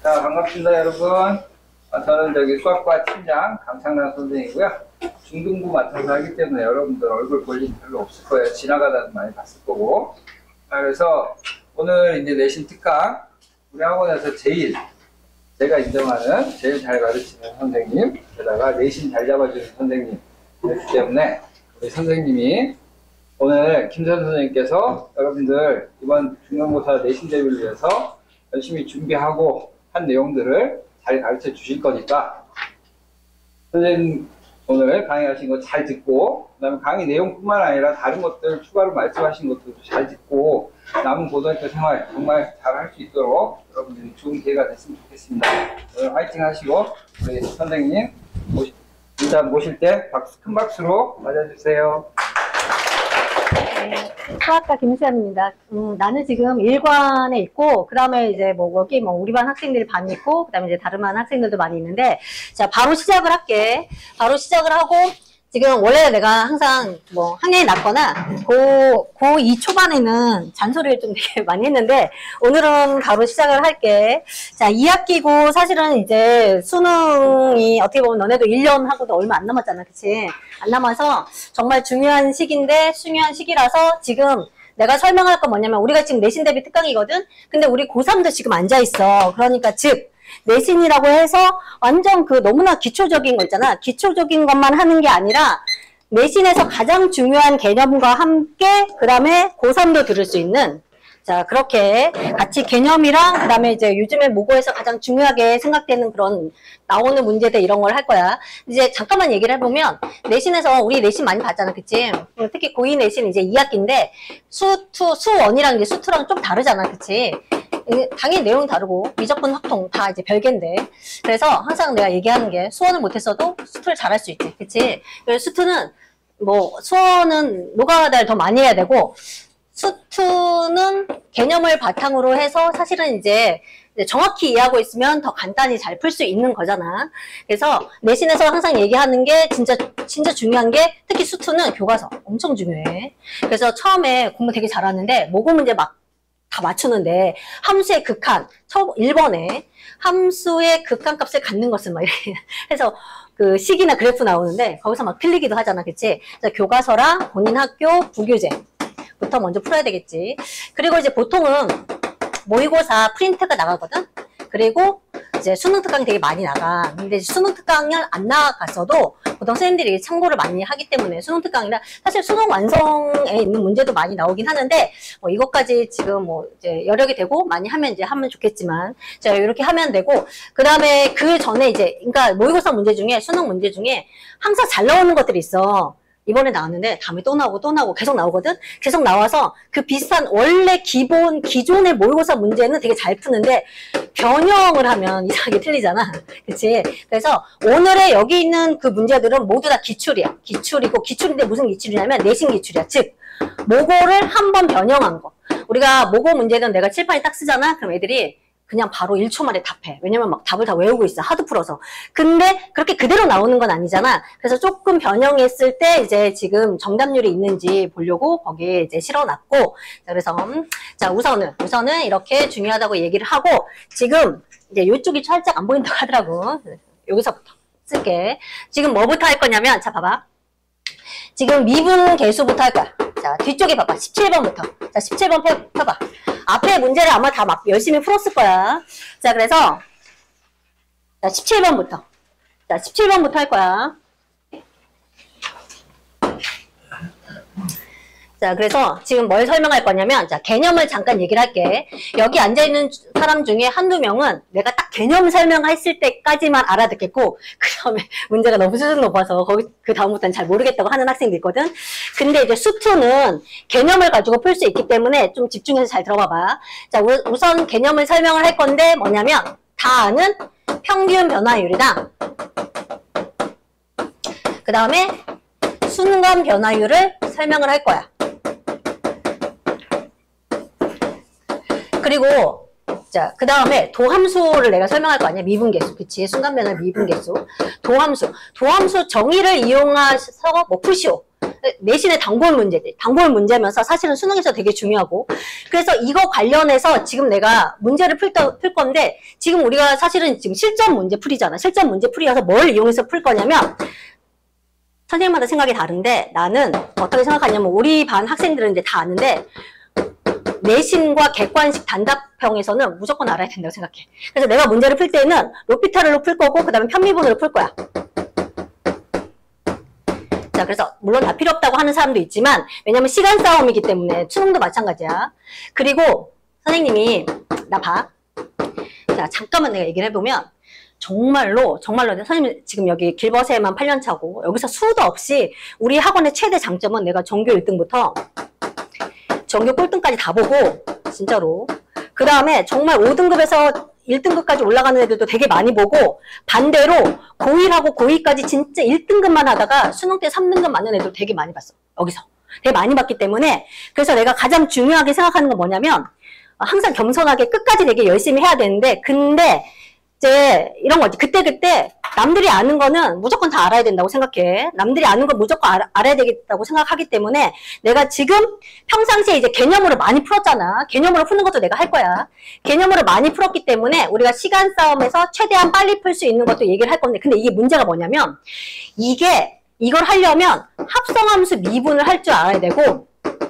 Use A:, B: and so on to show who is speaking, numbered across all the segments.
A: 자, 반갑습니다, 여러분. 저는 수학과 팀장 강창란 선생이고요. 중등부 맡아서 하기 때문에 여러분들 얼굴 볼 일 별로 없을 거예요. 지나가다 많이 봤을 거고. 그래서 오늘 이제 내신 특강, 우리 학원에서 제가 인정하는 제일 잘 가르치는 선생님, 게다가 내신 잘 잡아주는 선생님 그렇기 때문에 우리 선생님이 오늘 김선 선생님께서 여러분들 이번 중간고사 내신 대비를 위해서 열심히 준비하고 한 내용들을 잘 가르쳐 주실 거니까 선생님 오늘 강의하신 거 잘 듣고, 그 다음에 강의 내용뿐만 아니라 다른 것들 추가로 말씀하신 것들도 잘 듣고 남은 고등학교 생활 정말 잘 할 수 있도록 여러분들이 좋은 기회가 됐으면 좋겠습니다. 오늘 화이팅 하시고 우리 선생님 일단 모실 때 큰 박수로 맞아주세요.
B: 네, 수학과 김수현입니다. 나는 지금 1관에 있고, 그 다음에 이제 여기 우리 반 학생들이 반 있고, 그 다음에 이제 다른 반 학생들도 많이 있는데, 자, 바로 시작을 할게. 바로 시작을 하고, 지금 원래 내가 항상 학년이 낮거나 고2 초반에는 잔소리를 좀 되게 많이 했는데, 오늘은 바로 시작을 할게. 자, 2학기고 사실은 이제 수능이 어떻게 보면 너네도 1년 하고도 얼마 안 남았잖아. 그치? 안 남아서 정말 중요한 시기인데, 중요한 시기라서 지금 내가 설명할 건 뭐냐면, 우리가 지금 내신 대비 특강이거든? 근데 우리 고3도 지금 앉아있어. 그러니까 즉, 내신이라고 해서 완전 너무나 기초적인 거 있잖아. 기초적인 것만 하는 게 아니라 내신에서 가장 중요한 개념과 함께 그 다음에 고3도 들을 수 있는, 자, 그렇게 같이 개념이랑 그 다음에 이제 요즘에 모고에서 가장 중요하게 생각되는 그런 나오는 문제들 이런 걸 할 거야. 이제 잠깐만 얘기를 해보면 내신에서 우리 내신 많이 봤잖아. 그치? 특히 고2 내신 이제 2학기인데 수1이랑 이제 수2랑 좀 다르잖아. 그치? 당연히 내용 다르고 미적분 확통 다 이제 별개인데, 그래서 항상 내가 얘기하는 게 수원을 못했어도 수투를 잘할 수 있지. 그치? 그래서 수투는 수원은 노가다를 더 많이 해야 되고, 수투는 개념을 바탕으로 해서 사실은 이제 정확히 이해하고 있으면 더 간단히 잘 풀 수 있는 거잖아. 그래서 내신에서 항상 얘기하는 게 진짜 중요한 게, 특히 수투는 교과서 엄청 중요해. 그래서 처음에 공부 되게 잘하는데 모고 문제 다 맞추는데 함수의 극한, 1번에 함수의 극한값을 갖는 것은 이렇게 해서 그 식이나 그래프 나오는데 거기서 틀리기도 하잖아. 그치? 그래서 교과서랑 본인 학교 부교재부터 먼저 풀어야 되겠지. 그리고 이제 보통은 모의고사 프린트가 나가거든? 그리고 이제 수능 특강이 되게 많이 나가. 근데 수능 특강이 안 나갔어도 보통 선생님들이 참고를 많이 하기 때문에 수능 특강이나 사실 수능 완성에 있는 문제도 많이 나오긴 하는데, 이것까지 지금 이제 여력이 되고 많이 하면 좋겠지만, 자, 이렇게 하면 되고, 그 다음에 그 전에 이제, 그러니까 모의고사 문제 중에, 수능 문제 중에 항상 잘 나오는 것들이 있어. 이번에 나왔는데 다음에 또 나오고 계속 나오거든? 계속 나와서 그 비슷한 원래 기존의 모의고사 문제는 되게 잘 푸는데 변형을 하면 이상하게 틀리잖아. 그치? 그래서 오늘의 여기 있는 그 문제들은 모두 다 기출이야. 기출이고, 기출인데 무슨 기출이냐면 내신 기출이야. 즉, 모고를 한번 변형한 거. 우리가 모고 문제는 내가 칠판에 딱 쓰잖아? 그럼 애들이 그냥 바로 1초 만에 답해. 왜냐면 답을 다 외우고 있어. 하도 풀어서. 근데 그렇게 그대로 나오는 건 아니잖아. 그래서 조금 변형했을 때 이제 지금 정답률이 있는지 보려고 거기에 이제 실어놨고, 자, 그래서 자, 우선은 이렇게 중요하다고 얘기를 하고, 지금 이제 이쪽이 살짝 안 보인다고 하더라고. 여기서부터 쓸게. 지금 뭐부터 할 거냐면, 자, 봐봐. 지금 미분 계수부터 할 거야. 자, 뒤쪽에 봐봐. 17번부터. 자, 17번 펴봐. 앞에 문제를 아마 다 열심히 풀었을 거야. 자, 그래서 자, 17번부터. 자, 17번부터 할 거야. 자, 그래서 지금 뭘 설명할 거냐면, 자, 개념을 잠깐 얘기를 할게. 여기 앉아있는 사람 중에 한두 명은 내가 딱 개념 설명했을 때까지만 알아듣겠고, 그 다음에 문제가 너무 수준 높아서 그 다음부터는 잘 모르겠다고 하는 학생도 있거든. 근데 이제 수투는 개념을 가지고 풀 수 있기 때문에 좀 집중해서 잘 들어봐봐. 자, 우선 개념을 설명을 할 건데 뭐냐면, 다 아는 평균 변화율이랑, 그 다음에 순간 변화율을 설명을 할 거야. 그리고 자, 그 다음에 도함수를 내가 설명할 거 아니야? 미분계수. 그치? 순간변화 미분계수. 도함수 정의를 이용해서 뭐 푸시오. 내신의 단골 문제들. 단골 문제면서 사실은 수능에서 되게 중요하고. 그래서 이거 관련해서 지금 내가 문제를 풀 건데, 지금 우리가 사실은 지금 실전 문제 풀이잖아. 실전 문제 풀이여서 뭘 이용해서 풀 거냐면, 선생님마다 생각이 다른데, 나는 어떻게 생각하냐면, 우리 반 학생들은 이제 다 아는데, 내신과 객관식 단답형에서는 무조건 알아야 된다고 생각해. 그래서 내가 문제를 풀 때는 로피탈로 풀 거고, 그 다음에 편미분으로 풀 거야. 자, 그래서 물론 다 필요 없다고 하는 사람도 있지만, 왜냐면 시간 싸움이기 때문에 수능도 마찬가지야. 그리고 선생님이 나 봐. 자, 잠깐만 내가 얘기를 해보면, 정말로 선생님 지금 여기 길버스에만 8년 차고, 여기서 수도 없이 우리 학원의 최대 장점은 내가 전교 1등부터 전교 꼴등까지 다 보고, 진짜로. 그 다음에 정말 5등급에서 1등급까지 올라가는 애들도 되게 많이 보고, 반대로 고1하고 고2까지 진짜 1등급만 하다가 수능 때 3등급 맞는 애들 되게 많이 봤어. 여기서. 되게 많이 봤기 때문에. 그래서 내가 가장 중요하게 생각하는 건 뭐냐면, 항상 겸손하게 끝까지 되게 열심히 해야 되는데, 근데 이제 이런 거지. 그때 남들이 아는 거는 무조건 다 알아야 된다고 생각해. 남들이 아는 건 무조건 알아야 되겠다고 생각하기 때문에 내가 지금 평상시에 이제 개념으로 많이 풀었잖아. 개념으로 푸는 것도 내가 할 거야. 개념으로 많이 풀었기 때문에 우리가 시간 싸움에서 최대한 빨리 풀 수 있는 것도 얘기를 할 건데, 근데 이게 문제가 뭐냐면, 이걸 하려면 합성함수 미분을 할 줄 알아야 되고,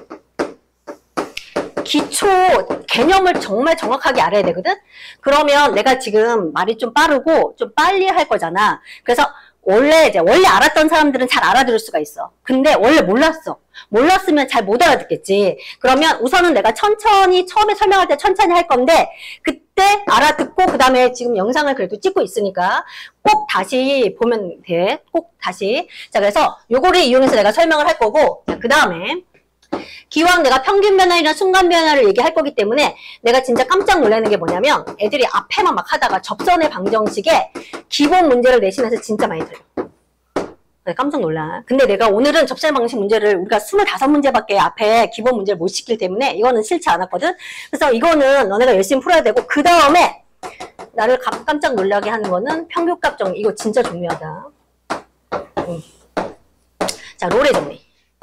B: 기초 개념을 정말 정확하게 알아야 되거든? 그러면 내가 지금 말이 좀 빠르고 좀 빨리 할 거잖아. 그래서 원래 알았던 사람들은 잘 알아들을 수가 있어. 근데 원래 몰랐으면 잘 못 알아듣겠지. 그러면 우선은 내가 천천히, 처음에 설명할 때 천천히 할 건데, 그때 알아듣고, 그 다음에 지금 영상을 그래도 찍고 있으니까 꼭 다시 보면 돼. 꼭 다시. 자, 그래서 요거를 이용해서 내가 설명을 할 거고, 그 다음에 기왕 내가 평균 변화이나 순간 변화를 얘기할 거기 때문에 내가 진짜 깜짝 놀라는 게 뭐냐면, 애들이 앞에만 막 하다가 접선의 방정식에 기본 문제를 내신에서 진짜 많이 틀려. 깜짝 놀라. 근데 내가 오늘은 접선의 방정식 문제를 우리가 25문제밖에 앞에 기본 문제를 못 시키기 때문에 이거는 싫지 않았거든. 그래서 이거는 너네가 열심히 풀어야 되고, 그 다음에 나를 깜짝 놀라게 하는 거는 평균값 정리. 이거 진짜 중요하다. 자, 로레 정리.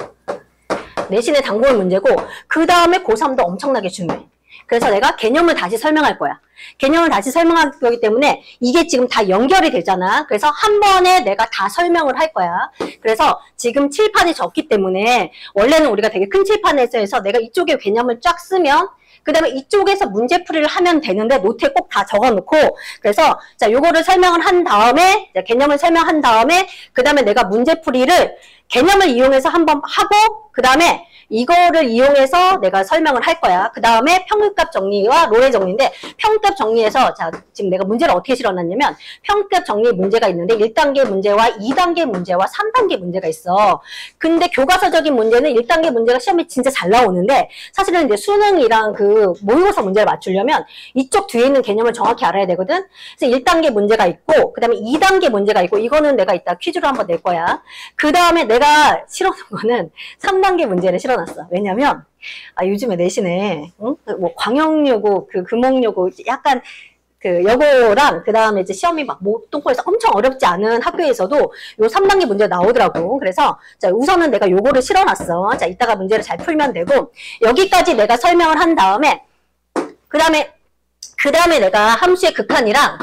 B: 내신의 단골 문제고, 그 다음에 고3도 엄청나게 중요해. 그래서 내가 개념을 다시 설명할 거야. 개념을 다시 설명할 거기 때문에 이게 지금 다 연결이 되잖아. 그래서 한 번에 내가 다 설명을 할 거야. 그래서 지금 칠판이 적기 때문에, 원래는 우리가 되게 큰 칠판에서 해서 내가 이쪽에 개념을 쫙 쓰면, 그 다음에 이쪽에서 문제풀이를 하면 되는데 노트에 꼭 다 적어놓고, 그래서 자, 요거를 설명을 한 다음에, 개념을 설명한 다음에, 그 다음에 내가 문제풀이를 개념을 이용해서 한번 하고, 그 다음에 이거를 이용해서 내가 설명을 할 거야. 그 다음에 평균값 정리와 로레 정리인데, 평균값 정리에서, 자, 지금 내가 문제를 어떻게 실어놨냐면, 평균값 정리 문제가 있는데 1단계 문제와 2단계 문제와 3단계 문제가 있어. 근데 교과서적인 문제는 1단계 문제가 시험에 진짜 잘 나오는데, 사실은 이제 수능이랑 그 모의고사 문제를 맞추려면 이쪽 뒤에 있는 개념을 정확히 알아야 되거든. 그래서 1단계 문제가 있고, 그 다음에 2단계 문제가 있고, 이거는 내가 이따 퀴즈로 한번 낼 거야. 그 다음에 내가 실어놓은 거는 3단계 문제를 실어놨어. 왜냐면 요즘에 내신에 뭐 광역요고, 그 금옥요고, 약간 그 여고랑 그 다음에 이제 시험이 막 모동포에서 엄청 어렵지 않은 학교에서도 요 3단계 문제 나오더라고. 그래서 자, 우선은 내가 요거를 실어놨어. 자, 이따가 문제를 잘 풀면 되고, 여기까지 내가 설명을 한 다음에 그 다음에 내가 함수의 극한이랑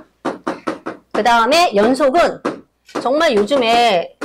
B: 그 다음에 연속은 정말 요즘에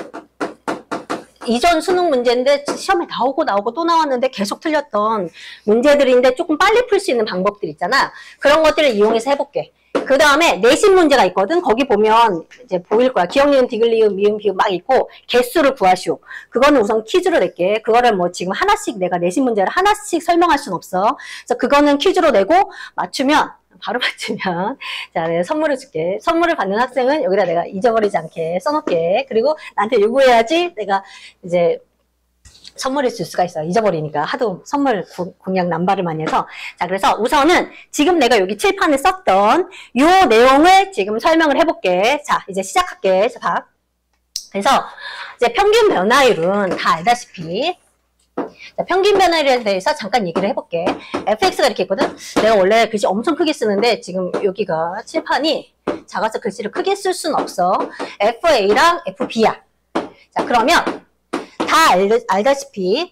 B: 이전 수능 문제인데 시험에 나오고 또 나왔는데 계속 틀렸던 문제들인데 조금 빨리 풀 수 있는 방법들 있잖아. 그런 것들을 이용해서 해볼게. 그 다음에 내신 문제가 있거든. 거기 보면 이제 보일 거야. 기억, 니은, 디귿, 리을, 미음, 비읍 막 있고, 개수를 구하시오. 그거는 우선 퀴즈로 낼게. 그거를 뭐 지금 하나씩, 내가 내신 문제를 하나씩 설명할 순 없어. 그래서 그거는 퀴즈로 내고, 바로 맞추면, 자, 내가 선물을 줄게. 선물을 받는 학생은 여기다 내가 잊어버리지 않게 써놓게. 그리고 나한테 요구해야지 내가 이제 선물을 줄 수가 있어. 잊어버리니까. 하도 선물 공약 남발을 많이 해서. 자, 그래서 우선은 지금 내가 여기 칠판에 썼던 요 내용을 지금 설명을 해볼게. 자, 이제 시작할게. 자, 봐. 그래서 이제 평균 변화율은 다 알다시피 자, 평균 변화율에 대해서 잠깐 얘기를 해볼게. fx가 이렇게 있거든? 내가 원래 글씨 엄청 크게 쓰는데 지금 여기가 칠판이 작아서 글씨를 크게 쓸 수는 없어. fa랑 fb야. 자, 그러면 다 알다시피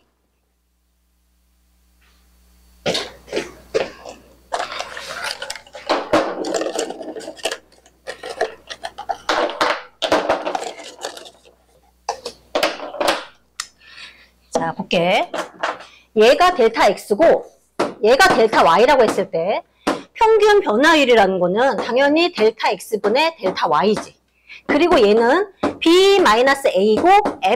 B: 자, 볼게. 얘가 델타 x고 얘가 델타 y라고 했을 때 평균 변화율이라는 거는 당연히 델타 x분의 델타 y지. 그리고 얘는 b-a고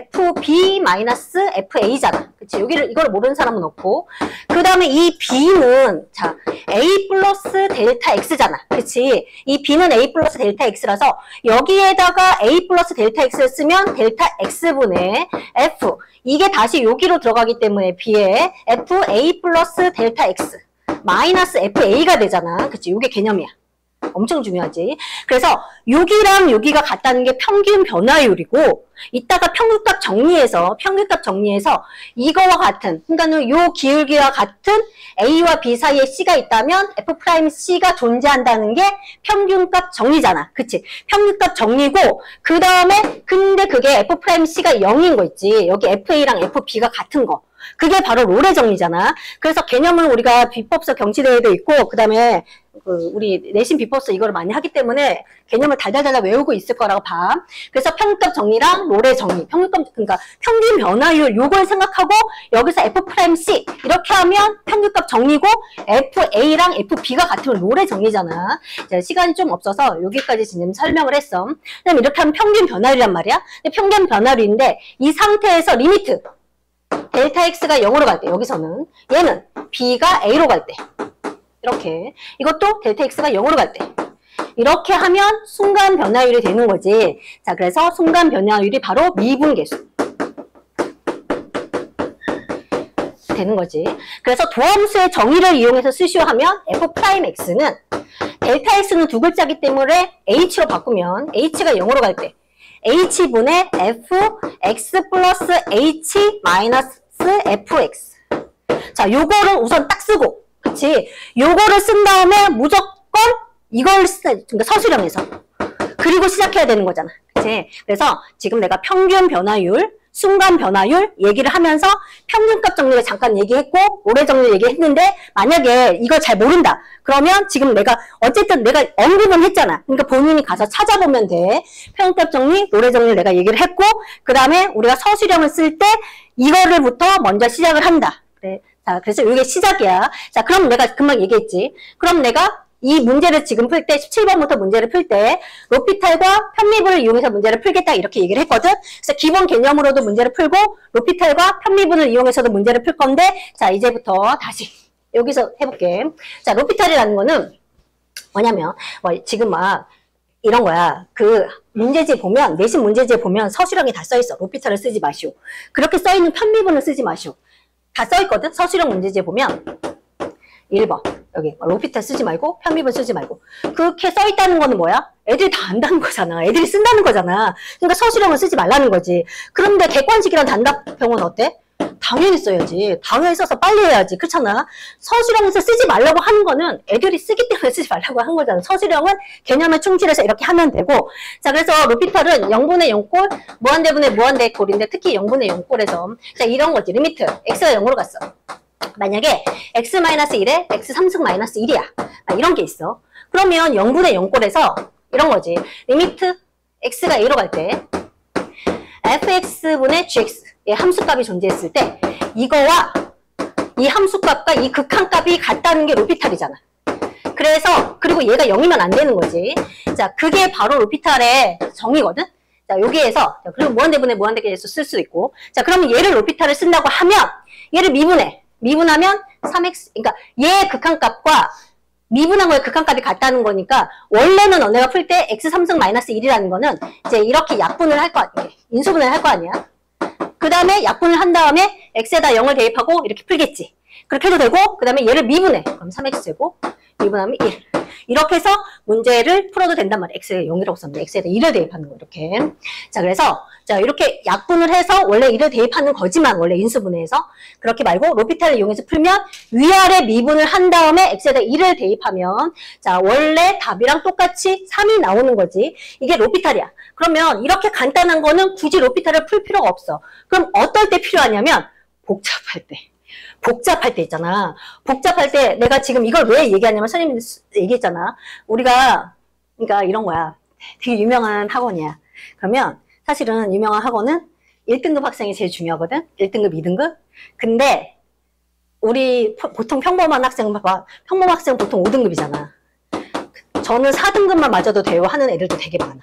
B: fb-fa잖아. 그치? 이걸 모르는 사람은 없고. 그 다음에 이 b는, 자, a 플러스 델타 x잖아. 그치? 이 b는 a 플러스 델타 x라서 여기에다가 a 플러스 델타 x를 쓰면 델타 x분의 f. 이게 다시 여기로 들어가기 때문에 b에 fa 플러스 델타 x 마이너스 fa가 되잖아. 그치? 이게 개념이야. 엄청 중요하지. 그래서 여기랑 여기가 같다는 게 평균 변화율이고 이따가 평균값 정리해서 이거와 같은 그러니까는 요 기울기와 같은 A와 B 사이에 C가 있다면 F'C가 존재한다는 게 평균값 정리잖아. 그치? 평균값 정리고 그 다음에 근데 그게 F'C가 0인 거 있지. 여기 FA랑 FB가 같은 거. 그게 바로 롤의 정리잖아. 그래서 개념은 우리가 비법서 경치대회도 있고 그 다음에 우리 내신 비법서 이걸 많이 하기 때문에 개념을 달달달 외우고 있을 거라고 봐. 그래서 평균값 정리랑 롤의 정리, 그러니까 평균 변화율 요걸 생각하고 여기서 F'C 이렇게 하면 평균값 정리고 FA랑 FB가 같으면 롤의 정리잖아. 자, 시간이 좀 없어서 여기까지 지금 설명을 했어. 그다음에 이렇게 하면 평균 변화율이란 말이야. 근데 평균 변화율인데 이 상태에서 리미트 델타 X가 0으로 갈 때 여기서는 얘는 B가 A로 갈 때 이렇게 이것도 델타 X가 0으로 갈 때 이렇게 하면 순간 변화율이 되는 거지. 자, 그래서 순간 변화율이 바로 미분계수 되는 거지. 그래서 도함수의 정의를 이용해서 쓰시오 하면 F'X는 델타 X는 두 글자이기 때문에 H로 바꾸면 H가 0으로 갈 때 H분의 Fx 플러스 H 마이너스 Fx. 자, 요거를 우선 딱 쓰고, 그치? 요거를 쓴 다음에 무조건 이걸 그러니까 서술형에서. 그리고 시작해야 되는 거잖아. 그치? 그래서 지금 내가 평균 변화율, 순간 변화율 얘기를 하면서 평균값 정리를 잠깐 얘기했고, 오래 정리 얘기했는데, 만약에 이걸 잘 모른다. 그러면 지금 어쨌든 내가 언급은 했잖아. 그러니까 본인이 가서 찾아보면 돼. 평균값 정리, 오래 정리를 내가 얘기를 했고, 그 다음에 우리가 서술형을 쓸 때 이거를부터 먼저 시작을 한다. 그래. 자, 그래서 이게 시작이야. 자, 그럼 내가 금방 얘기했지. 그럼 내가 이 문제를 지금 풀 때, 17번부터 문제를 풀 때, 로피탈과 편미분을 이용해서 문제를 풀겠다, 이렇게 얘기를 했거든? 그래서 기본 개념으로도 문제를 풀고, 로피탈과 편미분을 이용해서도 문제를 풀 건데, 자, 이제부터 다시, 여기서 해볼게. 자, 로피탈이라는 거는 뭐냐면, 지금 막, 이런 거야. 그, 문제지에 보면, 내신 문제지에 보면 서술형이 다 써있어. 로피탈을 쓰지 마시오. 그렇게 써있는 편미분을 쓰지 마시오. 다 써있거든? 서술형 문제지에 보면. 1번. 여기 로피탈 쓰지 말고 편미분 쓰지 말고. 그렇게 써있다는 거는 뭐야? 애들이 다 안다는 거잖아. 애들이 쓴다는 거잖아. 그러니까 서술형은 쓰지 말라는 거지. 그런데 객관식이란 단답형은 어때? 당연히 써야지. 당연히 써서 빨리 해야지. 그렇잖아. 서술형에서 쓰지 말라고 하는 거는 애들이 쓰기 때문에 쓰지 말라고 한 거잖아. 서술형은 개념에 충실해서 이렇게 하면 되고. 자, 그래서 로피탈은 0분의 0꼴, 무한대분의 무한대꼴인데 특히 0분의 0꼴에서 자, 이런 거지. 리미트. x가 0으로 갔어. 만약에 x-1에 x3승-1이야. 이런 게 있어. 그러면 0분의 0꼴에서 이런 거지. 리미트 x가 a로 갈 때 fx분의 gx 의 함수값이 존재했을 때 이거와 이 함수값과 이 극한값이 같다는 게 로피탈이잖아. 그래서 그리고 얘가 0이면 안 되는 거지. 자, 그게 바로 로피탈의 정의거든. 자, 여기에서 그리고 무한대분의 무한대계에서 쓸 수도 있고. 자, 그러면 얘를 로피탈을 쓴다고 하면 얘를 미분하면 3x, 그러니까 얘 극한값과 미분한 거에 극한값이 같다는 거니까 원래는 너네가 풀 때 x3승-1이라는 거는 이제 이렇게 약분을 할 거 아니야. 인수분해를 할 거 아니야. 그 다음에 약분을 한 다음에 x에다 0을 대입하고 이렇게 풀겠지. 그렇게 해도 되고 그 다음에 얘를 미분해. 그럼 3x제곱 미분하면 1. 이렇게 해서 문제를 풀어도 된단 말이에요. x에 0이라고 썼는데 x에다 1을 대입하는 거 이렇게. 자, 그래서 자 이렇게 약분을 해서 원래 1을 대입하는 거지만 원래 인수분해에서 그렇게 말고 로피탈을 이용해서 풀면 위아래 미분을 한 다음에 x에다 1을 대입하면 자 원래 답이랑 똑같이 3이 나오는 거지. 이게 로피탈이야. 그러면 이렇게 간단한 거는 굳이 로피탈을 풀 필요가 없어. 그럼 어떨 때 필요하냐면 복잡할 때. 복잡할 때 있잖아. 복잡할 때 내가 지금 이걸 왜 얘기하냐면 선생님이 얘기했잖아. 우리가 그러니까 이런 거야. 되게 유명한 학원이야. 그러면 사실은 유명한 학원은 1등급 학생이 제일 중요하거든. 1등급, 2등급. 근데 우리 보통 평범한 학생은 봐봐. 평범한 학생은 보통 5등급이잖아. 저는 4등급만 맞아도 돼요 하는 애들도 되게 많아.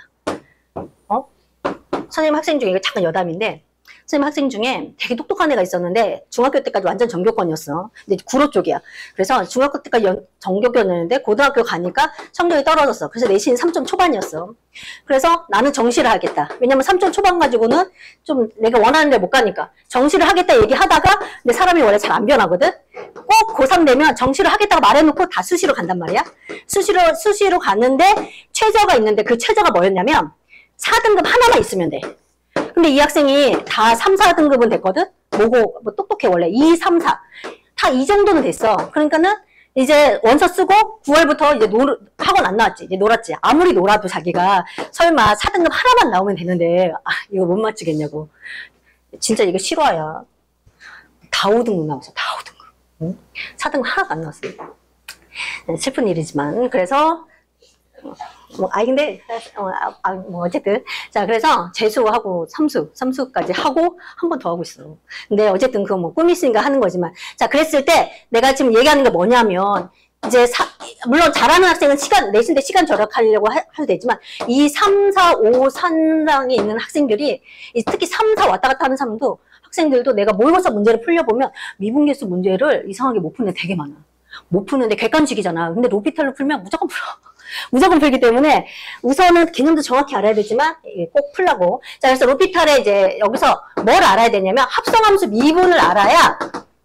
B: 선생님 학생 중에 이거 잠깐 여담인데 선생님 학생 중에 되게 똑똑한 애가 있었는데 중학교 때까지 완전 전교권이었어. 근데 구로 쪽이야. 그래서 중학교 때까지 전교권이었는데 고등학교 가니까 성적이 떨어졌어. 그래서 내신 3점 초반이었어. 그래서 나는 정시를 하겠다. 왜냐면 3점 초반 가지고는 좀 내가 원하는 데 못 가니까 정시를 하겠다 얘기하다가 근데 사람이 원래 잘 안 변하거든. 꼭 고3 되면 정시를 하겠다고 말해놓고 다 수시로 간단 말이야. 수시로 갔는데 최저가 있는데 그 최저가 뭐였냐면 4등급 하나만 있으면 돼. 근데 이 학생이 다 3, 4등급은 됐거든? 뭐고, 뭐 똑똑해, 원래. 2, 3, 4. 다 이 정도는 됐어. 그러니까는 이제 원서 쓰고 9월부터 이제 학원 안 나왔지. 이제 놀았지. 아무리 놀아도 자기가 설마 4등급 하나만 나오면 되는데, 아, 이거 못 맞추겠냐고. 진짜 이거 실화야. 다 5등급 나왔어. 다 5등급. 응? 4등급 하나도 안 나왔어. 슬픈 일이지만. 그래서, 근데, 어쨌든. 자, 그래서 재수하고 삼수까지 하고 한 번 더 하고 있어. 근데 어쨌든 그거 뭐 꿈이 있으니까 하는 거지만. 자, 그랬을 때 내가 지금 얘기하는 게 뭐냐면, 이제, 물론 잘하는 학생은 내신 때 시간 절약하려고 해도 되지만, 이 3, 4, 5 산상에 있는 학생들이, 특히 3, 4 왔다 갔다 하는 사람도, 학생들도 내가 모의고사 문제를 풀려보면, 미분계수 문제를 이상하게 못 푸는 애 되게 많아. 못 푸는데 객관식이잖아. 근데 로피탈로 풀면 무조건 풀어. 무조건 풀기 때문에 우선은 개념도 정확히 알아야 되지만 꼭 풀라고. 자, 그래서 로피탈에 이제 여기서 뭘 알아야 되냐면 합성함수 미분을 알아야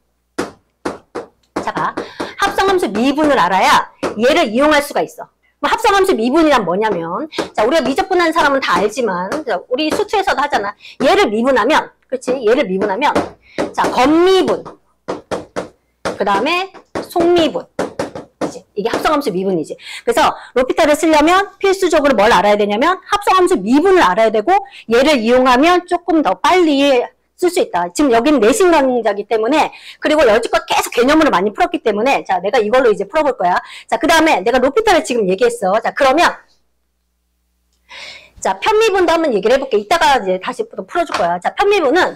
B: 자, 봐. 합성함수 미분을 알아야 얘를 이용할 수가 있어. 합성함수 미분이란 뭐냐면 자, 우리가 미적분하는 사람은 다 알지만 우리 수투에서도 하잖아. 얘를 미분하면 그렇지? 얘를 미분하면 자, 겉미분 그 다음에 속미분 이게 합성함수 미분이지. 그래서 로피탈을 쓰려면 필수적으로 뭘 알아야 되냐면 합성함수 미분을 알아야 되고 얘를 이용하면 조금 더 빨리 쓸 수 있다. 지금 여기는 내신 강좌이기 때문에 그리고 여지껏 계속 개념으로 많이 풀었기 때문에 자 내가 이걸로 이제 풀어볼 거야. 자 그 다음에 내가 로피탈을 지금 얘기했어. 자 그러면 자 편미분도 한번 얘기를 해볼게. 이따가 이제 다시 또 풀어줄 거야. 자 편미분은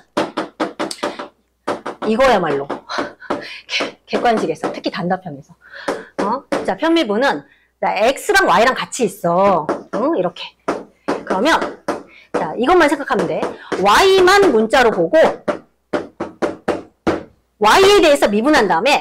B: 이거야말로 객관식에서 특히 단답형에서 자 편미분은 자, x랑 y랑 같이 있어. 이렇게. 그러면 자 이것만 생각하면 돼. y만 문자로 보고 y에 대해서 미분한 다음에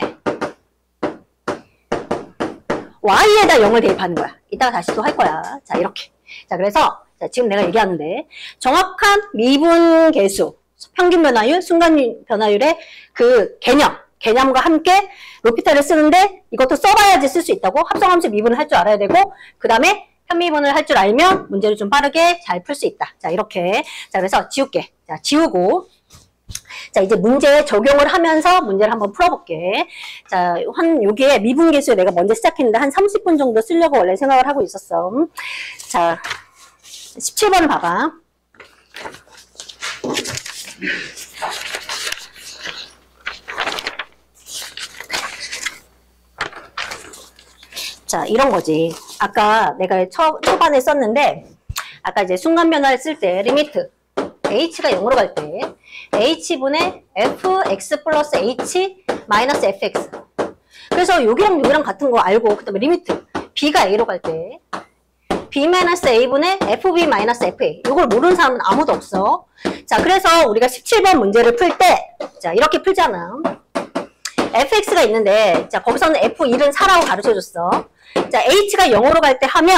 B: y에다 0을 대입하는 거야. 이따가 다시 또 할 거야. 자 이렇게. 자 그래서 자, 지금 내가 얘기하는데 정확한 미분 계수, 평균 변화율, 순간 변화율의 그 개념과 함께 로피탈을 쓰는데 이것도 써봐야지 쓸 수 있다고. 합성함수 미분을 할 줄 알아야 되고 그 다음에 편미분을 할 줄 알면 문제를 좀 빠르게 잘 풀 수 있다. 자 이렇게. 자 그래서 지울게. 자 지우고 자 이제 문제에 적용을 하면서 문제를 한번 풀어볼게. 자 여기에 미분계수에 내가 먼저 시작했는데 한 30분 정도 쓰려고 원래 생각을 하고 있었어. 자 17번을 봐봐. 자, 이런 거지. 아까 내가 초반에 썼는데, 아까 이제 순간 변화를 쓸 때, 리미트. h가 0으로 갈 때, h분의 fx 플러스 h 마이너스 fx. 그래서 여기랑 같은 거 알고, 그 다음에 리미트. b가 a로 갈 때, b 마이너스 a분의 fb 마이너스 fa. 이걸 모르는 사람은 아무도 없어. 자, 그래서 우리가 17번 문제를 풀 때, 자, 이렇게 풀잖아. fx가 있는데, 자, 거기서는 f1은 4라고 가르쳐줬어. 자, h가 0으로 갈 때 하면,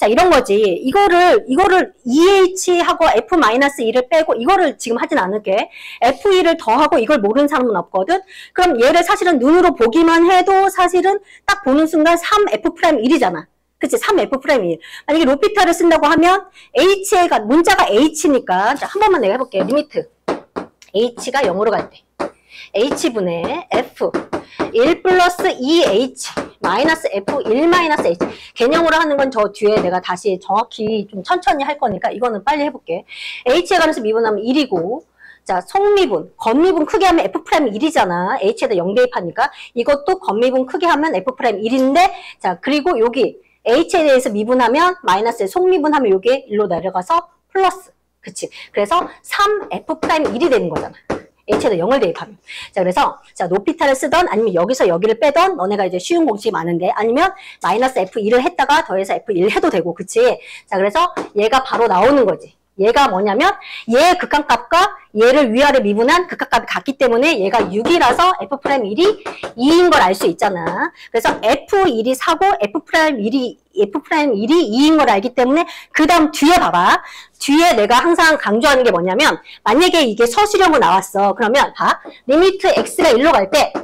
B: 자, 이런 거지. 이거를 EH하고 F-2를 빼고, 이거를 지금 하진 않을게. F2를 더하고 이걸 모르는 사람은 없거든? 그럼 얘를 사실은 눈으로 보기만 해도 사실은 딱 보는 순간 3F'1이잖아. 그치? 3F'1. 만약에 로피탈을 쓴다고 하면, H가, 문자가 H니까, 자, 한 번만 내가 해볼게. 리미트. H가 0으로 갈 때. H분의 F. 1 플러스 2H. 마이너스 F 1 마이너스 H. 개념으로 하는 건 저 뒤에 내가 다시 정확히 좀 천천히 할 거니까 이거는 빨리 해볼게. H에 관해서 미분하면 1이고, 자, 속미분, 겉미분 크게 하면 F'1이잖아. H에다 0 대입하니까. 이것도 겉미분 크게 하면 F'1인데, 자, 그리고 여기 H에 대해서 미분하면 마이너스에 속미분하면 요게 1로 내려가서 플러스. 그치? 그래서 3F'1이 되는 거잖아. H에다 0을 대입하면. 자, 그래서, 자, 노피탈을 쓰던 아니면 여기서 여기를 빼던 너네가 이제 쉬운 공식이 많은데 아니면 마이너스 F2를 했다가 더해서 F1 해도 되고, 그치? 자, 그래서 얘가 바로 나오는 거지. 얘가 뭐냐면 얘의 극한값과 얘를 위아래 미분한 극한값이 같기 때문에 얘가 6이라서 F'1이 2인 걸 알 수 있잖아. 그래서 F1이 4고 F'1이 2인 걸 알기 때문에 그 다음 뒤에 봐봐. 뒤에 내가 항상 강조하는 게 뭐냐면 만약에 이게 서술형으로 나왔어. 그러면 봐. 리미트 x가 1로 갈 때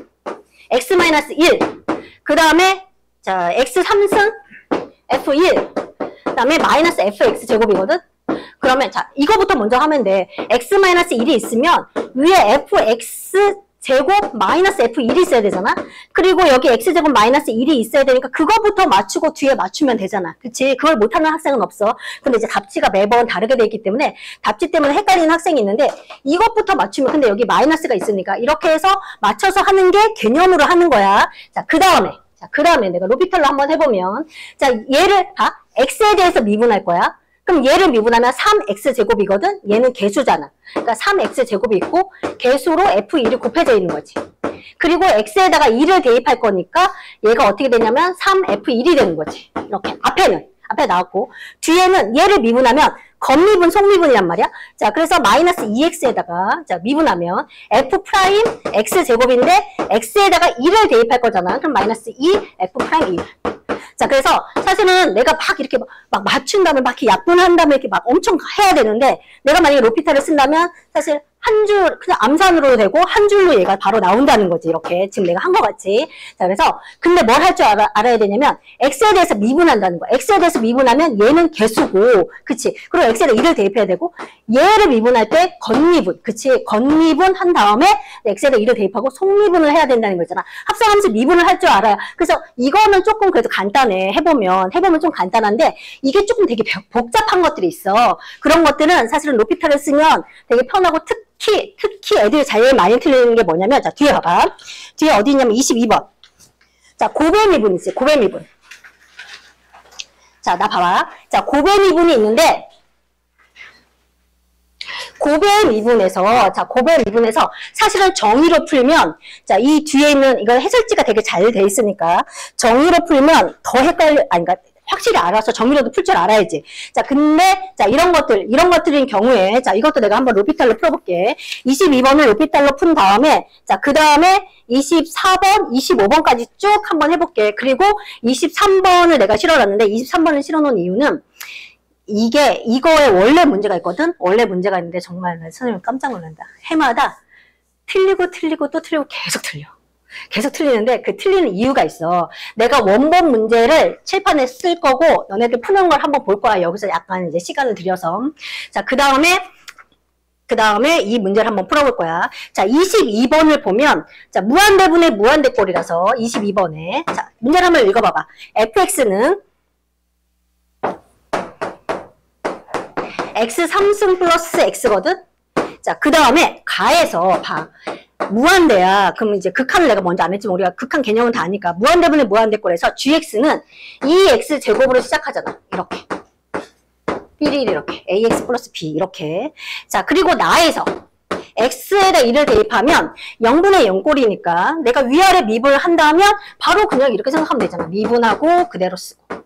B: x-1 그 다음에 자 x 3승 f1 그 다음에 마이너스 fx 제곱이거든. 그러면 자 이거부터 먼저 하면 돼. x-1이 있으면 위에 fx 제곱 마이너스 f1이 있어야 되잖아. 그리고 여기 x제곱 마이너스 1이 있어야 되니까 그거부터 맞추고 뒤에 맞추면 되잖아. 그치? 그걸 못하는 학생은 없어. 근데 이제 답지가 매번 다르게 돼 있기 때문에 답지 때문에 헷갈리는 학생이 있는데 이것부터 맞추면 근데 여기 마이너스가 있으니까 이렇게 해서 맞춰서 하는 게 개념으로 하는 거야. 자, 그 다음에 내가 로피탈로 한번 해보면 자, 얘를 봐. x에 대해서 미분할 거야. 그럼 얘를 미분하면 3x제곱이거든? 얘는 개수잖아. 그러니까 3x제곱이 있고 개수로 f1이 곱해져 있는 거지. 그리고 x에다가 2를 대입할 거니까 얘가 어떻게 되냐면 3f1이 되는 거지. 이렇게. 앞에 나왔고 뒤에는 얘를 미분하면 겉미분, 속미분이란 말이야. 자, 그래서 마이너스 2x에다가 자 미분하면 f 프라임 x제곱인데 x에다가 2를 대입할 거잖아. 그럼 마이너스 2 f 프라임 2. 자, 그래서 사실은 내가 막 이렇게 막 맞춘 다음에 막 이렇게 약분한 다음에 이렇게 막 엄청 해야 되는데 내가 만약에 로피탈을 쓴다면 사실 한 줄, 그냥 암산으로 되고 한 줄로 얘가 바로 나온다는 거지. 이렇게 지금 내가 한 거 같이. 자, 그래서 근데 뭘 할 줄 알아야 되냐면 x에 대해서 미분한다는 거야. x에 대해서 미분하면 얘는 개수고, 그치? 그리고 x에다 2를 대입해야 되고 얘를 미분할 때 겉미분, 그치? 겉미분 한 다음에 x에다 2를 대입하고 속미분을 해야 된다는 거잖아. 합성하면서 미분을 할 줄 알아야. 그래서 이거는 조금 그래도 간단해. 해보면 좀 간단한데 이게 조금 되게 복잡한 것들이 있어. 그런 것들은 사실은 로피탈을 쓰면 되게 편하고 특히 애들이 제일 많이 틀리는 게 뭐냐면 자 뒤에 봐봐. 뒤에 어디 있냐면 22번. 자 고배미분 있어요. 고배미분. 자 나 봐봐. 자 고배미분이 있는데 고배미분에서 사실은 정의로 풀면 자 이 뒤에 있는 이건 해설지가 되게 잘 돼 있으니까 정의로 풀면 더 그러니까 확실히 알아서 정의로도 풀 줄 알아야지. 자, 근데, 자, 이런 것들인 경우에, 자, 이것도 내가 한번 로피탈로 풀어볼게. 22번을 로피탈로 푼 다음에, 자, 그 다음에 24번, 25번까지 쭉 한번 해볼게. 그리고 23번을 내가 실어놨는데, 23번을 실어놓은 이유는, 이거에 원래 문제가 있거든? 원래 문제가 있는데, 정말 선생님 깜짝 놀란다. 해마다 틀리고 또 틀리고 계속 틀려. 계속 틀리는데 그 틀리는 이유가 있어. 내가 원본 문제를 칠판에 쓸 거고 너네들 푸는 걸 한번 볼 거야. 여기서 약간 이제 시간을 들여서. 자, 그 다음에 이 문제를 한번 풀어볼 거야. 자, 22번을 보면 자, 무한대분의 무한대꼴이라서 22번에 자, 문제를 한번 읽어봐봐. fx는 x 3승 플러스 x거든? 자, 그 다음에 가에서 봐. 무한대야. 그럼 이제 극한을 내가 먼저 안 했지만 우리가 극한 개념은 다 아니까 무한대분의 무한대꼴에서 gx는 2x 제곱으로 시작하잖아. 이렇게. 삐리 이렇게. ax 플러스 b 이렇게. 자, 그리고 나에서 x에다 2를 대입하면 0분의 0꼴이니까 내가 위아래 미분을 한다면 바로 그냥 이렇게 생각하면 되잖아. 미분하고 그대로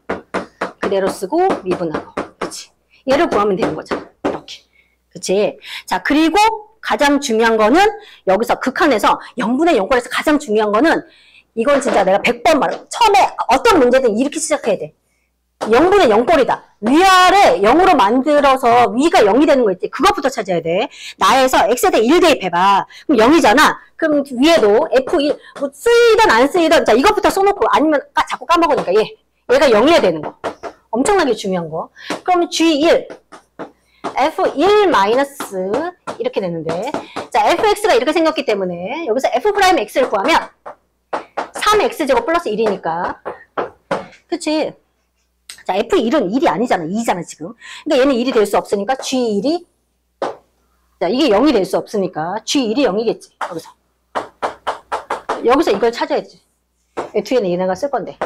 B: 쓰고 미분하고. 그치? 얘를 구하면 되는 거잖아. 이렇게. 그치? 자, 그리고 가장 중요한 거는 여기서 극한에서 0분의 0꼴에서 가장 중요한 거는 이건 진짜 내가 100번 말해. 처음에 어떤 문제든 이렇게 시작해야 돼. 0분의 0꼴이다. 위아래 0으로 만들어서 위가 0이 되는 거 있지. 그것부터 찾아야 돼. 나에서 x에 1 대입해봐. 그럼 0이잖아. 그럼 위에도 f1, 뭐 쓰이든 안 쓰이든, 자, 이것부터 써놓고 아니면 자꾸 까먹으니까 얘가 0이어야 되는 거. 엄청나게 중요한 거. 그러면 g1, f1 마이너스 이렇게 되는데, 자, fx가 이렇게 생겼기 때문에 여기서 f'x를 구하면 3x제곱 플러스 1이니까. 그치? 자, F1은 1이 아니잖아. 2잖아, 지금. 그러니까 얘는 1이 될 수 없으니까 G1이, 자, 이게 0이 될 수 없으니까 G1이 0이겠지. 여기서 이걸 찾아야지. 뒤에는 얘네가 쓸 건데.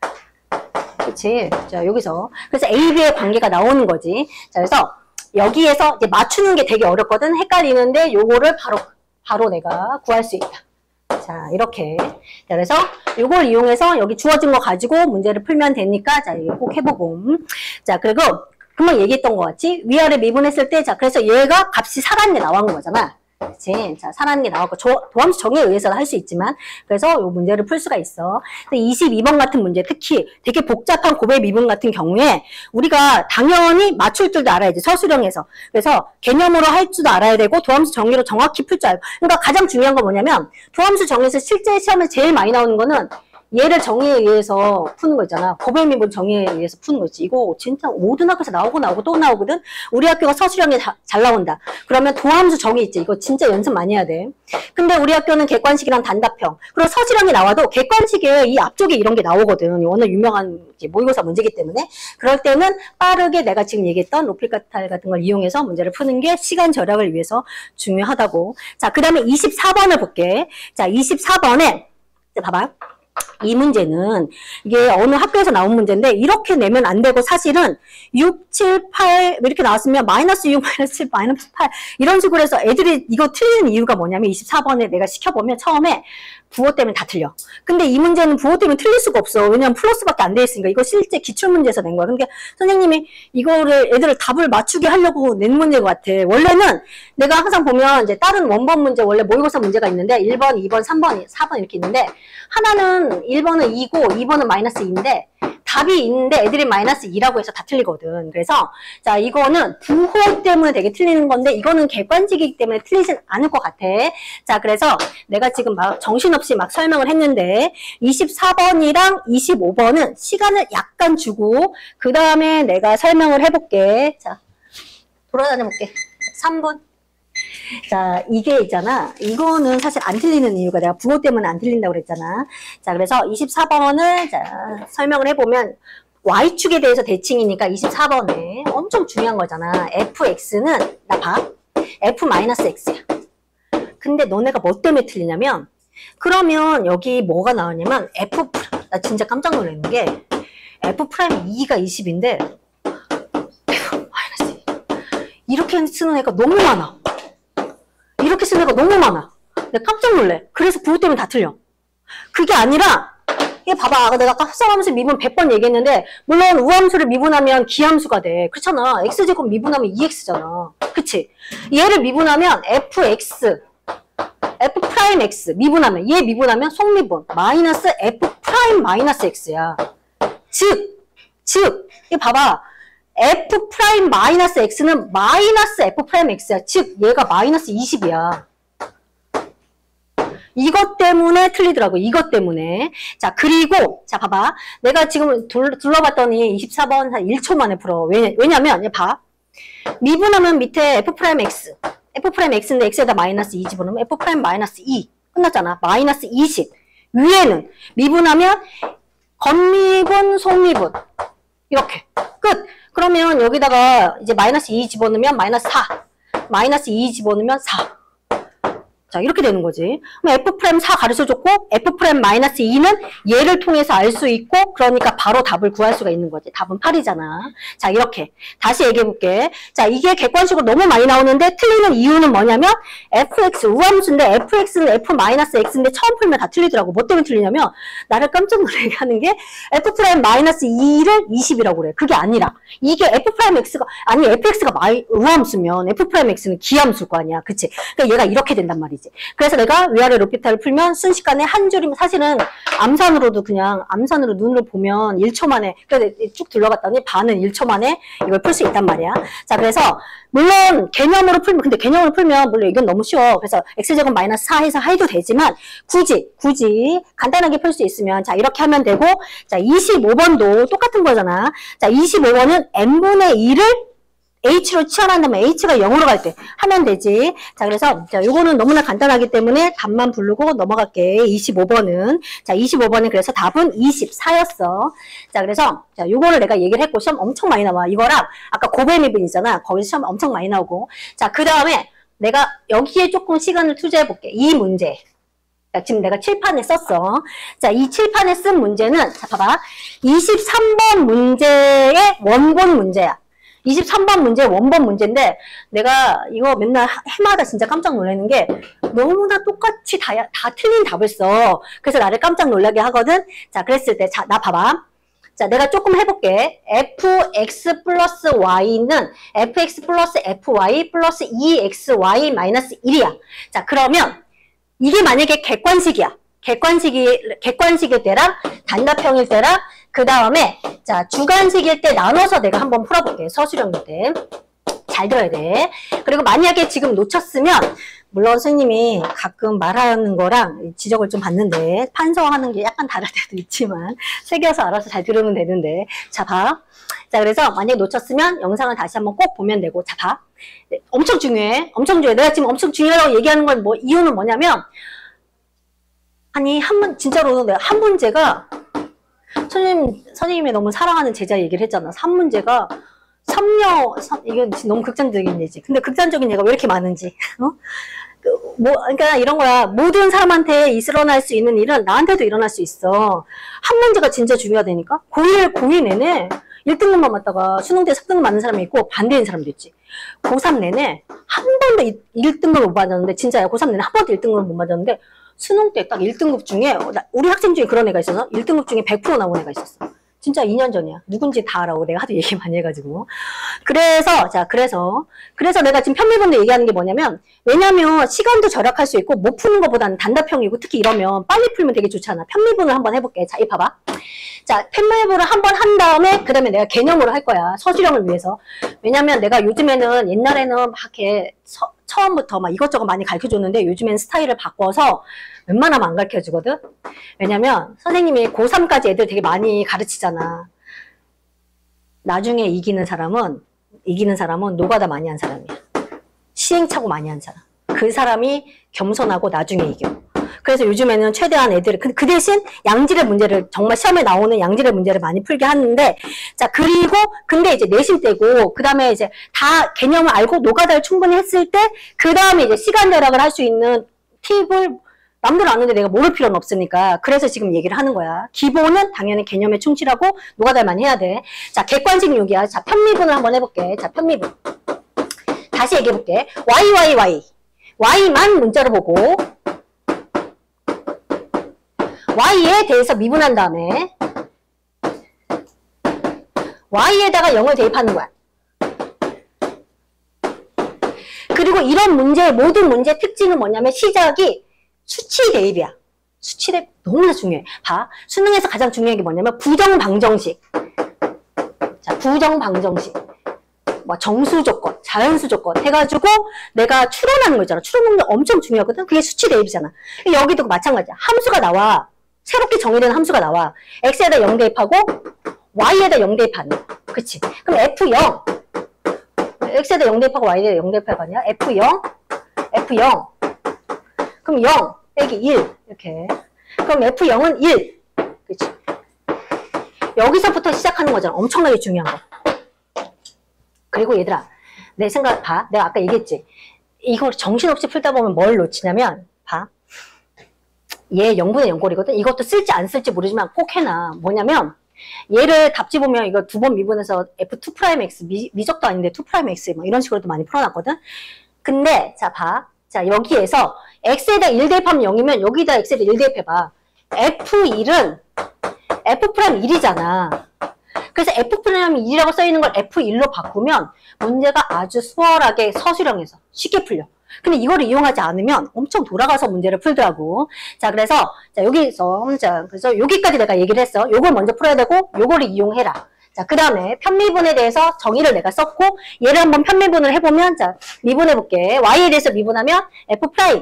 B: 그치? 자, 여기서. 그래서 A, B의 관계가 나오는 거지. 자, 그래서 여기에서 이제 맞추는 게 되게 어렵거든. 헷갈리는데 요거를 바로 내가 구할 수 있다. 자, 이렇게. 자, 그래서 이걸 이용해서 여기 주어진 거 가지고 문제를 풀면 되니까, 자, 이거 꼭 해보고. 자, 그리고 금방 얘기했던 것 같이 위아래 미분했을 때, 자, 그래서 얘가 값이 살아있는 게 나온 거잖아. 그치? 자, 살아있는 게 나왔고, 도함수 정의에 의해서 할 수 있지만, 그래서 이 문제를 풀 수가 있어. 22번 같은 문제, 특히 되게 복잡한 곱의 미분 같은 경우에, 우리가 당연히 맞출 줄도 알아야지, 서술형에서. 그래서 개념으로 할 줄도 알아야 되고, 도함수 정의로 정확히 풀 줄 알고. 그러니까 가장 중요한 건 뭐냐면, 도함수 정의에서 실제 시험에 제일 많이 나오는 거는, 얘를 정의에 의해서 푸는 거 있잖아. 곱의 미분 정의에 의해서 푸는 거지. 이거 진짜 모든 학교에서 나오고 또 나오거든. 우리 학교가 서술형에 잘 나온다. 그러면 도함수 정의 있지. 이거 진짜 연습 많이 해야 돼. 근데 우리 학교는 객관식이랑 단답형. 그리고 서술형이 나와도 객관식에 이 앞쪽에 이런 게 나오거든. 워낙 유명한 모의고사 문제이기 때문에. 그럴 때는 빠르게 내가 지금 얘기했던 로필카탈 같은 걸 이용해서 문제를 푸는 게 시간 절약을 위해서 중요하다고. 자, 그 다음에 24번을 볼게. 자, 24번에 봐봐. 이 문제는 이게 어느 학교에서 나온 문제인데 이렇게 내면 안 되고 사실은 6, 7, 8 이렇게 나왔으면 마이너스 6, 마이너스 7, 마이너스 8 이런 식으로 해서 애들이 이거 틀리는 이유가 뭐냐면 24번에 내가 시켜보면 처음에 부호 때문에 다 틀려. 근데 이 문제는 부호 때문에 틀릴 수가 없어. 왜냐면 플러스밖에 안 돼 있으니까. 이거 실제 기출문제에서 낸 거야. 그러니까 선생님이 이거를 애들을 답을 맞추게 하려고 낸 문제인 것 같아. 원래는 내가 항상 보면 이제 다른 원본 문제 원래 모의고사 문제가 있는데 1번, 2번, 3번, 4번 이렇게 있는데 하나는 1번은 2고 2번은 마이너스 2인데 답이 있는데 애들이 마이너스 2라고 해서 다 틀리거든. 그래서 자 이거는 부호 때문에 되게 틀리는 건데 이거는 객관식이기 때문에 틀리진 않을 것 같아. 자 그래서 내가 지금 막 정신없이 막 설명을 했는데 24번이랑 25번은 시간을 약간 주고 그 다음에 내가 설명을 해볼게. 자 돌아다녀 볼게. 3분. 자, 이게 있잖아. 이거는 사실 안 틀리는 이유가 내가 부호 때문에 안 틀린다고 그랬잖아. 자, 그래서 24번을 자, 설명을 해보면 Y축에 대해서 대칭이니까 24번에 엄청 중요한 거잖아. fx는 나 봐. f-x야. 근데 너네가 뭐 때문에 틀리냐면 그러면 여기 뭐가 나오냐면 나 진짜 깜짝 놀라는 게 f'2가 20인데 f-2 이렇게 쓰는 애가 너무 많아. 이렇게 쓰는 애가 너무 많아. 내가 깜짝 놀래. 그래서 부호 때문에 다 틀려. 그게 아니라 이게 봐봐. 내가 아까 합성함수 미분 100번 얘기했는데 물론 우함수를 미분하면 기함수가 돼. 그렇잖아. x제곱 미분하면 2x잖아. 그치? 얘를 미분하면 fx f'x 미분하면 얘 미분하면 속미분 마이너스 f' 마이너스 x야. 즉 이거 봐봐. f'-x는 마이너스 f'x야. 즉 얘가 마이너스 20이야. 이것 때문에 틀리더라고. 이것 때문에. 자 그리고 자 봐봐. 내가 지금 둘러봤더니 24번 한 1초 만에 풀어. 왜냐면 봐. 미분하면 밑에 f'x f'x인데 x에다 마이너스 2 집어넣으면 f' 2 끝났잖아. 마이너스 20. 위에는 미분하면 겉미분 속미분 이렇게 끝. 그러면 여기다가 이제 마이너스 2 집어넣으면 마이너스 4. 마이너스 2 집어넣으면 4. 자, 이렇게 되는 거지. 그럼 F'4 가르쳐줬고, F'-2는 얘를 통해서 알 수 있고, 그러니까 바로 답을 구할 수가 있는 거지. 답은 8이잖아. 자, 이렇게. 다시 얘기해볼게. 자, 이게 객관식으로 너무 많이 나오는데, 틀리는 이유는 뭐냐면, fx, 우함수인데, fx는 f-x인데, 처음 풀면 다 틀리더라고. 뭐 때문에 틀리냐면, 나를 깜짝 놀라게 하는 게, f'-2를 20이라고 그래. 그게 아니라, 이게 f'x가, 아니, fx가 우함수면, f'x는 기함수일 거 아니야. 그치? 그러니까 얘가 이렇게 된단 말이지. 얘기지. 그래서 내가 위아래 로피탈을 풀면 순식간에 한 줄이면 사실은 암산으로도 그냥 암산으로 눈으로 보면 1초 만에 그래서 쭉 둘러봤더니 반은 1초 만에 이걸 풀 수 있단 말이야. 자, 그래서 물론 개념으로 풀면 근데 개념으로 풀면 물론 이건 너무 쉬워. 그래서 x제곱 마이너스 4 해서 해도 되지만 굳이 간단하게 풀 수 있으면 자 이렇게 하면 되고 자 25번도 똑같은 거잖아. 자 25번은 n분의 2를 h로 치환한 다음에 h가 0으로 갈 때 하면 되지. 자, 그래서 자, 요거는 너무나 간단하기 때문에 답만 부르고 넘어갈게. 25번은. 자, 25번은 그래서 답은 24였어. 자, 그래서 자, 요거를 내가 얘기를 했고 시험 엄청 많이 나와. 이거랑 아까 고배미분이잖아. 거기서 시험 엄청 많이 나오고. 자, 그다음에 내가 여기에 조금 시간을 투자해 볼게. 이 문제. 자, 지금 내가 칠판에 썼어. 자, 이 칠판에 쓴 문제는 자, 봐봐. 23번 문제의 원본 문제야. 23번 문제 원본 문제인데 내가 이거 맨날 해마다 진짜 깜짝 놀라는 게 너무나 똑같이 다 틀린 답을 써. 그래서 나를 깜짝 놀라게 하거든. 자, 그랬을 때 자, 나 봐봐. 자, 내가 조금 해볼게. fx 플러스 y는 fx 플러스 fy 플러스 2xy 마이너스 1이야. 자, 그러면 이게 만약에 객관식이야. 객관식일 때랑 단답형일 때랑 그 다음에 자 주관식일 때 나눠서 내가 한번 풀어볼게. 서술형일 때. 잘 들어야 돼. 그리고 만약에 지금 놓쳤으면 물론 선생님이 가끔 말하는 거랑 지적을 좀 받는데 판서하는 게 약간 다를 때도 있지만 새겨서 알아서 잘 들으면 되는데 자 봐. 자 그래서 만약에 놓쳤으면 영상을 다시 한번 꼭 보면 되고 자 봐. 네, 엄청 중요해. 엄청 중요해. 내가 지금 엄청 중요하다고 얘기하는 건 뭐 이유는 뭐냐면 아니 진짜로 내가 한 문제가 선생님이 너무 사랑하는 제자 얘기를 했잖아. 3문제가 이건 너무 극단적인 예지. 근데 극단적인 예가 왜 이렇게 많은지. 그러니까 이런 거야. 모든 사람한테 일어날 수 있는 일은 나한테도 일어날 수 있어. 한 문제가 진짜 중요하다니까? 고1 내내 1등급만 맞다가 수능 때 4등급 맞는 사람이 있고 반대인 사람도 있지. 고3 내내 한 번도 1등급을 못 맞았는데 진짜야. 고3 내내 한 번도 1등급을 못 맞았는데 수능 때 딱 1등급 중에 우리 학생 중에 그런 애가 있어서 1등급 중에 100% 나온 애가 있었어. 진짜 2년 전이야. 누군지 다 알아고 내가 하도 얘기 많이 해가지고. 그래서 내가 지금 편미분도 얘기하는 게 뭐냐면 왜냐면 시간도 절약할 수 있고 못 푸는 것보다는 단답형이고 특히 이러면 빨리 풀면 되게 좋잖아. 편미분을 한번 해볼게. 자, 이 봐봐. 자, 편미분을 한번 한 다음에 그 다음에 내가 개념으로 할 거야. 서술형을 위해서. 왜냐면 내가 요즘에는 옛날에는 막 이렇게 처음부터 막 이것저것 많이 가르쳐줬는데 요즘엔 스타일을 바꿔서 웬만하면 안 가르쳐주거든? 왜냐면 선생님이 고3까지 애들 되게 많이 가르치잖아. 나중에 이기는 사람은 노가다 많이 한 사람이야. 시행착오 많이 한 사람. 그 사람이 겸손하고 나중에 이겨. 그래서 요즘에는 최대한 애들을 그 대신 양질의 문제를 정말 시험에 나오는 양질의 문제를 많이 풀게 하는데 자 그리고 근데 이제 내신 때고 그 다음에 이제 다 개념을 알고 노가다를 충분히 했을 때 그 다음에 이제 시간 절약을 할 수 있는 팁을 남들 아는데 내가 모를 필요는 없으니까 그래서 지금 얘기를 하는 거야. 기본은 당연히 개념에 충실하고 노가다만 해야 돼. 자 객관식 요기야. 자 편미분을 한번 해볼게. 자 편미분 다시 얘기해볼게. y만 문자로 보고 y에 대해서 미분한 다음에 y에다가 0을 대입하는 거야. 그리고 이런 모든 문제의 특징은 뭐냐면 시작이 수치 대입이야. 수치 대입 너무나 중요해. 봐. 수능에서 가장 중요한 게 뭐냐면 부정방정식. 자, 부정방정식. 뭐 정수 조건, 자연수 조건 해가지고 내가 추론하는 거 있잖아. 추론 능력 엄청 중요하거든. 그게 수치 대입이잖아. 여기도 마찬가지야. 함수가 나와. 새롭게 정의된 함수가 나와. x에다 0 대입하고 y에다 0 대입하는 거야. 그치? 그럼 f0 x에다 0 대입하고 y에다 0 대입할 거 아니야? f0 그럼 0 빼기 1 이렇게. 그럼 f0은 1 그치? 여기서부터 시작하는 거잖아. 엄청나게 중요한 거. 그리고 얘들아 내 생각 봐. 내가 아까 얘기했지. 이걸 정신없이 풀다 보면 뭘 놓치냐면 봐. 얘 0분의 0꼴이거든. 이것도 쓸지 안 쓸지 모르지만 꼭 해놔. 뭐냐면 얘를 답지 보면 이거 2번 미분해서 f2'x 미적도 아닌데 2'x 뭐 이런 식으로도 많이 풀어놨거든. 근데 자 봐. 자 여기에서 x에다 1 대입하면 0이면 여기다 x에다 1 대입해봐. f1은 f'1이잖아. 그래서 f'1이라고 써있는 걸 f1로 바꾸면 문제가 아주 수월하게 서술형에서 쉽게 풀려. 근데 이거를 이용하지 않으면 엄청 돌아가서 문제를 풀더라고. 자, 그래서, 자, 그래서 여기까지 내가 얘기를 했어. 요걸 먼저 풀어야 되고, 요거를 이용해라. 자, 그 다음에 편미분에 대해서 정의를 내가 썼고, 얘를 한번 편미분을 해보면, 자, 미분해볼게. y에 대해서 미분하면, f 프라임.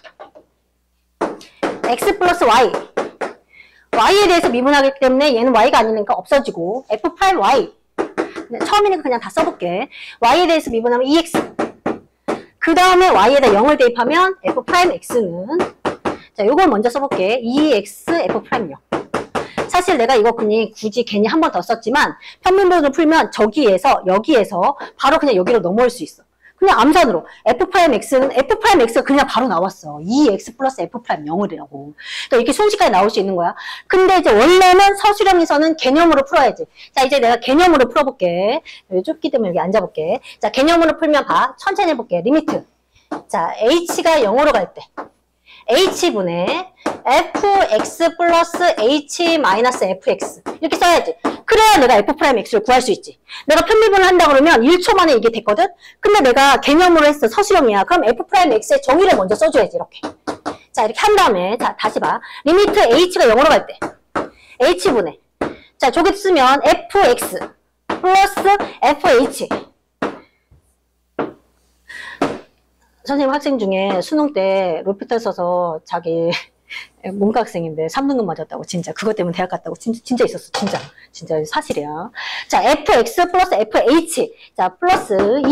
B: x 플러스 y. y에 대해서 미분하기 때문에 얘는 y가 아니니까 없어지고, f 프라임 y. 처음이니까 그냥 다 써볼게. y에 대해서 미분하면 2x. 그 다음에 y에다 0을 대입하면 f 프라임 x는, 자, 요걸 먼저 써볼게. 2x f 프라임 0. 사실 내가 이거 그냥 굳이 괜히 한 번 더 썼지만 편미분을 풀면 저기에서 여기에서 바로 그냥 여기로 넘어올 수 있어. 그냥 암산으로 f 프라임 x는 f 프라임 x가 그냥 바로 나왔어. 2x 플러스 f 프라임 0이라고. 그러니까 이렇게 순식간에 나올 수 있는 거야. 근데 이제 원래는 서술형에서는 개념으로 풀어야지. 자, 이제 내가 개념으로 풀어볼게. 여기 좁기 때문에 여기 앉아볼게. 자, 개념으로 풀면 봐. 천천히 해볼게. 리미트. 자, h가 0으로 갈 때 h분의 fx 플러스 h 마이너스 fx 이렇게 써야지. 그래야 내가 f 프라임 x를 구할 수 있지. 내가 편미분을 한다 그러면 1초 만에 이게 됐거든. 근데 내가 개념으로 했어. 서술형이야. 그럼 f 프라임 x의 정의를 먼저 써줘야지. 이렇게. 자, 이렇게 한 다음에 자, 다시 봐. 리미트 h가 0으로 갈 때 h분의, 자, 저기 쓰면 fx 플러스 fh. 선생님 학생 중에 수능 때 로피터 써서 자기 문과 학생인데 3등급 맞았다고. 진짜 그것 때문에 대학 갔다고. 진짜 있었어. 진짜 사실이야. 자, fx 플러스 fh. 자, 플러스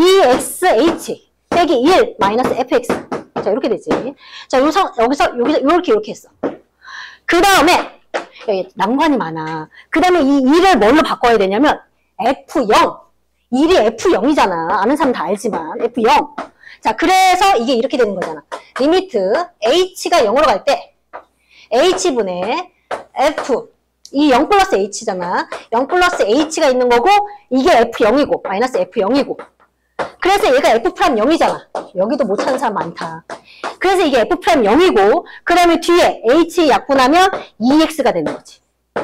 B: 2xh 빼기 1 마이너스 fx. 자, 이렇게 되지. 자, 여기서 이렇게 했어. 그 다음에 여기 난관이 많아. 그 다음에 이 2를 뭘로 바꿔야 되냐면 f0. 1이 f0이잖아. 아는 사람 다 알지만 f0. 자, 그래서 이게 이렇게 되는 거잖아. 리미트 h가 0으로 갈 때 h분의 f, 이 0 플러스 h잖아. 0 플러스 h가 있는 거고 이게 f0이고 마이너스 f0이고, 그래서 얘가 f 프라임 0이잖아. 여기도 못 찾는 사람 많다. 그래서 이게 f 프라임 0이고 그 다음에 뒤에 h 약분하면 2x가 되는 거지.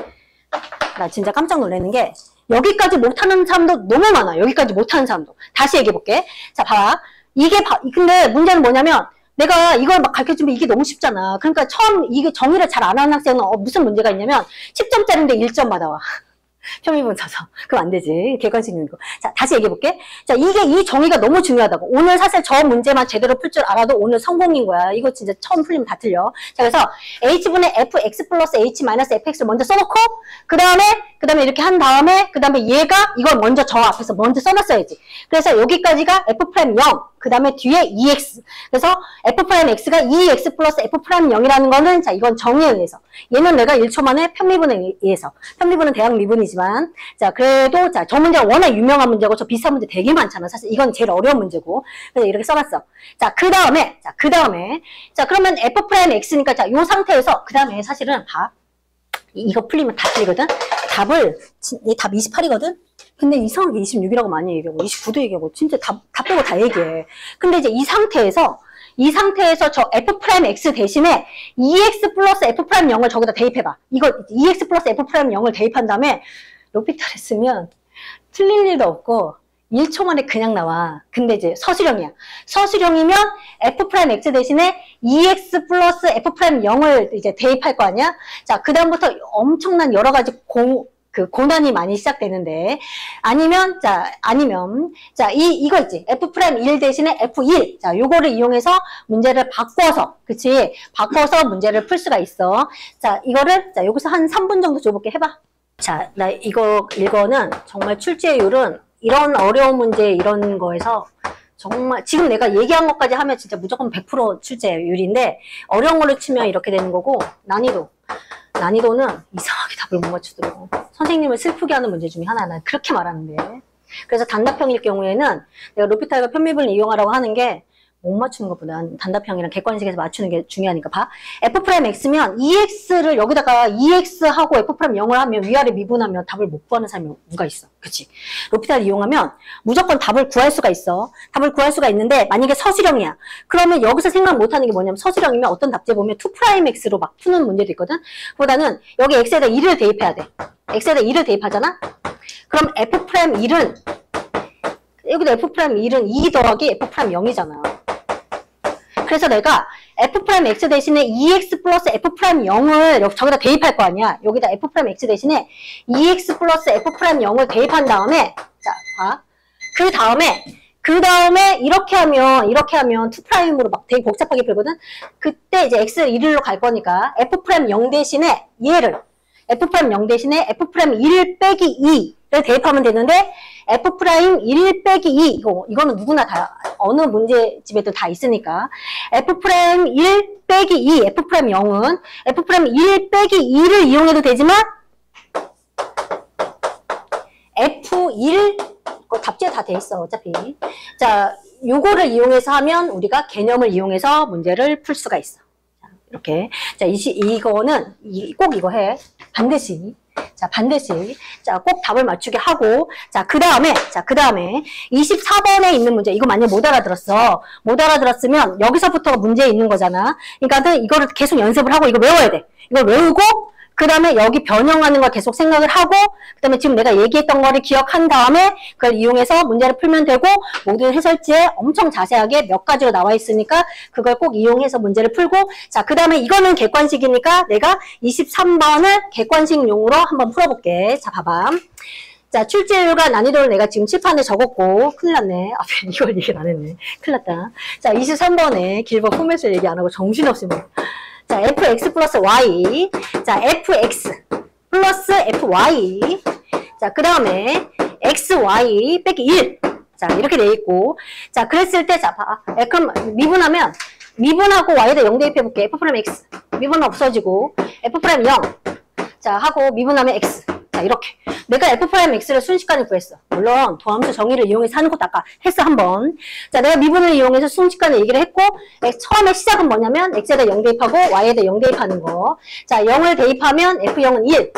B: 나 진짜 깜짝 놀라는 게 여기까지 못하는 사람도 너무 많아. 여기까지 못하는 사람도. 다시 얘기해볼게. 자, 봐봐. 근데 문제는 뭐냐면 내가 이걸 막 가르쳐주면 이게 너무 쉽잖아. 그러니까 처음 이게 정의를 잘 안 하는 학생은 무슨 문제가 있냐면 10점짜리인데 1점 받아와. 편미분 쳐서. 그럼 안 되지. 객관식 있는 거. 자, 다시 얘기해볼게. 자, 이 정의가 너무 중요하다고. 오늘 사실 저 문제만 제대로 풀 줄 알아도 오늘 성공인 거야. 이거 진짜 처음 풀리면 다 틀려. 자, 그래서 h분의 fx 플러스 h 마이너스 fx를 먼저 써놓고 그 다음에 이렇게 한 다음에 그 다음에 얘가 이걸 먼저 저 앞에서 먼저 써놨어야지. 그래서 여기까지가 f 프라임 0. 그 다음에 뒤에 2x. 그래서 f 프라임 x가 2x 플러스 f 프라임 0이라는 거는, 자, 이건 정의에 의해서. 얘는 내가 1초 만에 편미분에 의해서. 편미분은 대학 미분이지만. 자, 그래도, 자, 저 문제가 워낙 유명한 문제고, 저 비슷한 문제 되게 많잖아. 사실 이건 제일 어려운 문제고. 그래서 이렇게 써봤어. 자, 그 다음에. 자, 그러면 f 프라임 x니까, 자, 요 상태에서, 그 다음에 사실은 봐. 이거 풀리면 다 틀리거든? 얘 답 28이거든? 근데 이상하게 26이라고 많이 얘기하고 29도 얘기하고 진짜 다 빼고 다 얘기해. 근데 이제 이 상태에서 저 f 프라임 x 대신에 2x 플러스 f 프라임 0을 저기다 대입해봐. 이거 2x 플러스 f 프라임 0를 대입한 다음에 로피터를 쓰면 틀릴 일도 없고 1초 만에 그냥 나와. 근데 이제 서술형이야. 서술형이면 f 프라임 x 대신에 2x 플러스 f 프라임 0을 이제 대입할 거 아니야? 자, 그 다음부터 엄청난 여러 가지 고난이 많이 시작되는데, 아니면, 이거 있지. f 프라임 1 대신에 f1. 자, 요거를 이용해서 문제를 바꿔서 바꿔서 문제를 풀 수가 있어. 자, 이거를, 자, 여기서 한 3분 정도 줘볼게. 해봐. 자, 이거는 정말 출제율은 이런 어려운 문제 이런 거에서 정말 지금 내가 얘기한 것까지 하면 진짜 무조건 100% 출제율인데, 어려운 걸로 치면 이렇게 되는 거고, 난이도는 이상하게 답을 못 맞추더라고. 선생님을 슬프게 하는 문제 중에 하나. 난 그렇게 말하는데. 그래서 단답형일 경우에는 내가 로피탈과 편미분을 이용하라고 하는 게 못 맞추는 것보다 단답형이랑 객관식에서 맞추는 게 중요하니까. 봐. f 프라임 x면 2x를 여기다가 2x하고 f 프라임 0을 하면 위아래 미분하면 답을 못 구하는 사람이 누가 있어. 그치? 로피탈을 이용하면 무조건 답을 구할 수가 있어. 답을 구할 수가 있는데 만약에 서술형이야. 그러면 여기서 생각 못하는 게 뭐냐면, 서술형이면 어떤 답제 보면 2 프라임 x로 막 푸는 문제도 있거든. 보다는 여기 x에다 2를 대입해야 돼. x에다 2를 대입하잖아. 그럼 f 프라임 1은 여기다 f 프라임 1은 2 더하기 f 프라임 0이잖아. 그래서 내가 F'X 대신에 2X 플러스 F'0을 저기다 대입할 거 아니야. 여기다 F'X 대신에 2X 플러스 F'0을 대입한 다음에, 자, 봐. 그 다음에 이렇게 하면 2'으로 막 되게 복잡하게 풀거든? 그때 이제 X를 1일로 갈 거니까 F'0 대신에 얘를 F'0 대신에 F'1 빼기 2를 대입하면 되는데 F'1 빼기 2 이거는 누구나 다 어느 문제집에도 다 있으니까 F'1 빼기 2 F'0은 F'1 빼기 2를 이용해도 되지만 F1 답지에 다 돼 있어 어차피. 자, 요거를 이용해서 하면 우리가 개념을 이용해서 문제를 풀 수가 있어. 자, 이렇게. 자, 이거는 꼭 이거 해. 반드시. 자, 반드시. 자, 꼭 답을 맞추게 하고. 자, 그 다음에 24번에 있는 문제. 이거 만약 못 알아들었어. 못 알아들었으면 여기서부터가 문제에 있는 거잖아. 그러니까 이거를 계속 연습을 하고 이거 외워야 돼. 이걸 외우고 그 다음에 여기 변형하는 걸 계속 생각을 하고 그 다음에 지금 내가 얘기했던 거를 기억한 다음에 그걸 이용해서 문제를 풀면 되고 모든 해설지에 엄청 자세하게 몇 가지로 나와 있으니까 그걸 꼭 이용해서 문제를 풀고 자, 그 다음에 이거는 객관식이니까 내가 23번을 객관식용으로 한번 풀어볼게. 자, 봐봐. 자, 출제율과 난이도를 내가 지금 칠판에 적었고 큰일 났네. 앞에 이걸 얘기 안 했네. 큰일 났다. 자, 23번에 길버 포맷을 얘기 안 하고 정신없이 뭐. 자, fx 플러스 y. 자, fx 플러스 fy. 자, 그 다음에 xy 빼기 1. 자, 이렇게 돼 있고. 자, 그랬을 때, 자, 봐. 그럼 미분하고 y에다 0 대입해볼게. f'(x). 미분은 없어지고, f'0. 자, 하고 미분하면 x. 자, 이렇게. 내가 f'x를 순식간에 구했어. 물론 도함수 정의를 이용해서 하는 것도 아까 했어, 한번. 자, 내가 미분을 이용해서 순식간에 얘기를 했고 처음에 시작은 뭐냐면 x에다 0 대입하고 y에다 0 대입하는 거. 자, 0을 대입하면 f0은 1.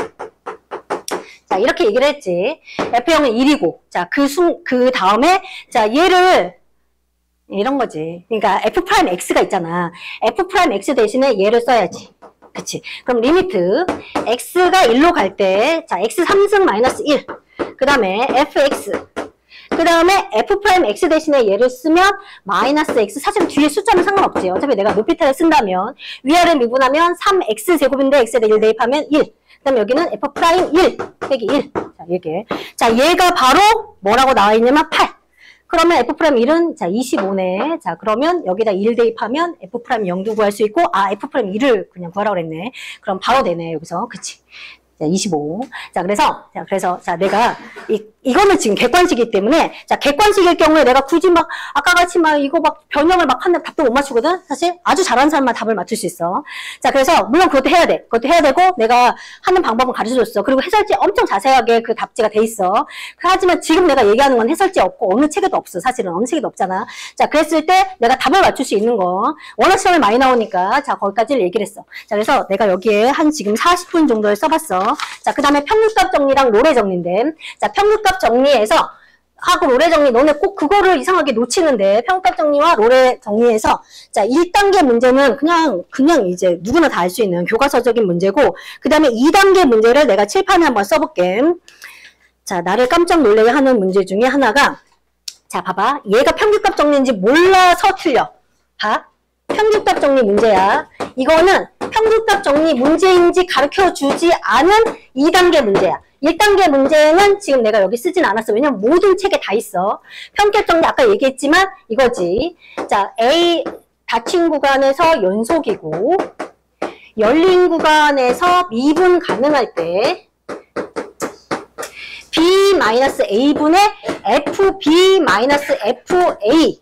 B: 자, 이렇게 얘기를 했지. f0은 1이고. 자, 그 다음에 자, 얘를 이런 거지. 그러니까 f'x가 있잖아. f'x 대신에 얘를 써야지. 그치. 그럼 리미트 x가 1로 갈 때, 자, x 3승 마이너스 1. 그 다음에 fx. 그 다음에 f'x 대신에 얘를 쓰면 마이너스 x. 사실 뒤에 숫자는 상관없지. 어차피 내가 높이타를 쓴다면 위아래 미분하면 3x 제곱인데 x에다 1 대입하면 1. 그 다음에 여기는 f'1 빼기 1. 자, 이게. 자, 얘가 바로 뭐라고 나와 있냐면 8. 그러면 F'1은 자 25네. 자, 그러면 여기다 1 대입하면 F'0도 구할 수 있고 F'1을 그냥 구하라고 그랬네. 그럼 바로 되네. 여기서. 그치? 자, 25. 자, 그래서 자, 내가 이거는 지금 객관식이기 때문에 자, 객관식일 경우에 내가 굳이 막 아까 같이 막 이거 막 변형을 막 한다면 답도 못 맞추거든. 사실 아주 잘하는 사람만 답을 맞출 수 있어. 자, 그래서 물론 그것도 해야 돼. 그것도 해야 되고 내가 하는 방법은 가르쳐 줬어. 그리고 해설지 엄청 자세하게 그 답지가 돼 있어. 하지만 지금 내가 얘기하는 건 해설지 없고 어느 책에도 없어. 사실은 어느 책에도 없잖아. 자, 그랬을 때 내가 답을 맞출 수 있는 거. 워낙 시험에 많이 나오니까 자, 거기까지를 얘기를 했어. 자, 그래서 내가 여기에 한 지금 40분 정도를 써봤어. 자, 그 다음에 평균값 정리랑 로레 정리인데, 자, 평균값 정리해서 하고 로레 정리, 너네 꼭 그거를 이상하게 놓치는데, 평균값 정리와 로레 정리해서, 자, 1단계 문제는 그냥 이제 누구나 다 알 수 있는 교과서적인 문제고, 그 다음에 2단계 문제를 내가 칠판에 한번 써볼게. 자, 나를 깜짝 놀라게 하는 문제 중에 하나가, 자, 봐봐. 얘가 평균값 정리인지 몰라서 틀려. 봐. 평균값 정리 문제야. 이거는 평균값 정리 문제인지 가르쳐주지 않은 2단계 문제야. 1단계 문제는 지금 내가 여기 쓰진 않았어. 왜냐면 모든 책에 다 있어. 평균값 정리 아까 얘기했지만 이거지. 자, A 닫힌 구간에서 연속이고 열린 구간에서 미분 가능할 때 B-A분의 FB-FA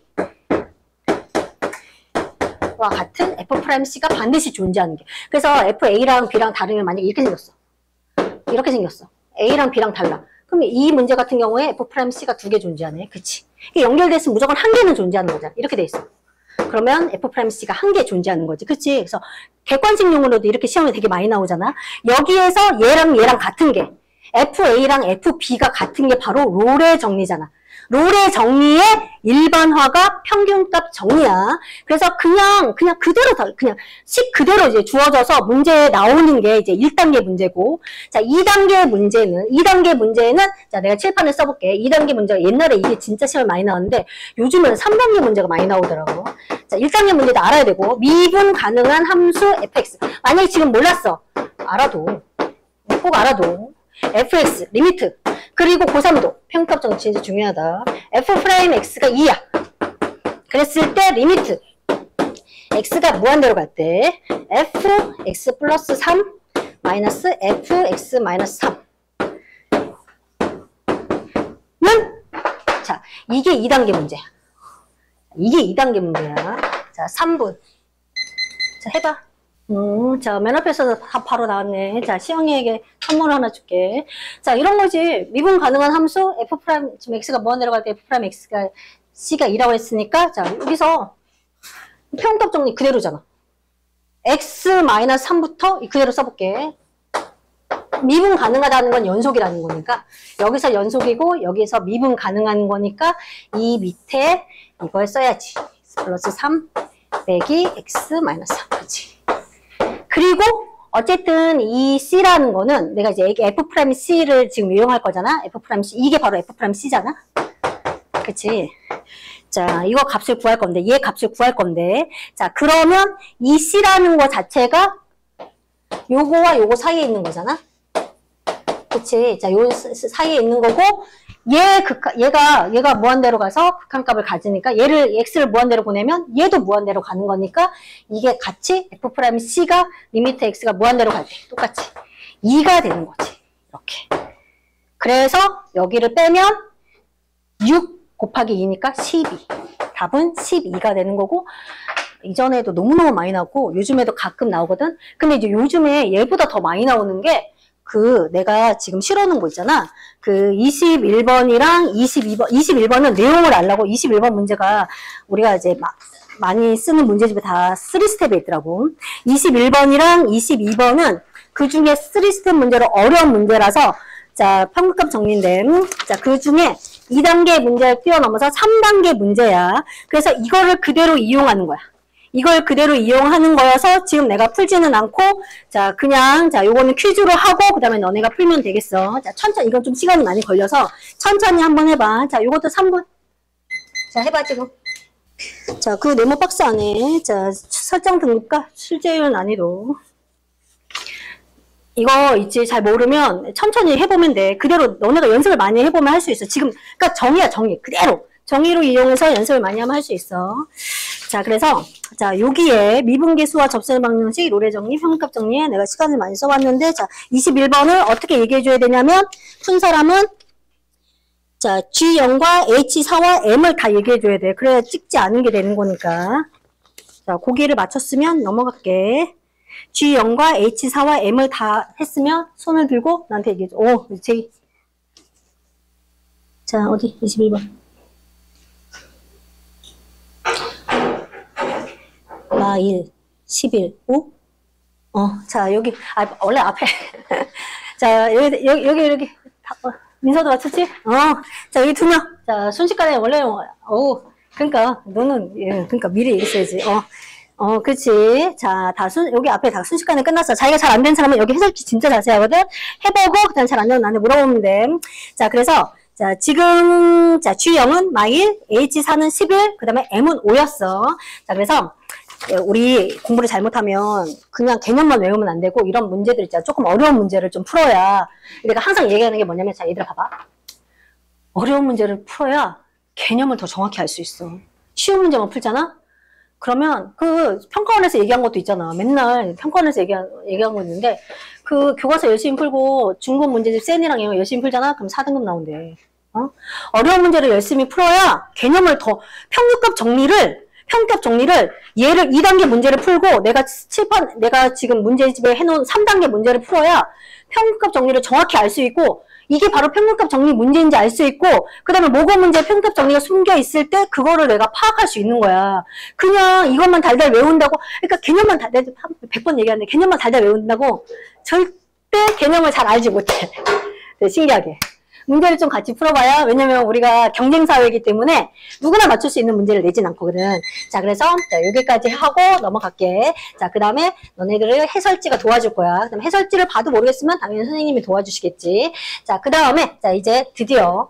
B: 와 같은 F'C가 반드시 존재하는 게. 그래서 FA랑 B랑 다르면 만약에 이렇게 생겼어. 이렇게 생겼어. A랑 B랑 달라. 그럼 이 문제 같은 경우에 F'C가 2개 존재하네. 그치? 연결됐으면 무조건 한 개는 존재하는 거잖아. 이렇게 돼 있어. 그러면 F'C가 한 개 존재하는 거지. 그치? 그래서 객관식용으로도 이렇게 시험에 되게 많이 나오잖아. 여기에서 얘랑 같은 게 FA랑 FB가 같은 게 바로 롤의 정리잖아. 롤의 정리의 일반화가 평균값 정리야. 그래서 그냥 그대로 그냥 식 그대로 이제 주어져서 문제에 나오는 게 이제 1단계 문제고, 자, 2단계 문제는 자, 내가 칠판에 써볼게. 2단계 문제가 옛날에 이게 진짜 시험에 많이 나왔는데 요즘은 3단계 문제가 많이 나오더라고. 자, 1단계 문제도 알아야 되고, 미분 가능한 함수 fx. 만약에 지금 몰랐어. 꼭 알아도. fx, 리미트. 그리고 고3도, 평균값 정리 진짜 중요하다. f'x가 2야. 그랬을 때 리미트. x가 무한대로 갈 때 fx 플러스 3 마이너스 fx 마이너스 3. 자, 이게 2단계 문제야. 자, 3분. 자, 해봐. 자, 맨 앞에서 다 바로 나왔네. 자, 시영이에게 선물 하나 줄게. 자, 이런 거지. 미분 가능한 함수, f', 지금 x가 무한대로 갈 때 f' x가 c가 2라고 했으니까, 자, 여기서 평균값 정리 그대로잖아. x-3부터 그대로 써볼게. 미분 가능하다는 건 연속이라는 거니까, 여기서 연속이고, 여기서 미분 가능한 거니까, 이 밑에 이걸 써야지. x 플러스 3 빼기 x 마이너스 3. 그렇지. 그리고 어쨌든 이 C라는 거는 내가 이제 F'C를 지금 이용할 거잖아. F'C. 이게 바로 F'C잖아. 그치? 자, 이거 값을 구할 건데, 얘 값을 구할 건데. 자, 그러면 이 C라는 거 자체가 요거와 요거 사이에 있는 거잖아. 그치? 자, 요 사이에 있는 거고, 얘가 무한대로 가서 극한값을 가지니까 얘를 x를 무한대로 보내면 얘도 무한대로 가는 거니까 이게 같이 f'C가 리미트 x가 무한대로 갈 때 똑같이 2가 되는 거지. 이렇게. 그래서 여기를 빼면 6 곱하기 2니까 12. 답은 12가 되는 거고, 이전에도 너무너무 많이 나오고 요즘에도 가끔 나오거든. 근데 이제 요즘에 얘보다 더 많이 나오는 게 내가 지금 실어놓은 거 있잖아. 21번이랑 22번, 21번은 내용을 알라고 21번 문제가 우리가 이제 많이 쓰는 문제집에 다 3스텝에 있더라고. 21번이랑 22번은 그 중에 3스텝 문제로 어려운 문제라서, 자, 평균값 정리인데, 자, 그 중에 2단계 문제를 뛰어넘어서 3단계 문제야. 그래서 이거를 그대로 이용하는 거야. 이걸 그대로 이용하는 거여서 지금 내가 풀지는 않고, 자, 그냥, 자, 요거는 퀴즈로 하고, 그 다음에 너네가 풀면 되겠어. 자, 천천히, 이건 좀 시간이 많이 걸려서 천천히 한번 해봐. 자, 요것도 3분. 자, 해봐, 지금. 자, 그 네모 박스 안에, 자, 설정 등급과 출제율 난이도. 이거 있지, 잘 모르면 천천히 해보면 돼. 그대로 너네가 연습을 많이 해보면 할 수 있어. 지금, 그러니까 정의야, 정의. 그대로. 정의로 이용해서 연습을 많이 하면 할 수 있어. 자, 그래서, 자, 여기에 미분계수와 접선의 방정식, 롤의 정리, 평균값 정리에 내가 시간을 많이 써봤는데, 자, 21번을 어떻게 얘기해줘야 되냐면, 푼 사람은, 자, G0과 H4와 M을 다 얘기해줘야 돼. 그래야 찍지 않은 게 되는 거니까. 자, 고기를 맞췄으면 넘어갈게. G0과 H4와 M을 다 했으면 손을 들고 나한테 얘기해줘. 오, 제이. 자, 어디? 21번. 마일, 11, 5? 자, 여기, 원래 앞에. 자, 여기. 민서도 맞췄지? 자, 여기 2명. 자, 순식간에 원래, 그러니까, 너는, 그러니까 미리 있어야지. 그치. 자, 여기 앞에 다 순식간에 끝났어. 자기가 잘 안 된 사람은 여기 해설지 진짜 자세히 하거든? 해보고, 그 다음 잘 안 되면 나한테 물어보면 돼. 자, 그래서, 자, 지금, 자, G0은 마일, H4는 11, 그 다음에 M은 5였어. 자, 그래서, 우리 공부를 잘못하면 그냥 개념만 외우면 안 되고 이런 문제들 있잖아. 조금 어려운 문제를 좀 풀어야, 내가 항상 얘기하는 게 뭐냐면, 자, 얘들아 봐봐. 어려운 문제를 풀어야 개념을 더 정확히 알 수 있어. 쉬운 문제만 풀잖아? 그러면 그 평가원에서 얘기한 것도 있잖아. 맨날 평가원에서 얘기한 거 있는데, 그 교과서 열심히 풀고 중급 문제집 센이랑 이런 거 열심히 풀잖아? 그럼 4등급 나온대. 어려운 문제를 열심히 풀어야 개념을 더, 평균값 정리를 얘를 2단계 문제를 풀고 내가 지금 문제집에 해놓은 3단계 문제를 풀어야 평균값 정리를 정확히 알 수 있고, 이게 바로 평균값 정리 문제인지 알 수 있고, 그 다음에 모국 문제에 평균값 정리가 숨겨 있을 때 그거를 내가 파악할 수 있는 거야. 그냥 이것만 달달 외운다고, 그러니까 개념만 달달, 100번 얘기하는데 개념만 달달 외운다고 절대 개념을 잘 알지 못해. 네, 신기하게. 문제를 좀 같이 풀어봐야, 왜냐면 우리가 경쟁사회이기 때문에 누구나 맞출 수 있는 문제를 내진 않거든. 자, 그래서, 자, 여기까지 하고 넘어갈게. 자, 그 다음에 너네들을 해설지가 도와줄 거야. 그 다음에 해설지를 봐도 모르겠으면 당연히 선생님이 도와주시겠지. 자, 그 다음에, 자, 이제 드디어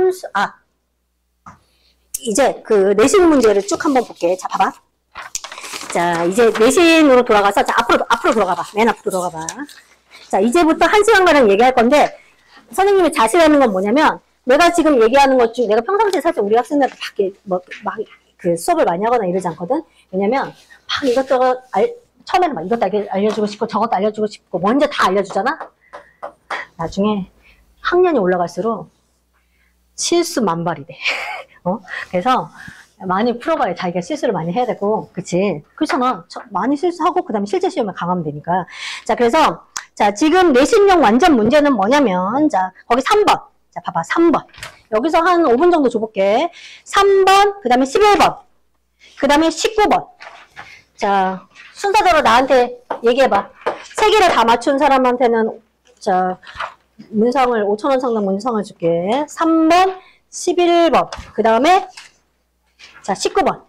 B: 이제 그 내신 문제를 쭉 한번 볼게. 자, 봐봐. 자, 이제 내신으로 돌아가서, 자, 앞으로 돌아가봐. 맨 앞으로 돌아가봐. 자, 이제부터 1시간가량 얘기할 건데, 선생님이 자세하는 건 뭐냐면, 내가 지금 얘기하는 것 중, 내가 평상시에 사실 우리 학생들한테 그 수업을 많이 하거나 이러지 않거든? 왜냐면, 막 이것저것, 처음에는 막 이것도 알려주고 싶고, 저것도 알려주고 싶고, 먼저 다 알려주잖아? 나중에 학년이 올라갈수록 실수 만발이 돼. 그래서, 많이 풀어봐야 자기가 실수를 많이 해야 되고, 그치? 그렇잖아. 많이 실수하고, 그 다음에 실제 시험에 강하면 되니까. 자, 그래서, 자, 지금 내신용 완전 문제는 뭐냐면, 자, 거기 3번. 자, 봐봐, 3번. 여기서 한 5분 정도 줘볼게. 3번, 그 다음에 11번, 그 다음에 19번. 자, 순서대로 나한테 얘기해봐. 3개를 다 맞춘 사람한테는, 자, 문상을, 5,000원 상당 문상을 줄게. 3번, 11번, 그 다음에, 자, 19번.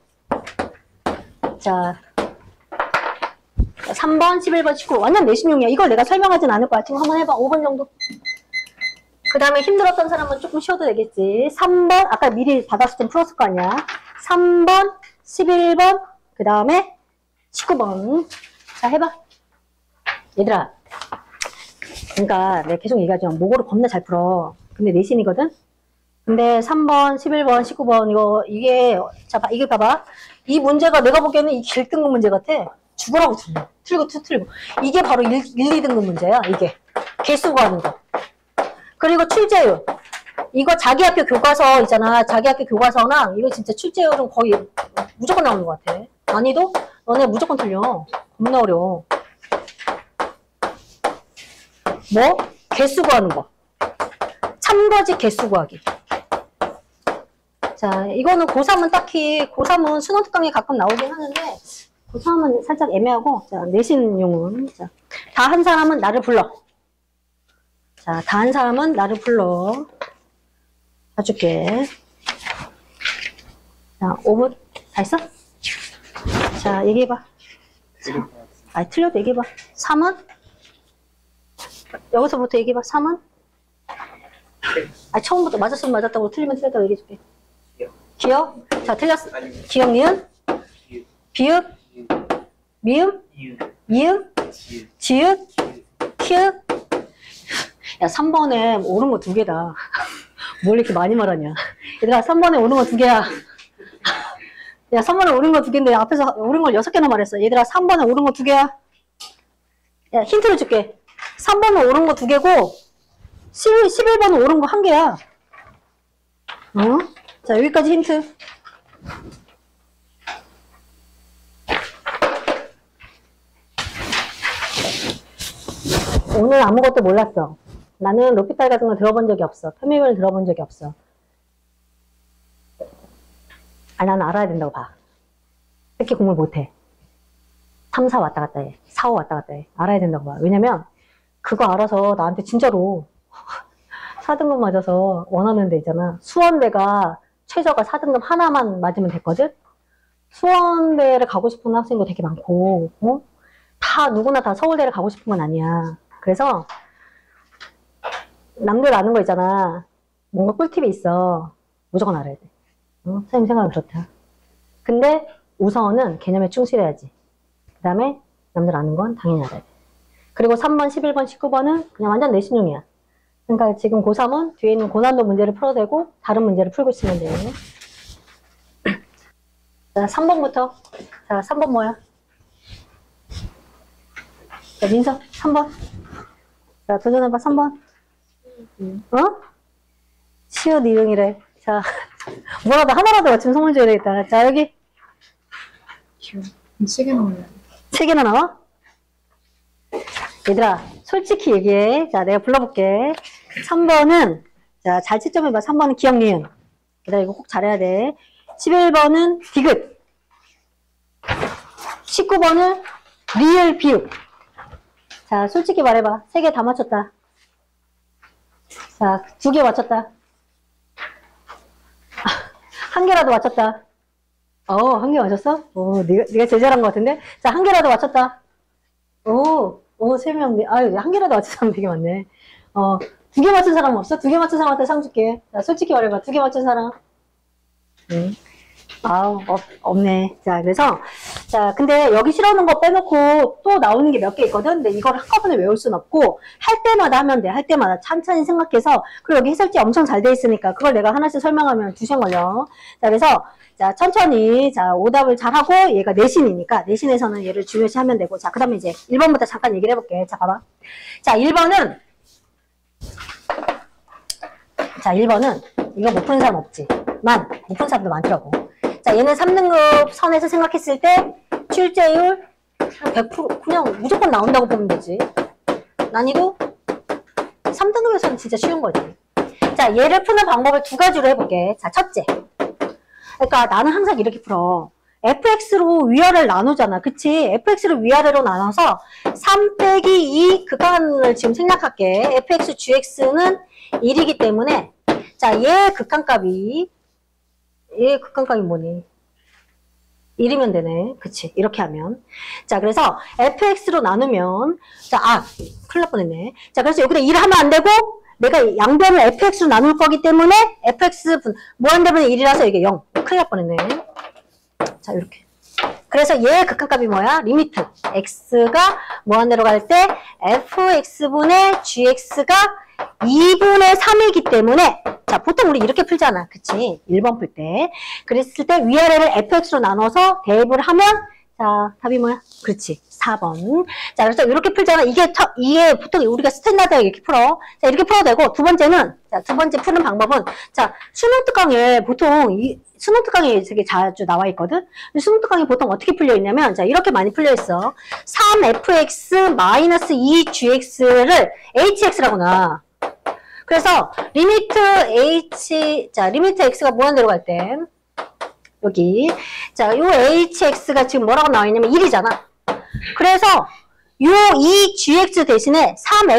B: 자, 3번, 11번, 19번. 완전 내신용이야. 이걸 내가 설명하진 않을 거야. 지금 한번 해봐. 5번 정도. 그 다음에 힘들었던 사람은 조금 쉬어도 되겠지. 3번, 아까 미리 받았을 땐 풀었을 거 아니야. 3번, 11번, 그 다음에 19번. 자, 해봐. 얘들아. 그러니까 내가 계속 얘기하지만 모고를 겁나 잘 풀어. 근데 내신이거든? 근데 3번, 11번, 19번, 자, 이게 봐봐. 이 문제가 내가 보기에는 이 1등급 문제 같아. 죽으라고 틀고. 이게 바로 1, 2등급 문제야, 이게. 개수 구하는 거. 그리고 출제율. 이거 자기 학교 교과서 있잖아. 자기 학교 교과서랑 이거 진짜 출제율은 거의 무조건 나오는 것 같아. 난이도? 너네 무조건 틀려. 겁나 어려워. 뭐? 개수 구하는 거. 참거지 개수 구하기. 자, 이거는 고3은 딱히, 고3은 수능 특강에 가끔 나오긴 하는데, 고3은 살짝 애매하고, 자, 내신용은. 자, 다 한 사람은 나를 불러. 자, 다 한 사람은 나를 불러. 봐줄게. 자, 5분. 다 했어? 자, 얘기해봐. 틀려도 얘기해봐. 3은? 여기서부터 얘기해봐. 3은? 처음부터 맞았으면 맞았다고 틀리면 틀렸다고 얘기해줄게. 기억? 자, 틀렸어. 기억, 니은? 비읍? 미음? 이음? 지읒? 키읔? 야, 3번에 옳은 거 2개다. 뭘 이렇게 많이 말하냐. 얘들아, 3번에 옳은 거 2개야. 야, 3번에 옳은 거 2개인데 앞에서 옳은 걸 6개나 말했어. 얘들아, 3번에 옳은 거 2개야. 야, 힌트를 줄게. 3번은 옳은 거 2개고 11번은 옳은 거 1개야. 자, 여기까지 힌트. 오늘 아무것도 몰랐어. 나는 로피탈 같은 거 들어본 적이 없어. 표미을 들어본 적이 없어. 나는 알아야 된다고 봐. 특히 공부를 못해. 3, 4 왔다 갔다 해. 4, 5 왔다 갔다 해. 알아야 된다고 봐. 왜냐면 그거 알아서 나한테 진짜로 4등급 맞아서 원하는 데 있잖아. 수원대가 최저가 4등급 하나만 맞으면 됐거든? 수원대를 가고 싶은 학생도 되게 많고, 누구나 다 서울대를 가고 싶은 건 아니야. 그래서, 남들 아는 거 있잖아. 뭔가 꿀팁이 있어. 무조건 알아야 돼. 선생님 생각은 그렇다. 근데 우선은 개념에 충실해야지. 그 다음에 남들 아는 건 당연히 알아야 돼. 그리고 3번, 11번, 19번은 그냥 완전 내신용이야. 그러니까 지금 고3은 뒤에 있는 고난도 문제를 풀어도 되고 다른 문제를 풀고 있으면 돼요. 자, 3번부터. 자, 3번 뭐야? 자, 민서, 3번. 자, 도전해봐, 3번. 시옷 이응이래. 자, 뭐라도 하나라도 맞추면 선물 줘야 되겠다. 자, 여기.
C: 3개 나와요.
B: 3개나 나와? 얘들아, 솔직히 얘기해. 자, 내가 불러볼게. 3번은, 자, 잘 채점해봐. 3번은 기억, 니은. 얘들아, 이거 꼭 잘해야 돼. 11번은 디귿. 19번은 리을, 비읍. 자, 솔직히 말해봐. 3개 다 맞췄다. 자, 2개 맞췄다. 한 개라도 맞췄다. 1개 맞췄어? 네가 제일 잘한 것 같은데? 자, 한 개라도 맞췄다. 3명, 한 개라도 맞춘 사람 되게 많네. 2개 맞춘 사람 없어? 2개 맞춘 사람한테 상 줄게. 자, 솔직히 말해봐. 2개 맞춘 사람. 없네. 자, 그래서, 자, 근데 여기 실어놓은 거 빼놓고 또 나오는 게 몇 개 있거든? 근데 이걸 한꺼번에 외울 순 없고, 할 때마다 하면 돼. 할 때마다 천천히 생각해서, 그리고 여기 해설지 엄청 잘 돼 있으니까, 그걸 내가 하나씩 설명하면 2시간 걸려. 자, 그래서, 자, 천천히, 자, 오답을 잘하고, 얘가 내신이니까, 내신에서는 얘를 중요시 하면 되고, 자, 그 다음에 이제 1번부터 잠깐 얘기를 해볼게. 자, 봐봐. 자, 1번은, 이거 못 푸는 사람 없지. 못 푸는 사람도 많더라고. 자, 얘는 3등급 선에서 생각했을 때 출제율 100% 그냥 무조건 나온다고 보면 되지. 난이도 3등급에서는 진짜 쉬운 거지. 자, 얘를 푸는 방법을 2가지로 해볼게. 자, 첫째. 그러니까 나는 항상 이렇게 풀어. fx로 위아래를 나누잖아. 그치? fx를 위아래로 나눠서 3 빼기 2 극한을 지금 생략할게. fx gx는 1이기 때문에 자, 얘 극한값이 뭐니? 1이면 되네. 그치? 이렇게 하면. 자, 그래서 fx로 나누면 자, 큰일 날 뻔했네. 자, 그래서 여기다 1을 하면 안 되고 내가 양변을 fx로 나눌 거기 때문에 fx 무한대분의 1이라서 이게 0. 큰일 날 뻔했네. 자, 이렇게. 그래서 얘의 극한값이 뭐야? 리미트 x가 무한대로 갈 때 fx분의 gx가 2분의 3이기 때문에 자, 보통 우리 이렇게 풀잖아. 그치? 1번 풀 때. 그랬을 때 위아래를 fx로 나눠서 대입을 하면 자, 답이 뭐야? 그렇지. 4번. 자, 그래서 이렇게 풀잖아. 이게 보통 우리가 스탠다드하게 이렇게 풀어. 자, 이렇게 풀어도 되고, 두 번째는, 자, 두 번째 푸는 방법은, 자, 수능 특강에 보통, 수능 특강에 되게 자주 나와 있거든? 수능 특강이 보통 어떻게 풀려 있냐면, 자, 이렇게 많이 풀려 있어. 3fx-2gx를 hx라고 놔. 그래서, 리미트 x가 무한대로 갈 때, 여기. 자, 요 hx가 지금 뭐라고 나와 있냐면 1이잖아. 그래서 이 gx 대신에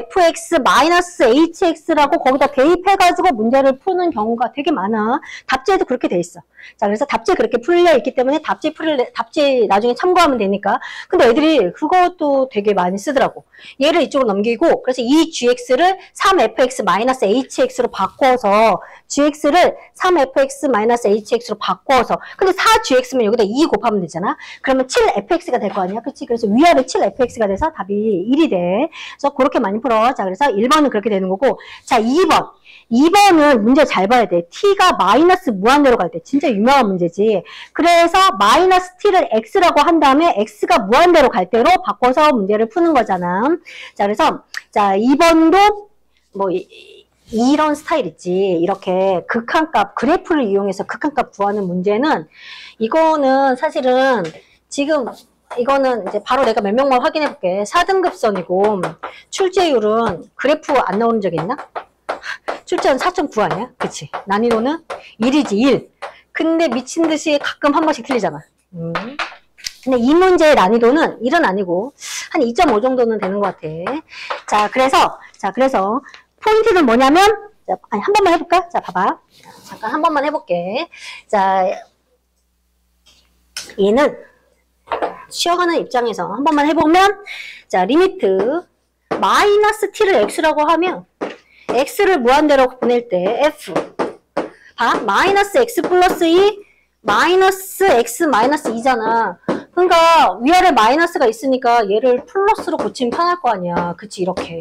B: 3fx-hx라고 거기다 대입해가지고 문제를 푸는 경우가 되게 많아. 답지에도 그렇게 돼 있어. 자, 그래서 답지에 그렇게 풀려 있기 때문에 답지 나중에 참고하면 되니까. 근데 애들이 그것도 되게 많이 쓰더라고. 얘를 이쪽으로 넘기고, 그래서 이 gx를 3fx-hx로 바꿔서, gx를 3fx-hx로 바꿔서, 근데 4gx면 여기다 2 곱하면 되잖아? 그러면 7fx가 될 거 아니야? 그치? 그래서 위아래 7fx가 돼서 답이 1이 돼. 그래서 그렇게 많이 풀어. 자, 그래서 1번은 그렇게 되는 거고, 자, 2번은 문제 잘 봐야 돼. t가 마이너스 무한대로 갈 때. 진짜 유명한 문제지. 그래서 마이너스 t를 x라고 한 다음에 x가 무한대로 갈 때로 바꿔서 문제를 푸는 거잖아. 자, 그래서, 자, 2번도 뭐, 이런 스타일 있지. 이렇게 극한값, 그래프를 이용해서 극한값 구하는 문제는, 이거는 사실은 지금, 이거는 이제 바로 내가 몇 명만 확인해 볼게. 4등급선이고, 출제율은 그래프 안 나오는 적 있나? 출제는 4.9 아니야? 그치? 난이도는 1이지, 1. 근데 미친 듯이 가끔 한 번씩 틀리잖아. 근데 이 문제의 난이도는 1은 아니고, 한 2.5 정도는 되는 것 같아. 자, 그래서 포인트는 뭐냐면, 자, 한 번만 해볼까? 자, 봐봐. 잠깐 한 번만 해볼게. 자, 얘는 쉬어가는 입장에서 한 번만 해보면, 자, 리미트 마이너스 t를 x라고 하면, x를 무한대로 보낼 때 f 봐, 마이너스 x 플러스 2 마이너스 x 마이너스 2잖아. 그러니까 위아래 마이너스가 있으니까 얘를 플러스로 고치면 편할 거 아니야. 그치?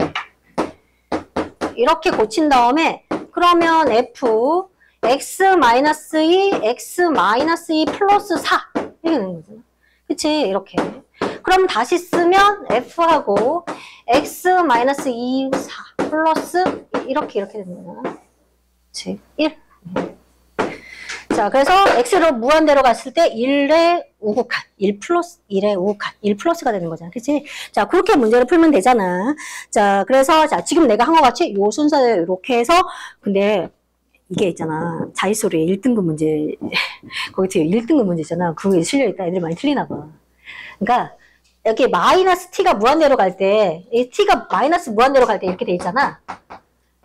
B: 이렇게 고친 다음에 그러면 f x 마이너스 2 x 마이너스 2 플러스 4 이렇게 되는 거잖아. 그치? 이렇게. 그럼 다시 쓰면 f하고 x 마이너스 2 4 플러스 이렇게 되는 거야. 그치? 1. 자, 그래서 x로 무한대로 갔을 때 1의 우극한, 1 플러스 1의 우극한, 1 플러스가 되는 거잖아. 그치? 자, 그렇게 문제를 풀면 되잖아. 자, 그래서 자, 지금 내가 한 것 같이 요 순서에 이렇게 해서 근데 이게 있잖아. 자릿수로의 1등급 문제 거기 뒤에 1등급 문제 있잖아. 그게 실려있다. 애들이 많이 틀리나 봐. 그러니까 여기 마이너스 t가 무한대로 갈 때, 이 t가 마이너스 무한대로 갈 때 이렇게 돼 있잖아.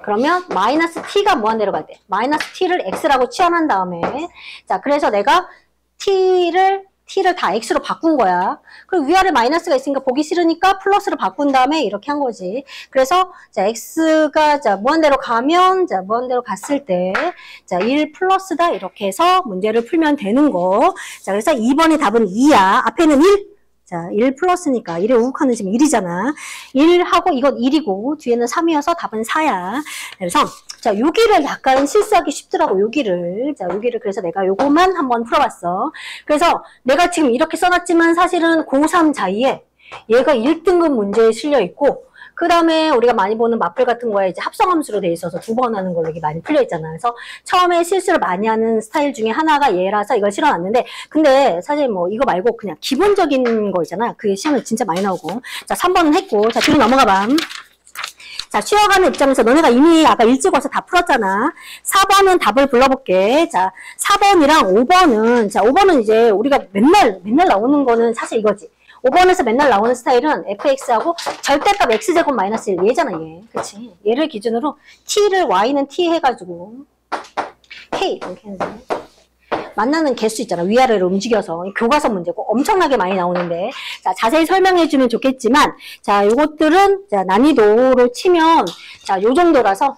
B: 그러면 마이너스 t가 무한대로 갈 때 마이너스 t를 x라고 치환한 다음에 자 그래서 내가 t를 다 x로 바꾼 거야. 그리고 위아래 마이너스가 있으니까 보기 싫으니까 플러스로 바꾼 다음에 이렇게 한 거지. 그래서 자 x가 자 무한대로 가면 자 무한대로 갔을 때 자 1 플러스다 이렇게 해서 문제를 풀면 되는 거. 자 그래서 2번의 답은 2야. 앞에는 1. 자, 1 플러스니까 1의 우극하는 지금 1이잖아. 1하고 이건 1이고 뒤에는 3이어서 답은 4야. 그래서 자, 여기를 약간 실수하기 쉽더라고. 여기를. 자, 여기를 그래서 내가 요거만 한번 풀어봤어. 그래서 내가 지금 이렇게 써놨지만 사실은 고3 자이에 얘가 1등급 문제에 실려 있고 그 다음에 우리가 많이 보는 마플 같은 거에 이제 합성함수로 돼 있어서 2번 하는 걸로 이게 많이 풀려 있잖아. 그래서 처음에 실수를 많이 하는 스타일 중에 하나가 얘라서 이걸 실어놨는데, 근데 사실 뭐 이거 말고 그냥 기본적인 거 있잖아. 그 시험에 진짜 많이 나오고. 자, 3번은 했고. 자, 뒤로 넘어가 봐. 자, 쉬어가는 입장에서 너네가 이미 아까 일찍 와서 다 풀었잖아. 4번은 답을 불러볼게. 자, 4번이랑 5번은, 자, 5번은 이제 우리가 맨날 나오는 거는 사실 이거지. 5번에서 맨날 나오는 스타일은 fx하고 절대값 x제곱 마이너스 1 얘잖아 얘. 그치? 얘를 기준으로 t를 y는 t 해가지고 k 이렇게 했는데 만나는 개수 있잖아. 위아래로 움직여서 교과서 문제고 엄청나게 많이 나오는데 자 자세히 설명해주면 좋겠지만 자 요것들은 자 난이도로 치면 자 요 정도라서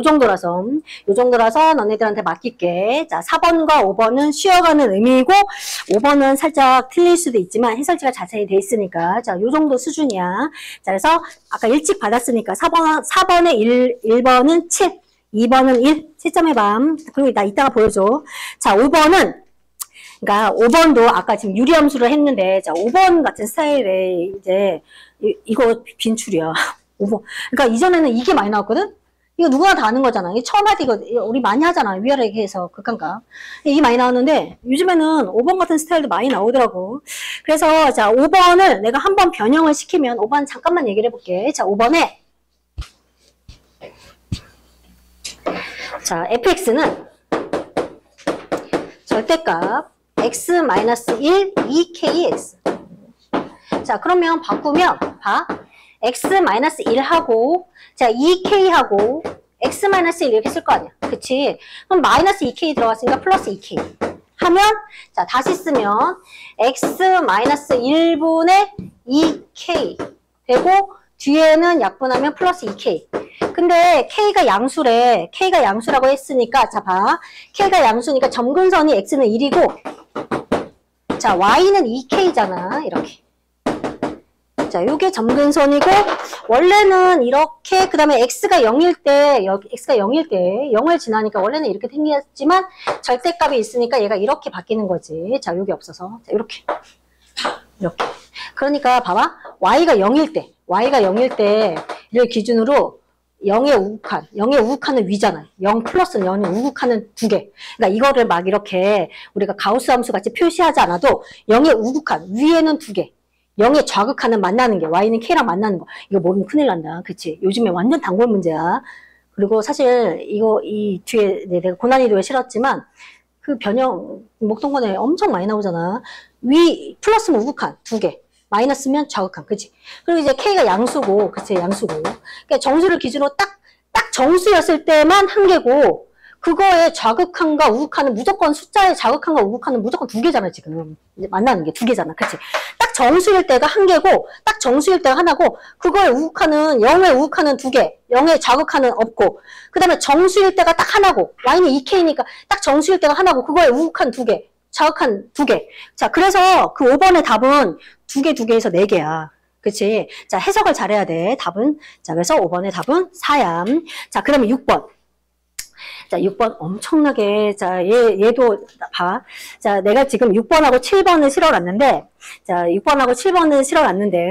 B: 너네들한테 맡길게. 자 4번과 5번은 쉬어가는 의미이고 5번은 살짝 틀릴 수도 있지만 해설지가 자세히 돼 있으니까 자 요 정도 수준이야. 자 그래서 아까 일찍 받았으니까 4번에 1번은 7 2번은 1, 채점해봐. 그리고 나 이따가 보여줘. 자, 5번은, 그러니까 5번도 아까 지금 유리함수를 했는데, 자, 5번 같은 스타일의 이제, 이거 빈출이야. 5번. 그러니까 이전에는 이게 많이 나왔거든? 이거 누구나 다 아는 거잖아. 이게 처음 할 때 이거 우리 많이 하잖아. 위아래 해서 극한값. 이게 많이 나왔는데, 요즘에는 5번 같은 스타일도 많이 나오더라고. 그래서, 자, 5번을 내가 한번 변형을 시키면, 5번 잠깐만 얘기를 해볼게. 자, 5번에, 자, fx는 절대값 x-1 2kx. 자, 그러면 바꾸면 봐. x-1하고 자, 2k하고 x-1 이렇게 쓸 거 아니야. 그치? 그럼 마이너스 2k 들어갔으니까 플러스 2k. 하면 자, 다시 쓰면 x-1분의 2k 되고 뒤에는 약분하면 플러스 2k. 근데 K가 양수래. K가 양수라고 했으니까 자 봐. K가 양수니까 점근선이 X는 1이고 자 Y는 2K잖아. 이렇게. 자 요게 점근선이고 원래는 이렇게 그 다음에 X가 0일 때 0을 지나니까 원래는 이렇게 생겼지만 절대값이 있으니까 얘가 이렇게 바뀌는 거지. 자 여기 없어서 자 이렇게 그러니까 봐봐. Y가 0일 때를 기준으로 0의 우극하는 위잖아. 0 플러스 0의 우극하는 두 개. 그러니까 이거를 막 이렇게 우리가 가우스 함수 같이 표시하지 않아도 0의 우극한 위에는 두 개. 0의 좌극하는 만나는 게 Y는 K랑 만나는 거. 이거 모르면 큰일 난다. 그치? 요즘에 완전 단골 문제야. 그리고 사실 이 뒤에 내가 고난이도에 실었지만 그 변형 목동권에 엄청 많이 나오잖아. 위 플러스면 우극한 두 개. 마이너스면 좌극한, 그치? 그리고 이제 K가 양수고, 그치? 양수고. 그러니까 정수를 기준으로 딱 정수였을 때만 한 개고, 그거에 좌극한과 우극한은 무조건 숫자의 좌극한과 우극한은 무조건 두 개잖아, 지금. 이제 만나는 게 두 개잖아, 그치? 딱 정수일 때가 한 개고, 딱 정수일 때가 하나고, 그거에 우극한은, 0의 우극한은 두 개, 0의 좌극한은 없고, 그 다음에 정수일 때가 딱 하나고, Y는 2K니까 딱 정수일 때가 하나고, 그거에 우극한 두 개. 좌극한 두 개. 자, 그래서 그 5번의 답은 두 개에서 4개야. 그치? 자, 해석을 잘해야 돼, 답은. 자, 그래서 5번의 답은 4야. 자, 그러면 6번. 자, 6번 엄청나게, 자, 얘도 봐. 자, 내가 지금 6번하고 7번을 실어놨는데, 자, 6번하고 7번을 실어놨는데,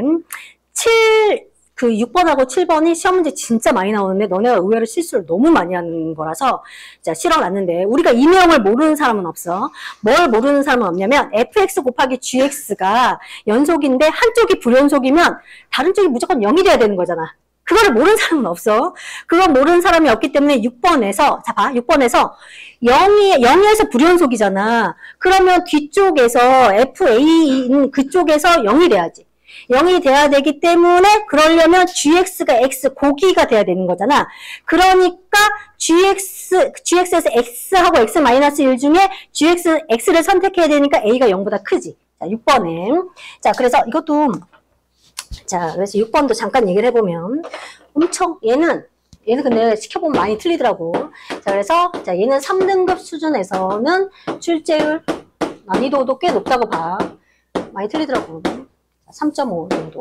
B: 6번하고 7번이 시험 문제 진짜 많이 나오는데 너네가 의외로 실수를 너무 많이 하는 거라서 자 실어놨는데 우리가 이명을 모르는 사람은 없어. 뭘 모르는 사람은 없냐면 fx 곱하기 gx가 연속인데 한쪽이 불연속이면 다른 쪽이 무조건 0이 돼야 되는 거잖아. 그거를 모르는 사람은 없어. 그건 모르는 사람이 없기 때문에 6번에서 자 봐. 6번에서 0에서 불연속이잖아. 그러면 뒤쪽에서 FA인 그쪽에서 0이 돼야지. 0이 돼야 되기 때문에 그러려면 gx가 x 고기가 돼야 되는 거잖아. 그러니까 gx에서 x하고 x-1 중에 x를 선택해야 되니까 a가 0보다 크지. 자, 6번에. 자, 그래서 이것도 자, 그래서 6번도 잠깐 얘기를 해보면 엄청 얘는 근데 시켜보면 많이 틀리더라고. 자, 그래서 자, 얘는 3등급 수준에서는 출제율 난이도도 꽤 높다고 봐. 많이 틀리더라고. 3.5 정도.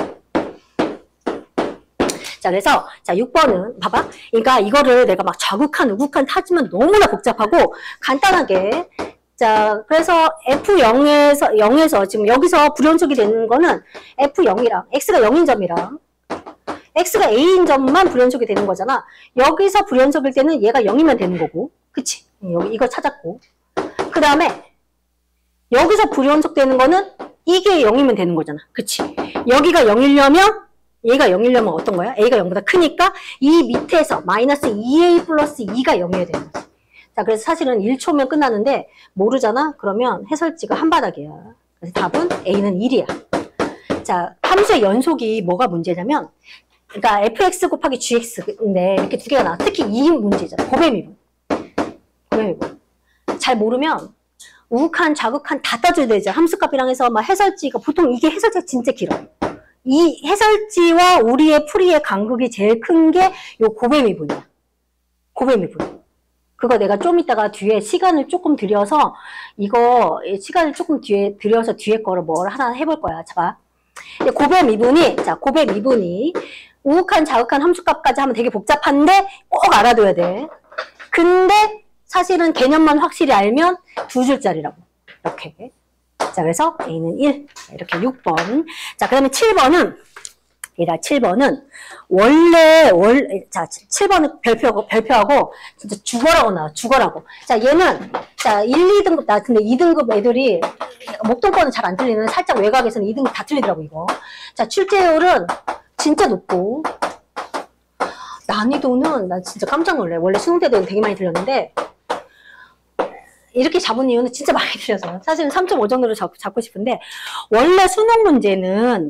B: 자, 그래서 자, 6번은 봐봐. 그러니까 이거를 내가 막 좌극한 우극한 타지면 너무나 복잡하고 간단하게 자, 그래서 F0에서 지금 여기서 불연속이 되는 거는 F0이랑 X가 0인 점이랑 X가 A인 점만 불연속이 되는 거잖아. 여기서 불연속일 때는 얘가 0이면 되는 거고. 그치? 여기 이거 찾았고. 그 다음에 여기서 불연속 되는 거는 이게 0이면 되는 거잖아. 그치? 여기가 0이려면 얘가 0이려면 어떤 거야? A가 0보다 크니까 이 밑에서 마이너스 2A 플러스 2가 0이어야 되는 거지. 자, 그래서 사실은 1초면 끝나는데 모르잖아? 그러면 해설지가 한 바닥이야. 그래서 답은 A는 1이야. 자, 함수의 연속이 뭐가 문제냐면 그러니까 fx 곱하기 gx인데 이렇게 두 개가 나와. 특히 이 문제잖아. 고배미분. 잘 모르면 우극한, 좌극한 다 따져야 되죠. 함수값이랑 해서 막 해설지가 보통 이게 해설지가 진짜 길어. 이 해설지와 우리의 풀이의 간극이 제일 큰 게 요 고배미분이야. 고배미분. 그거 내가 좀 이따가 뒤에 시간을 조금 들여서 이거 시간을 조금 뒤에 들여서 뒤에 거를 뭘 하나 해볼 거야. 자, 봐. 고배미분이 우극한, 좌극한 함수값까지 하면 되게 복잡한데 꼭 알아둬야 돼. 근데 사실은 개념만 확실히 알면 두 줄짜리라고. 이렇게. 자, 그래서 A는 1. 이렇게 6번. 자, 그 다음에 7번은 자, 7번은 별표하고, 진짜 죽어라고 나와, 죽어라고. 자, 얘는, 자, 1, 2등급, 근데 2등급 애들이, 목동권은 잘 안 틀리는 살짝 외곽에서는 2등급 다 틀리더라고, 이거. 자, 출제율은 진짜 높고, 난이도는, 나 진짜 깜짝 놀래. 원래 수능 때도 되게 많이 틀렸는데, 이렇게 잡은 이유는 진짜 많이 틀려서 사실은 3.5 정도로 잡고 싶은데 원래 수능 문제는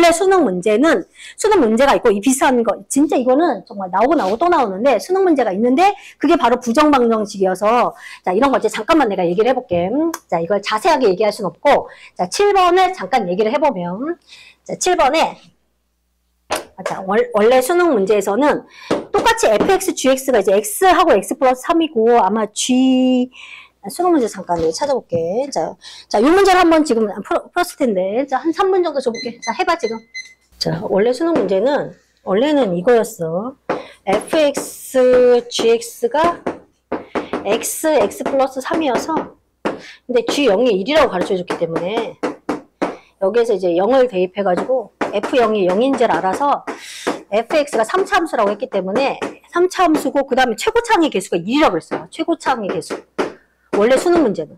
B: 수능 문제가 있고 이 비슷한 거 진짜 이거는 정말 나오고 또 나오는데 수능 문제가 있는데 그게 바로 부정방정식이어서 자 이런 거 이제 잠깐만 내가 얘기를 해볼게. 자 이걸 자세하게 얘기할 순 없고 자 7번을 잠깐 얘기를 해보면 자 7번에 자, 원래 수능 문제에서는 똑같이 fx, gx가 이제 x하고 x 플러스 3이고 아마 수능 문제 잠깐 찾아볼게. 자, 이 문제를 한번 지금 풀었을 텐데. 자, 한 3분 정도 줘볼게. 자, 해봐, 지금. 자, 원래 수능 문제는, 원래는 이거였어. fx, gx가 x 플러스 3이어서, 근데 g0이 1이라고 가르쳐 줬기 때문에, 여기에서 이제 0을 대입해가지고, f0이 0인지를 알아서, fx가 3차 함수라고 했기 때문에, 3차 함수고, 그 다음에 최고차항의 개수가 1이라고 그랬어요. 최고차항의 개수. 원래 수능 문제는.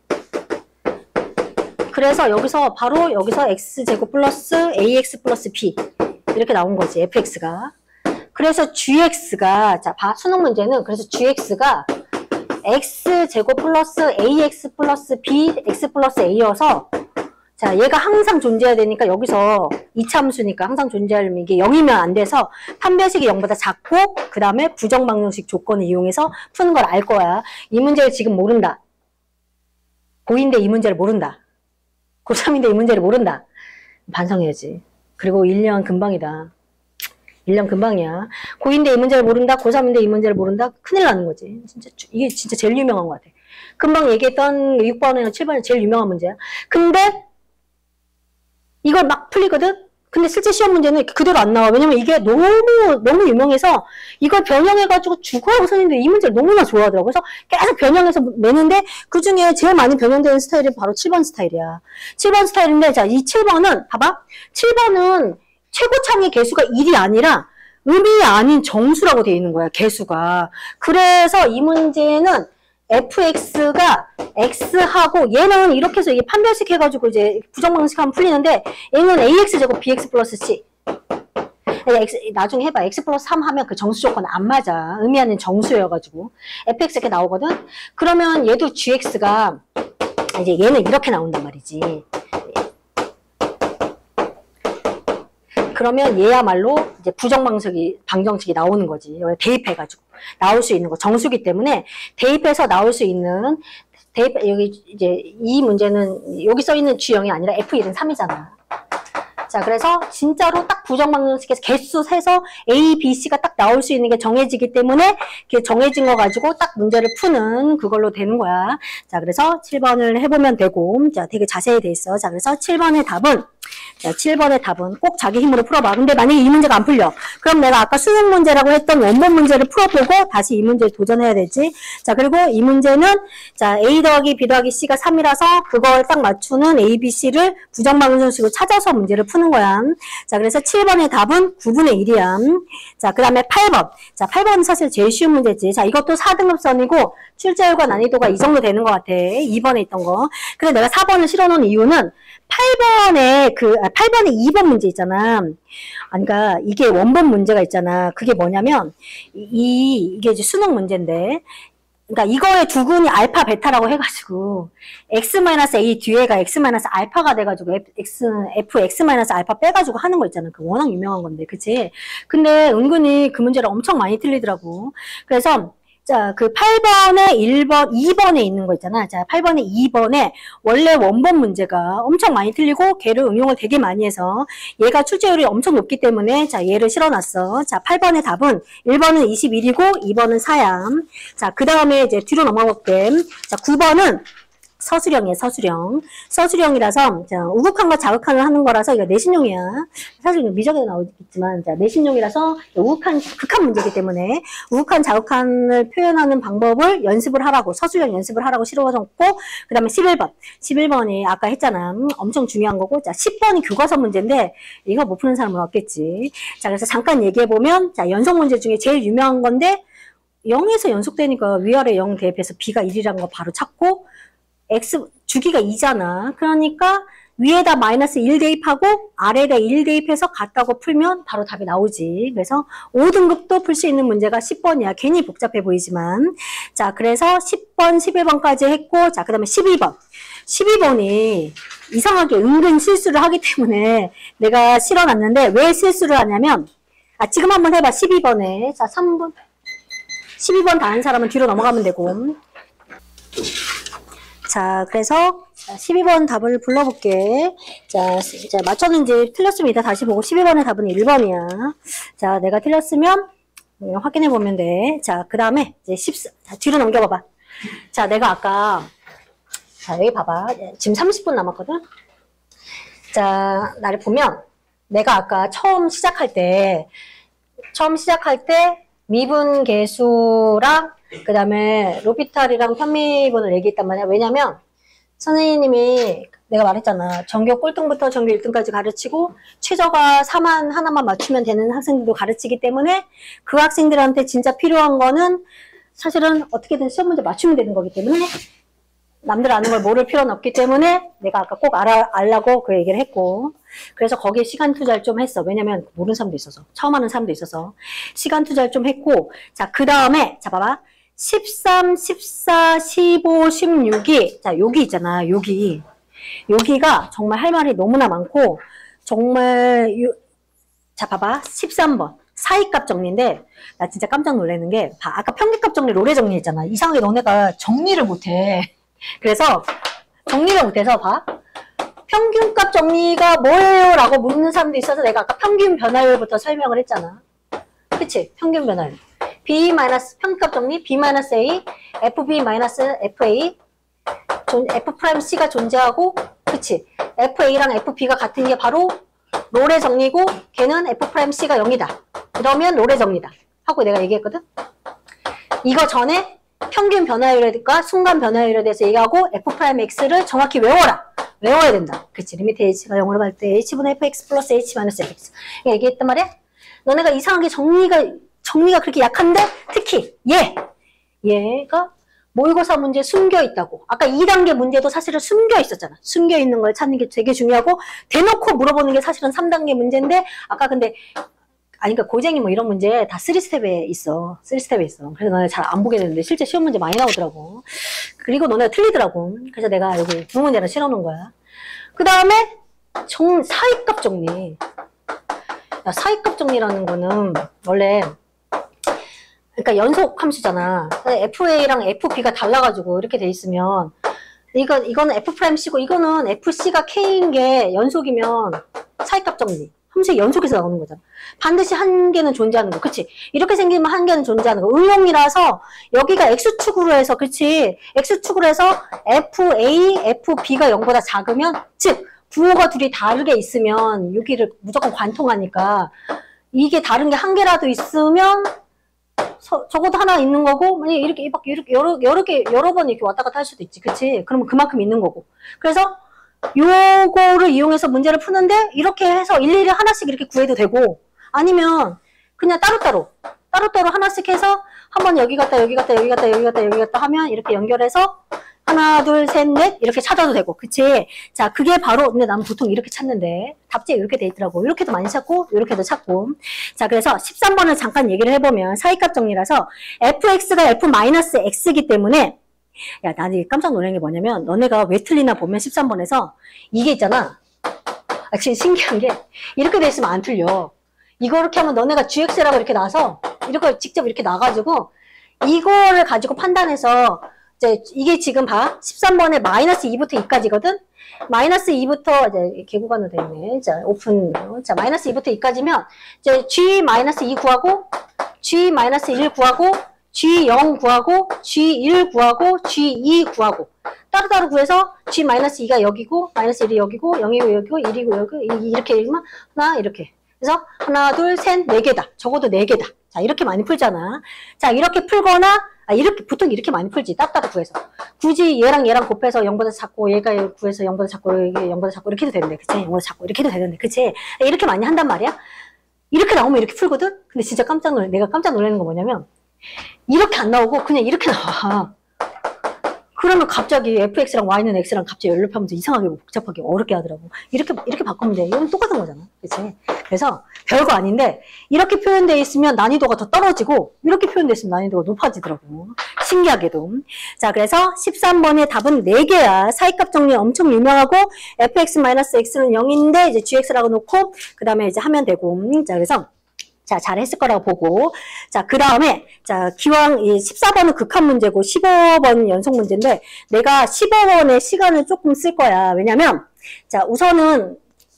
B: 그래서 바로 여기서 x제곱 플러스 ax 플러스 b 이렇게 나온 거지 fx가. 그래서 gx가 자 수능 문제는 그래서 gx가 x제곱 플러스 ax 플러스 b x 플러스 a여서 자 얘가 항상 존재해야 되니까 여기서 이차함수니까 항상 존재하려면 이게 0이면 안 돼서 판별식이 0보다 작고 그 다음에 부정방정식 조건을 이용해서 푸는 걸 알 거야. 이 문제를 지금 모른다. 고2인데 이 문제를 모른다. 고3인데 이 문제를 모른다. 반성해야지. 그리고 1년 금방이다. 1년 금방이야. 고2인데 이 문제를 모른다. 고3인데 이 문제를 모른다. 큰일 나는 거지. 진짜 이게 진짜 제일 유명한 것 같아. 금방 얘기했던 6번이나 7번이 제일 유명한 문제야. 근데 이걸 막 풀리거든? 근데 실제 시험 문제는 그대로 안 나와. 왜냐면 이게 너무 유명해서 이걸 변형해가지고 국어하고 선생님들이 이 문제를 너무나 좋아하더라고. 그래서 계속 변형해서 내는데 그 중에 제일 많이 변형되는 스타일이 바로 7번 스타일이야. 7번 스타일인데 자, 이 7번은 봐봐. 7번은 최고창의 개수가 1이 아니라 음이 아닌 정수라고 되어 있는 거야. 개수가. 그래서 이 문제는 fx가 x하고 얘는 이렇게 해서 이게 판별식 해가지고 이제 부정방식 하면 풀리는데 얘는 ax제곱 bx 플러스 c 나중에 해봐. x 플러스 3 하면 그 정수 조건 안 맞아. 의미하는 정수여가지고 fx 이렇게 나오거든. 그러면 얘도 gx가 이제 얘는 이렇게 나온단 말이지. 그러면 얘야말로 이제 방정식이 나오는 거지. 여기 대입해가지고 나올 수 있는 거 정수기 때문에 대입해서 나올 수 있는 여기 이제 이 문제는 여기 써 있는 G형이 아니라 F1은 3이잖아. 자, 그래서 진짜로 딱 부정방정식에서 개수 세서 A, B, C가 딱 나올 수 있는 게 정해지기 때문에 그 정해진 거 가지고 딱 문제를 푸는 그걸로 되는 거야. 자, 그래서 7번을 해보면 되고, 자, 되게 자세히 돼 있어. 자, 그래서 7번의 답은 꼭 자기 힘으로 풀어봐. 근데 만약에 이 문제가 안 풀려. 그럼 내가 아까 수능 문제라고 했던 원본 문제를 풀어보고 다시 이 문제에 도전해야 되지. 자, 그리고 이 문제는 자, A 더하기 B 더하기 C가 3이라서 그걸 딱 맞추는 A, B, C를 부정방정식으로 찾아서 문제를 푸는 거야. 자, 그래서 7번의 답은 9분의 1이야. 자, 그 다음에 8번. 자, 8번은 사실 제일 쉬운 문제지. 자, 이것도 4등급선이고 출제율과 난이도가 이 정도 되는 것 같아. 2번에 있던 거. 근데 내가 4번을 실어놓은 이유는 8번에 2번 문제 있잖아. 그러니까 이게 원본 문제가 있잖아. 그게 뭐냐면 이게 이제 수능 문제인데, 그러니까 이거의 두근이 알파 베타라고 해가지고 x-a 뒤에가 x-알파가 돼가지고 fx-알파 빼가지고 하는 거 있잖아. 그 워낙 유명한 건데, 그치? 근데 은근히 그 문제를 엄청 많이 틀리더라고. 그래서 자, 그 8번에 2번에 있는 거 있잖아. 자, 8번에 2번에 원래 원본 문제가 엄청 많이 틀리고 걔를 응용을 되게 많이 해서 얘가 출제율이 엄청 높기 때문에 자, 얘를 실어놨어. 자, 8번의 답은 1번은 21이고 2번은 4야. 자, 그 다음에 이제 뒤로 넘어갈게. 자, 9번은 서술형이에요, 서술형. 서술형이라서, 자, 우극한과 자극한을 하는 거라서, 이거 내신용이야. 사실 미적에도 나오겠지만, 자, 내신용이라서, 극한 문제이기 때문에, 우극한, 자극한을 표현하는 방법을 연습을 하라고, 서술형 연습을 하라고 실어줬고, 그 다음에 11번. 11번이 아까 했잖아. 엄청 중요한 거고, 자, 10번이 교과서 문제인데, 이거 못 푸는 사람은 없겠지. 자, 그래서 잠깐 얘기해보면, 자, 연속 문제 중에 제일 유명한 건데, 0에서 연속되니까 위아래 0 대입해서 B가 1이라는 거 바로 찾고, X 주기가 2잖아. 그러니까 위에다 마이너스 1 대입하고 아래에다 1 대입해서 같다고 풀면 바로 답이 나오지. 그래서 5등급도 풀 수 있는 문제가 10번이야. 괜히 복잡해 보이지만. 자, 그래서 10번, 11번까지 했고, 자, 그 다음에 12번. 12번이 이상하게 은근 실수를 하기 때문에 내가 실어놨는데 왜 실수를 하냐면, 지금 한번 해봐. 12번에. 자, 3번. 12번 다 한 사람은 뒤로 넘어가면 되고. 자, 그래서 12번 답을 불러볼게. 자, 맞췄는지 틀렸으면 이따 다시 보고 12번의 답은 1번이야. 자, 내가 틀렸으면 확인해보면 돼. 자, 그 다음에 이제 자, 뒤로 넘겨봐봐. 자, 내가 아까 자, 여기 봐봐. 지금 30분 남았거든? 자, 나를 보면 내가 아까 처음 시작할 때 미분 계수랑 그 다음에 로피탈이랑 편미분을 얘기했단 말이야. 왜냐면 선생님이 내가 말했잖아. 전교 꼴등부터 전교 1등까지 가르치고 최저가 4만 하나만 맞추면 되는 학생들도 가르치기 때문에 그 학생들한테 진짜 필요한 거는 사실은 어떻게든 시험 문제 맞추면 되는 거기 때문에 남들 아는 걸 모를 필요는 없기 때문에 내가 아까 꼭 알라고 그 얘기를 했고, 그래서 거기에 시간 투자를 좀 했어. 왜냐면 모르는 사람도 있어서, 처음 하는 사람도 있어서 시간 투자를 좀 했고, 자, 그 다음에 자 봐봐. 13, 14, 15, 16이 자, 여기 있잖아. 여기가 정말 할 말이 너무나 많고 정말 자, 봐봐. 13번. 사이값 정리인데 나 진짜 깜짝 놀라는 게 아까 평균값 정리 로레 정리했잖아. 이상하게 너네가 정리를 못해. 그래서 정리를 못해서 봐. 평균값 정리가 뭐예요? 라고 묻는 사람도 있어서 내가 아까 평균 변화율부터 설명을 했잖아. 그치? 평균 변화율. 평균값 정리 B-A, FB-FA, F'C가 존재하고, 그치? FA랑 FB가 같은 게 바로 롤의 정리고, 걔는 F'C가 0이다. 그러면 롤의 정리다. 하고 내가 얘기했거든? 이거 전에 평균 변화율과 순간 변화율에 대해서 얘기하고 F'X를 정확히 외워라. 외워야 된다. 그치? 리미트 H가 0으로 갈 때 H분의 Fx 플러스 H-Fx. 얘기했단 말이야? 너네가 이상하게 정리가 그렇게 약한데 특히 얘가 모의고사 문제에 숨겨 있다고. 아까 2단계 문제도 사실은 숨겨 있었잖아. 숨겨 있는 걸 찾는 게 되게 중요하고 대놓고 물어보는 게 사실은 3단계 문제인데 아까 근데 그러니까 고쟁이 뭐 이런 문제 다 3스텝에 있어. 3스텝에 있어. 그래서 너네 잘 안 보게 되는데 실제 시험 문제 많이 나오더라고. 그리고 너네가 틀리더라고. 그래서 내가 여기 두 문제를 실어놓은 거야. 그 다음에 사이값 정리. 사이값 정리라는 거는 원래 그러니까 연속 함수잖아. FA랑 FB가 달라가지고 이렇게 돼 있으면 이거는 F'C고 이거는 FC가 K인 게 연속이면 사이값 정리. 함수의 연속에서 나오는 거잖아. 반드시 한 개는 존재하는 거. 그치? 이렇게 생기면 한 개는 존재하는 거. 의용이라서 여기가 X축으로 해서 그치? X축으로 해서 FA, FB가 0보다 작으면 즉 부호가 둘이 다르게 있으면 여기를 무조건 관통하니까 이게 다른 게 한 개라도 있으면 적어도 하나 있는 거고, 만약에 이렇게 막 여러 번 이렇게 왔다 갔다 할 수도 있지. 그치? 그러면 그만큼 있는 거고. 그래서 요거를 이용해서 문제를 푸는데 이렇게 해서 일일이 하나씩 이렇게 구해도 되고, 아니면 그냥 따로따로 하나씩 해서 한번 여기 갔다 여기 갔다 여기 갔다 여기 갔다 여기 갔다 하면 이렇게 연결해서 하나, 둘, 셋, 넷 이렇게 찾아도 되고. 그치? 자, 그게 바로 근데 나는 보통 이렇게 찾는데 답지에 이렇게 돼 있더라고. 이렇게도 많이 찾고 이렇게도 찾고. 자, 그래서 13번을 잠깐 얘기를 해보면 사이값 정리라서 fx가 f-x이기 때문에 야, 나는 깜짝 놀란 게 뭐냐면 너네가 왜 틀리나 보면 13번에서 이게 있잖아. 아, 진짜 신기한 게 이렇게 돼 있으면 안 틀려. 이거 이렇게 하면 너네가 gx라고 이렇게 나와서 이렇게 직접 이렇게 나가지고 이거를 가지고 판단해서 이게 지금 봐. 13번에 마이너스 2부터 2까지거든? 마이너스 2부터, 이제, 개구간으로 되어 있네. 자, 오픈. 자, 마이너스 2부터 2까지면, 이제, G 마이너스 2 구하고, G 마이너스 1 구하고, G 0 구하고, G 1 구하고, G 2 구하고. 따로따로 구해서, G 마이너스 2가 여기고, 마이너스 1이 여기고, 0이고 여기고, 1이고 여기, 이렇게 읽으면, 하나, 이렇게. 그래서, 하나, 둘, 셋, 4개다. 적어도 4개다. 자, 이렇게 많이 풀잖아. 자, 이렇게 풀거나, 이렇게, 보통 이렇게 많이 풀지. 따로 구해서. 굳이 얘랑 곱해서 0보다 작고, 얘가 구해서 0보다 작고, 얘가 0보다 작고, 이렇게 해도 되는데, 그치? 0보다 작고, 이렇게 해도 되는데, 그치? 이렇게 많이 한단 말이야? 이렇게 나오면 이렇게 풀거든? 근데 진짜 내가 깜짝 놀라는 거 뭐냐면, 이렇게 안 나오고, 그냥 이렇게 나와. 그러면 갑자기 fx랑 y는 x랑 갑자기 연립하면서 이상하게 복잡하게 어렵게 하더라고. 이렇게 바꾸면 돼. 이건 똑같은 거잖아. 그치? 그래서 별거 아닌데, 이렇게 표현되어 있으면 난이도가 더 떨어지고, 이렇게 표현되어 있으면 난이도가 높아지더라고. 신기하게도. 자, 그래서 13번의 답은 4개야. 사이값 정리 엄청 유명하고, fx-x는 0인데, 이제 gx라고 놓고, 그 다음에 이제 하면 되고. 자, 그래서 자, 잘했을 거라고 보고. 자, 그 다음에, 자, 기왕, 14번은 극한 문제고, 15번 연속 문제인데, 내가 15번의 시간을 조금 쓸 거야. 왜냐면, 자, 우선은,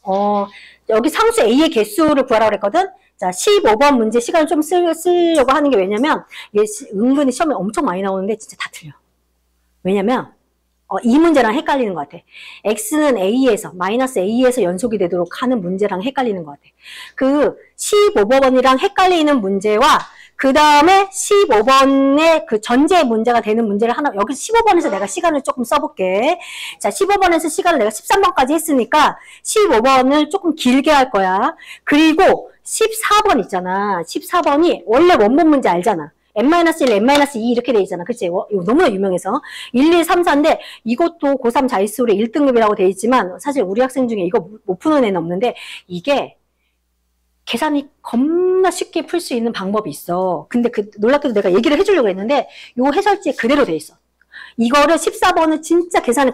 B: 여기 상수 A의 개수를 구하라고 그랬거든? 자, 15번 문제 시간을 좀 쓰려고 하는 게 왜냐면, 이게 은근히 시험에 엄청 많이 나오는데, 진짜 다 틀려. 왜냐면, 이 문제랑 헷갈리는 것 같아. x는 a에서 마이너스 a에서 연속이 되도록 하는 문제랑 헷갈리는 것 같아. 그 15번이랑 헷갈리는 문제와 그 다음에 15번의 그 전제 문제가 되는 문제를 하나, 여기 15번에서 내가 시간을 조금 써볼게. 자, 15번에서 시간을 내가 13번까지 했으니까 15번을 조금 길게 할 거야. 그리고 14번 있잖아. 14번이 원래 원본 문제 알잖아. n-1, n-2 이렇게 돼 있잖아. 그치? 이거 너무나 유명해서. 1, 2, 3, 4인데 이것도 고3 자릿수로 1등급이라고 돼 있지만 사실 우리 학생 중에 이거 못 푸는 애는 없는데 이게 계산이 겁나 쉽게 풀 수 있는 방법이 있어. 근데 놀랍게도 내가 얘기를 해주려고 했는데 요 해설지에 그대로 돼 있어. 이거를 14번은 진짜 계산을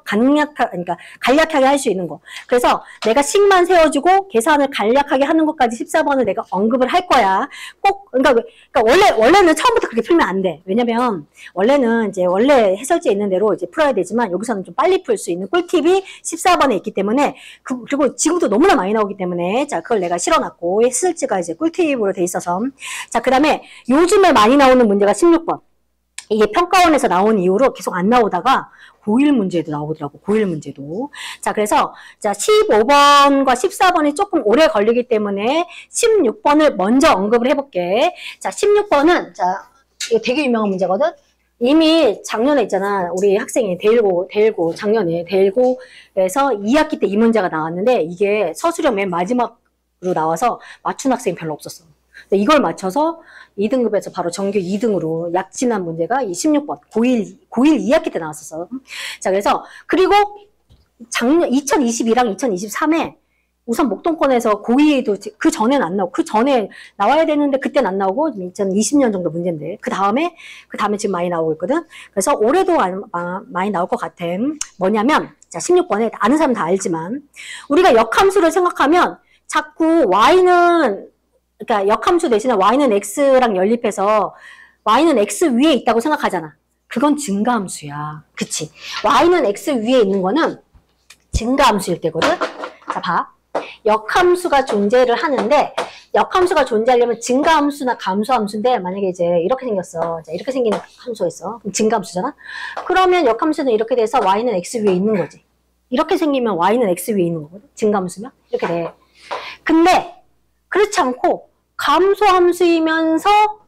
B: 간략하게 할 수 있는 거. 그래서 내가 식만 세워주고 계산을 간략하게 하는 것까지 14번을 내가 언급을 할 거야. 꼭, 그러니까 원래는 처음부터 그렇게 풀면 안 돼. 왜냐면, 원래 해설지에 있는 대로 이제 풀어야 되지만, 여기서는 좀 빨리 풀 수 있는 꿀팁이 14번에 있기 때문에, 그리고 지금도 너무나 많이 나오기 때문에, 자, 그걸 내가 실어놨고, 해설지가 이제 꿀팁으로 돼 있어서. 자, 그 다음에 요즘에 많이 나오는 문제가 16번. 이게 평가원에서 나온 이후로 계속 안 나오다가 고1 문제도 나오더라고. 고1 문제도. 자, 그래서 자 15번과 14번이 조금 오래 걸리기 때문에 16번을 먼저 언급을 해볼게. 자, 16번은 자 이거 되게 유명한 문제거든. 이미 작년에 있잖아. 우리 학생이 대일고 작년에 대일고에서 2학기 때 이 문제가 나왔는데 이게 서술형 맨 마지막으로 나와서 맞춘 학생이 별로 없었어. 이걸 맞춰서 2등급에서 바로 정규 2등으로 약진한 문제가 이 16번 고1 2학기 때 나왔었어. 자, 그래서 그리고 작년 2022랑 2023에 우선 목동권에서 고2에도 그 전에는 안 나오고 그 전에 나와야 되는데 그때는 안 나오고 2020년 정도 문제인데 그 다음에 지금 많이 나오고 있거든. 그래서 올해도 많이 나올 것 같아. 뭐냐면 자 16번에 아는 사람 다 알지만 우리가 역함수를 생각하면 자꾸 y는, 그러니까 역함수 대신에 y는 x랑 연립해서 y는 x 위에 있다고 생각하잖아. 그건 증가함수야. 그치? y는 x 위에 있는 거는 증가함수일 때거든? 자, 봐. 역함수가 존재를 하는데, 역함수가 존재하려면 증가함수나 감소함수인데, 만약에 이제 이렇게 생겼어. 자, 이렇게 생긴 함수가 있어. 그럼 증가함수잖아? 그러면 역함수는 이렇게 돼서 y는 x 위에 있는 거지. 이렇게 생기면 y는 x 위에 있는 거거든? 증가함수면? 이렇게 돼. 근데, 그렇지 않고, 감소함수이면서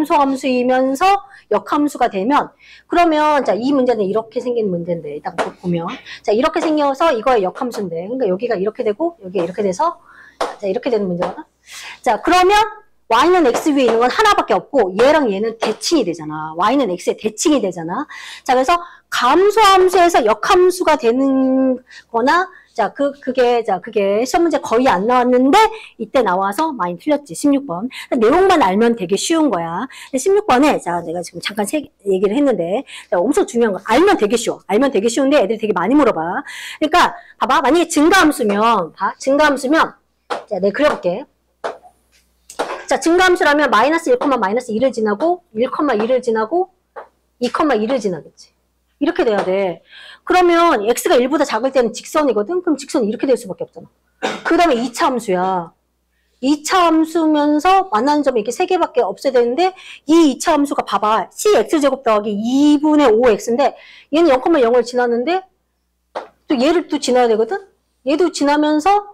B: 역함수가 되면, 그러면, 자, 이 문제는 이렇게 생긴 문제인데, 딱 보면. 자, 이렇게 생겨서 이거의 역함수인데, 그러니까 여기가 이렇게 되고, 여기가 이렇게 돼서, 자, 이렇게 되는 문제거든? 자, 그러면, y는 x 위에 있는 건 하나밖에 없고, 얘랑 얘는 대칭이 되잖아. y는 x의 대칭이 되잖아. 자, 그래서 감소함수에서 역함수가 되는 거나, 자, 그게 시험 문제 거의 안 나왔는데, 이때 나와서 많이 틀렸지, 16번. 내용만 알면 되게 쉬운 거야. 16번에, 자, 내가 지금 잠깐 얘기를 했는데, 자, 엄청 중요한 거, 알면 되게 쉬워. 알면 되게 쉬운데 애들이 되게 많이 물어봐. 그러니까, 봐봐. 만약에 증가함수면, 자, 내가 그려볼게. 자, 증가함수라면 마이너스 1, 마이너스 2를 지나고, 1,2를 지나고, 2,1을 지나겠지. 이렇게 돼야 돼. 그러면 x가 1보다 작을 때는 직선이거든? 그럼 직선이 이렇게 될 수밖에 없잖아. 그 다음에 2차 함수야. 2차 함수면서 만나는 점이 이렇게 3개밖에 없어야 되는데 이 2차 함수가 봐봐. cx제곱 더하기 2분의 5x인데 얘는 0,0을 지나는데 또 얘를 또 지나야 되거든? 얘도 지나면서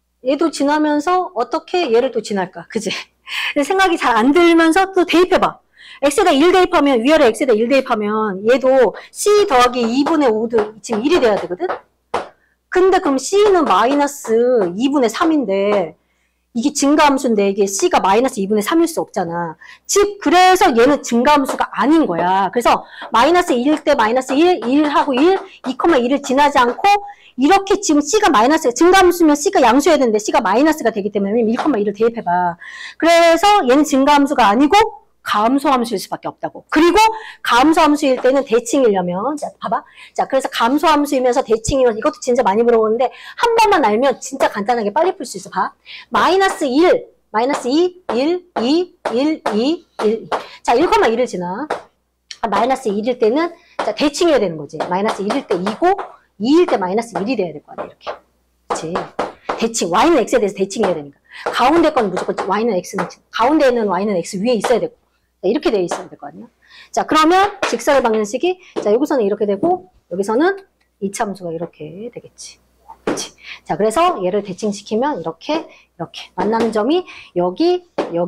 B: 어떻게 얘를 또 지날까? 그지? 생각이 잘 안 들면서 또 대입해봐. x에다 1 대입하면, 위아래 x에다 1 대입하면 얘도 c 더하기 2분의 5도 지금 1이 돼야 되거든? 근데 그럼 c는 마이너스 2분의 3인데 이게 증가함수인데 이게 c가 마이너스 2분의 3일 수 없잖아. 즉 그래서 얘는 증가함수가 아닌 거야. 그래서 마이너스 1일 때 마이너스 1, 1하고 1, 2,1을 지나지 않고 이렇게 지금 c가 마이너스, 증가함수면 c가 양수여야 되는데 c가 마이너스가 되기 때문에 1,1을 대입해봐. 그래서 얘는 증가함수가 아니고 감소함수일 수밖에 없다고. 그리고 감소함수일 때는 대칭이려면, 자, 봐봐. 자, 그래서 감소함수이면서 대칭이면 이것도 진짜 많이 물어보는데 한 번만 알면 진짜 간단하게 빨리 풀 수 있어. 봐. 마이너스 1, 마이너스 2, 1, 2, 1, 2, 1. 자, 1,1을 지나. 마이너스 1일 때는 자, 대칭해야 되는 거지. 마이너스 1일 때 2고 2일 때 마이너스 1이 돼야 될 거 아니야. 이렇게. 그치? 대칭. y는 x에 대해서 대칭해야 되니까. 가운데 건 무조건 y는 x는, 가운데 있는 y는 x 위에 있어야 되고. 이렇게 되어 있어야 될 거 아니야? 자, 그러면 직선의 방정식이, 자, 여기서는 이렇게 되고, 여기서는 이차함수가 이렇게 되겠지. 그치? 자, 그래서 얘를 대칭시키면 이렇게. 만나는 점이 여기.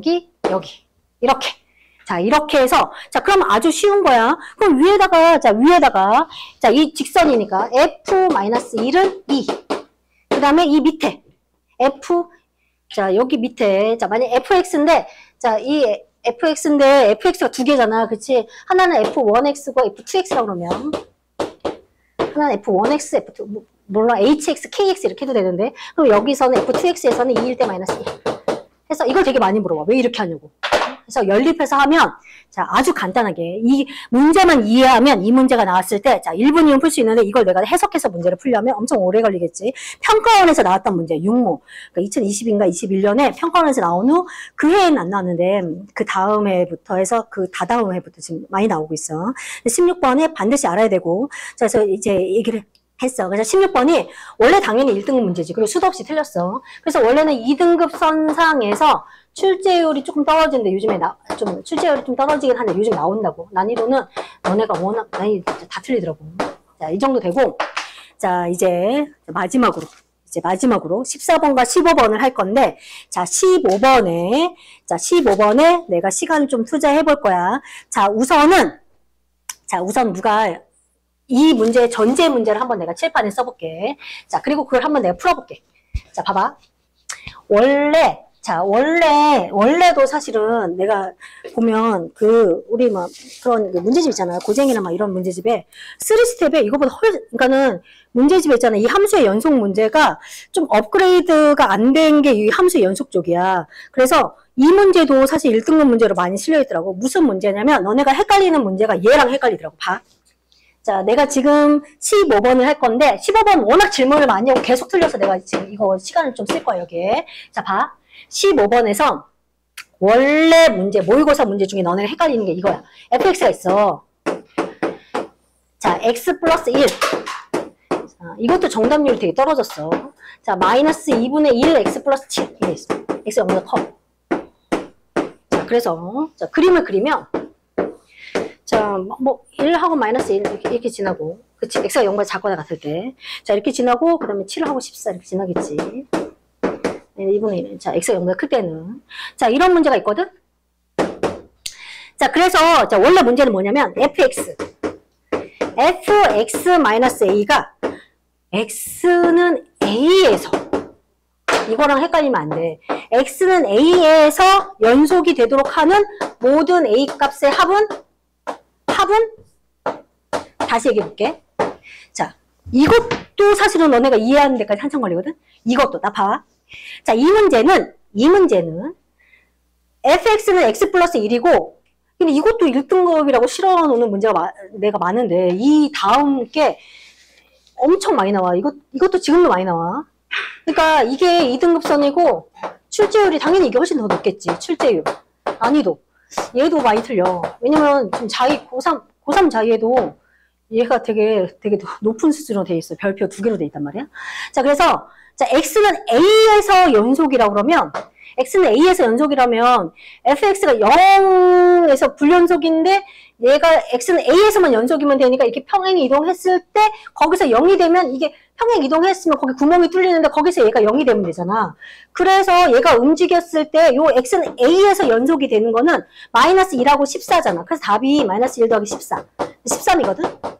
B: 이렇게. 자, 이렇게 해서, 자, 그럼 아주 쉬운 거야. 그럼 위에다가, 자, 이 직선이니까 f-1은 2. 그 다음에 이 밑에, 자, 여기 밑에, 자, 만약 fx인데, 자, 이 fx인데 fx가 두 개잖아. 그치? 하나는 f1x고 f2x라고 그러면 하나는 f1x, f2, 물론 hx, kx 이렇게 해도 되는데 그럼 여기서는 f2x에서는 2일 때 마이너스 2 해서 이걸 되게 많이 물어봐. 왜 이렇게 하냐고. 그래서 연립해서 하면 자, 아주 간단하게 이 문제만 이해하면 이 문제가 나왔을 때 자, 1분 이면 풀 수 있는데 이걸 내가 해석해서 문제를 풀려면 엄청 오래 걸리겠지. 평가원에서 나왔던 문제 6모. 그러니까 2020인가 21년에 평가원에서 나온 후 그 해에는 안 나왔는데 그 다음 해부터 해서 그 다다음 해부터 지금 많이 나오고 있어. 16번에 반드시 알아야 되고 자, 그래서 이제 얘기를 했어. 그래서 16번이 원래 당연히 1등급 문제지. 그리고 수도 없이 틀렸어. 그래서 원래는 2등급 선상에서 출제율이 조금 떨어지는데 요즘에 출제율이 좀 떨어지긴 한데 요즘 나온다고. 난이도는 너네가 워낙 다 틀리더라고. 자, 이 정도 되고 자, 이제 마지막으로 14번과 15번을 할 건데 자, 15번에 내가 시간을 좀 투자해 볼 거야. 자, 우선 누가 이 문제 전제 문제를 한번 내가 칠판에 써볼게. 자, 그리고 그걸 한번 내가 풀어볼게. 자, 봐봐. 원래도 사실은 내가 보면 우리 막 그런 문제집 있잖아요. 고쟁이나 막 이런 문제집에 3스텝에 이거보다 그러니까는 문제집에 있잖아요. 이 함수의 연속 문제가 좀 업그레이드가 안 된 게 이 함수의 연속 쪽이야. 그래서 이 문제도 사실 1등급 문제로 많이 실려있더라고. 무슨 문제냐면 너네가 헷갈리는 문제가 얘랑 헷갈리더라고. 봐. 자, 내가 지금 15번을 할 건데 15번 워낙 질문을 많이 하고 계속 틀려서 내가 지금 이거 시간을 좀 쓸 거야 여기에. 자, 봐. 15번에서 원래 문제, 모의고사 문제 중에 너네가 헷갈리는 게 이거야. fx가 있어. 자, x 플러스 1. 자, 이것도 정답률이 되게 떨어졌어. 자, 마이너스 2분의 1 x 플러스 7. 이게 있어. x 0보다 커. 자, 그래서 자, 그림을 그리면 자, 뭐 1하고 마이너스 1 이렇게 지나고, 그치? x가 0보다 작거나 같을 때. 자, 이렇게 지나고 그 다음에 7하고 14 이렇게 지나겠지. 2분의 1. 자, x가 0보다 클 때는. 자, 이런 문제가 있거든? 자, 그래서, 자, 원래 문제는 뭐냐면, fx-a가, x는 a에서, 이거랑 헷갈리면 안 돼. x는 a에서 연속이 되도록 하는 모든 a 값의 합은, 다시 얘기해 볼게. 자, 이것도 사실은 너네가 이해하는 데까지 한참 걸리거든? 이것도, 나 봐. 자, 이 문제는 fx는 x 플러스 1이고, 근데 이것도 1등급이라고 실어놓는 문제가 내가 많은데, 이 다음 게 엄청 많이 나와. 이것도 지금도 많이 나와. 그러니까 이게 2등급선이고, 출제율이 당연히 이게 훨씬 더 높겠지. 출제율. 난이도. 얘도 많이 틀려. 왜냐면 지금 고3 자기에도 얘가 되게 높은 수준으로 돼 있어. 별표 2개로 돼 있단 말이야. 자, 그래서, 자, x는 a에서 연속이라고 그러면, x는 a에서 연속이라면, fx가 0에서 불연속인데, 얘가 x는 a에서만 연속이면 되니까 이렇게 평행 이동했을 때, 거기서 0이 되면, 이게 평행 이동했으면 거기 구멍이 뚫리는데, 거기서 얘가 0이 되면 되잖아. 그래서 얘가 움직였을 때, 요 x는 a에서 연속이 되는 거는, 마이너스 1하고 14잖아. 그래서 답이 마이너스 1 더하기 14. 13이거든?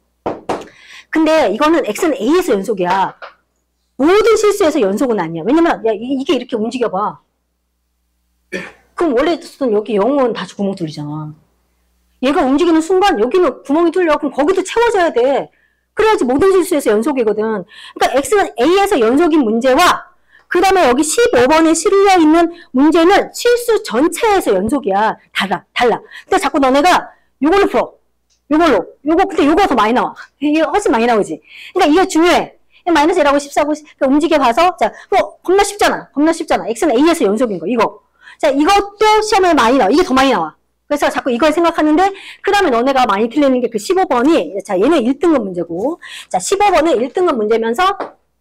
B: 근데 이거는 x는 a에서 연속이야. 모든 실수에서 연속은 아니야. 왜냐면 야, 이게 이렇게 움직여봐. 그럼 원래 있었던 여기 0은 다시 구멍 뚫리잖아. 얘가 움직이는 순간 여기는 구멍이 뚫려. 그럼 거기도 채워져야 돼. 그래야지 모든 실수에서 연속이거든. 그러니까 x는 a에서 연속인 문제와 그 다음에 여기 15번에 실려있는 문제는 실수 전체에서 연속이야. 달라. 근데 자꾸 너네가 요걸로 풀어. 근데 요거 더 많이 나와. 이게 훨씬 많이 나오지. 그러니까 이게 중요해. 마이너스 1하고 14고 움직여 봐서, 자, 겁나 쉽잖아. x는 a에서 연속인 거, 이거. 자, 이것도 시험에 많이 나와. 이게 더 많이 나와. 그래서 자꾸 이걸 생각하는데, 그 다음에 너네가 많이 틀리는 게 그 15번이, 자, 얘는 1등급 문제고, 자, 15번은 1등급 문제면서,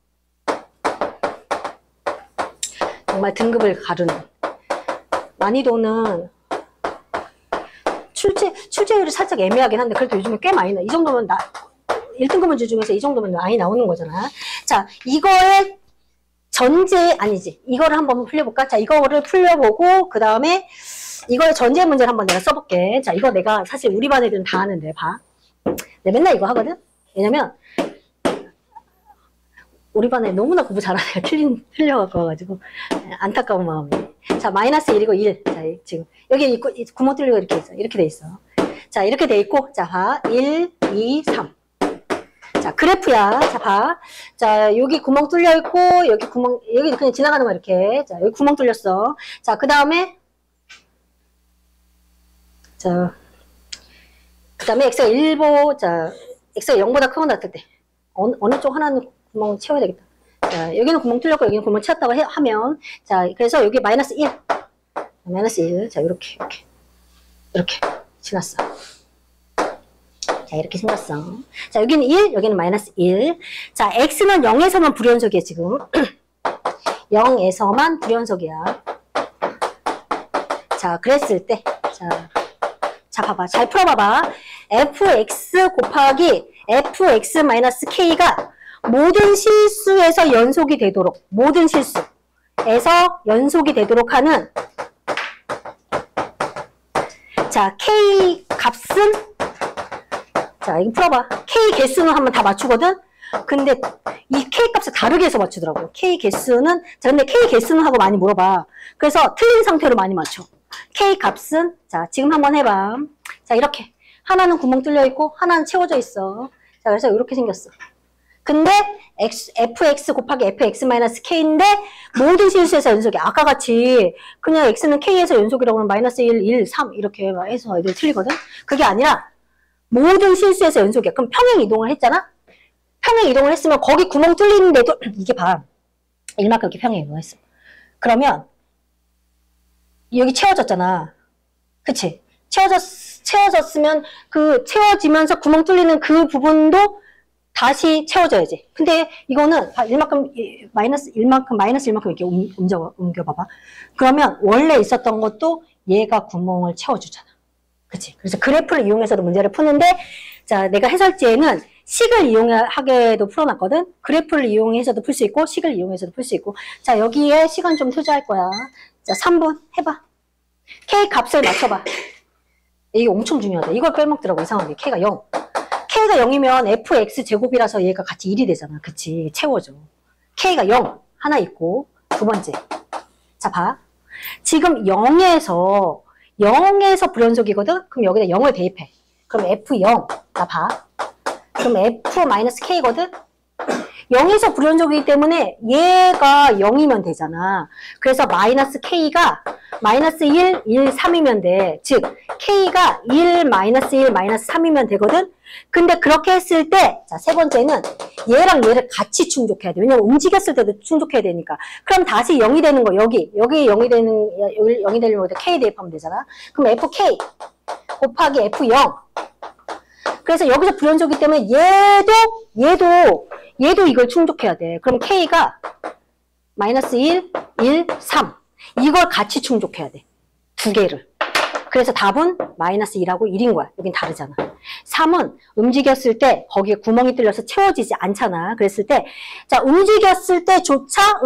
B: 정말 등급을 가르는. 난이도는, 출제율이 살짝 애매하긴 한데, 그래도 요즘에 꽤 많이 나. 이 정도면 1등급 문제 중에서 이 정도면 많이 나오는 거잖아. 자, 이거의 아니지. 이거를 한번 풀려볼까? 자, 이거를 풀려보고, 그 다음에 이거의 전제 문제를 한번 내가 써볼게. 자, 이거 내가 사실 우리 반 애들은 다 하는데, 봐. 내가 맨날 이거 하거든? 왜냐면, 우리 반에 너무나 공부 잘하는 애가 틀려갖고 와가지고, 안타까운 마음이. 자, 마이너스 1이고 1. 자, 지금. 여기 구멍 뚫리고 이렇게 있어. 이렇게 돼 있어. 자, 이렇게 돼 있고, 자, 봐. 1, 2, 3. 자, 그래프야. 자, 봐. 자, 여기 구멍 뚫려 있고, 여기 그냥 지나가는 거 이렇게. 자, 여기 구멍 뚫렸어. 자, 그 다음에, 자, 그 다음에 x가 x가 0보다 크거나 같을 때. 어느 쪽 하나는 구멍 채워야 되겠다. 자, 여기는 구멍 뚫렸고, 여기는 구멍 채웠다고 하면. 자, 그래서 여기 마이너스 1. 마이너스 1. 자, 이렇게 지났어. 자, 이렇게 생겼어. 자, 여기는 1, 여기는 마이너스 1. 자, x는 0에서만 불연속이야, 지금. 0에서만 불연속이야. 자, 그랬을 때. 자, 봐봐. 잘 풀어봐봐. fx 곱하기 fx-k가 모든 실수에서 연속이 되도록, 모든 실수에서 연속이 되도록 하는, 자, k 값은, 자, 이거 풀어봐. k 개수는 한번 다 맞추거든? 근데 이 k 값을 다르게 해서 맞추더라고. k 개수는, 자, 근데 k 개수는 하고 많이 물어봐. 그래서 틀린 상태로 많이 맞춰. k 값은, 자, 지금 한번 해봐. 자, 이렇게. 하나는 구멍 뚫려 있고, 하나는 채워져 있어. 자, 그래서 이렇게 생겼어. 근데 fx 곱하기 fx-k인데 모든 실수에서 연속이 아까 같이 그냥 x는 k에서 연속이라고 하면 마이너스 1, 1, 3 이렇게 해서 애들 틀리거든? 그게 아니라 모든 실수에서 연속이야. 그럼 평행 이동을 했잖아? 평행 이동을 했으면 거기 구멍 뚫리는데도 이게 봐. 이만큼 이렇게 평행 이동했어. 그러면 여기 채워졌잖아. 그치? 채워졌으면 그 채워지면서 구멍 뚫리는 그 부분도 다시 채워져야지. 근데 이거는 이만큼 마이너스 1만큼 이렇게 옮겨봐봐. 그러면 원래 있었던 것도 얘가 구멍을 채워주잖아. 그치? 그래서 그래프를 이용해서도 문제를 푸는데, 자, 내가 해설지에는 식을 이용하게도 풀어놨거든? 그래프를 이용해서도 풀 수 있고, 식을 이용해서도 풀 수 있고. 자, 여기에 시간 좀 투자할 거야. 자, 3분 해봐. K 값을 맞춰봐. 이게 엄청 중요하다. 이걸 빼먹더라고, 이상하게. K가 0. K가 0이면 fx 제곱이라서 얘가 같이 1이 되잖아. 그치? 채워줘. K가 0 하나 있고, 두 번째. 자, 봐. 지금 0에서 불연속이거든? 그럼 여기다 0을 대입해. 그럼 F0. 나 봐. 그럼 F-K거든? 0에서 불연속이기 때문에 얘가 0이면 되잖아. 그래서 마이너스 K가 마이너스 1, 1, 3이면 돼. 즉, K가 1, 마이너스 1, 마이너스 3이면 되거든? 근데 그렇게 했을 때, 자, 세 번째는 얘랑 얘를 같이 충족해야 돼. 왜냐면 움직였을 때도 충족해야 되니까. 그럼 다시 0이 되는 거, 여기 0이 되려면 K 대입하면 되잖아. 그럼 FK 곱하기 F0. 그래서 여기서 불연속이기 때문에 얘도 이걸 충족해야 돼. 그럼 K가 마이너스 1, 1, 3. 이걸 같이 충족해야 돼. 두 개를. 그래서 답은 마이너스 2라고 1인 거야. 여긴 다르잖아. 3은 움직였을 때 거기에 구멍이 뚫려서 채워지지 않잖아. 그랬을 때, 자, 움직였을 때조차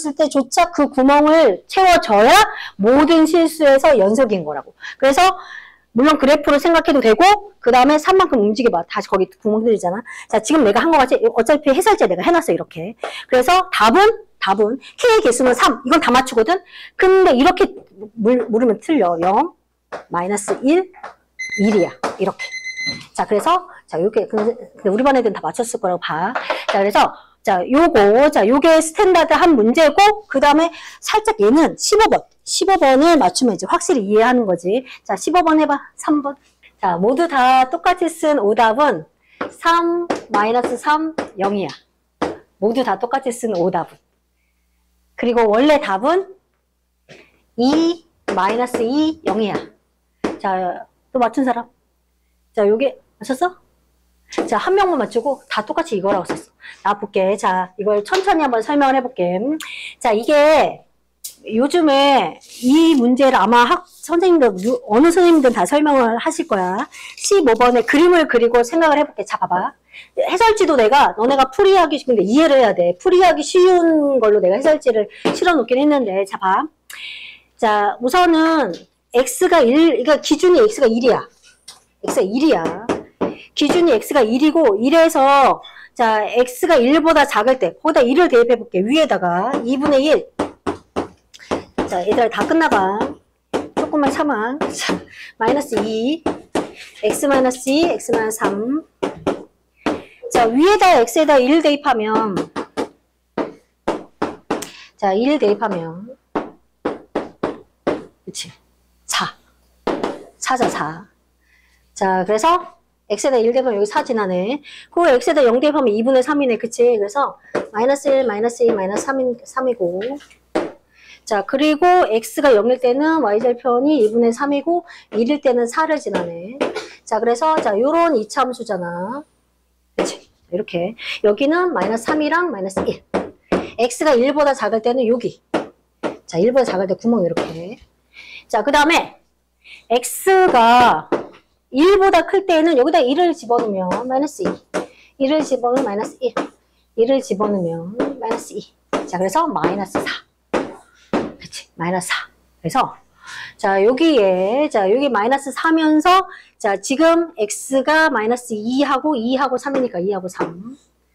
B: 그 구멍을 채워줘야 모든 실수에서 연속인 거라고. 그래서 물론 그래프로 생각해도 되고, 그 다음에 3만큼 움직여봐. 다시 거기 구멍 뚫리잖아. 자, 지금 내가 한 거 같이, 어차피 해설제 내가 해놨어, 이렇게. 그래서 답은 K의 개수는 3. 이건 다 맞추거든? 근데 이렇게 물으면 틀려. 0, 마이너스 1, 1이야. 이렇게. 자, 그래서, 자, 이렇게, 근데 우리 반 애들은 다 맞췄을 거라고 봐. 자, 그래서, 자, 요게 스탠다드 한 문제고, 그 다음에 살짝 얘는 15번. 15번을 맞추면 이제 확실히 이해하는 거지. 자, 15번 해봐. 3번. 자, 모두 다 똑같이 쓴 오답은 3, 마이너스 3, 0이야. 모두 다 똑같이 쓴 오답은. 그리고 원래 답은 2, 마이너스 2, 0이야. 자, 또 맞춘 사람? 자, 요게, 맞췄어? 자, 한 명만 맞추고 다 똑같이 이거라고 썼어. 나 볼게. 자, 이걸 천천히 한번 설명을 해볼게. 자, 이게 요즘에 이 문제를 아마 어느 선생님들 다 설명을 하실 거야. 15번에 그림을 그리고 생각을 해볼게. 자, 봐봐. 해설지도 너네가 풀이하기 쉬운 데 이해를 해야 돼. 풀이하기 쉬운 걸로 내가 해설지를 실어 놓긴 했는데, 자, 봐. 자, 우선은 x가 1, 그러니까 기준이 x가 1이야. x가 1이야. 기준이 x가 1이고, 1에서, 자, x가 1보다 작을 때, 거기다 1을 대입해 볼게. 위에다가 2분의 1. 자, 얘들아, 다 끝나봐. 조금만 참아. 자, 마이너스 2, x 마이너스 2, x 마이너스 3. 자, 위에다 x에다 1 대입하면, 자, 1 대입하면, 그치? 4. 4자, 4. 자, 그래서, x에다 1 대입하면 여기 4 지나네. 그리고 x에다 0 대입하면 2분의 3이네. 그치? 그래서, 마이너스 1, 마이너스 2, 마이너스 3이고, 자, 그리고 x가 0일 때는 y절편이 2분의 3이고 1일 때는 4를 지나네. 자, 그래서 자, 요런 이차함수잖아. 그치? 이렇게. 여기는 마이너스 3이랑 마이너스 1. x가 1보다 작을 때는 여기. 자, 1보다 작을 때 구멍 이렇게. 자, 그 다음에 x가 1보다 클 때는 여기다 1을 집어넣으면 마이너스 2. 1을 집어넣으면 마이너스 1. 1을 집어넣으면 마이너스 2. 자, 그래서 마이너스 4. 그치? 마이너스 4. 그래서, 자, 여기 마이너스 4면서, 자, 지금 x가 마이너스 2하고 3이니까 2하고 3.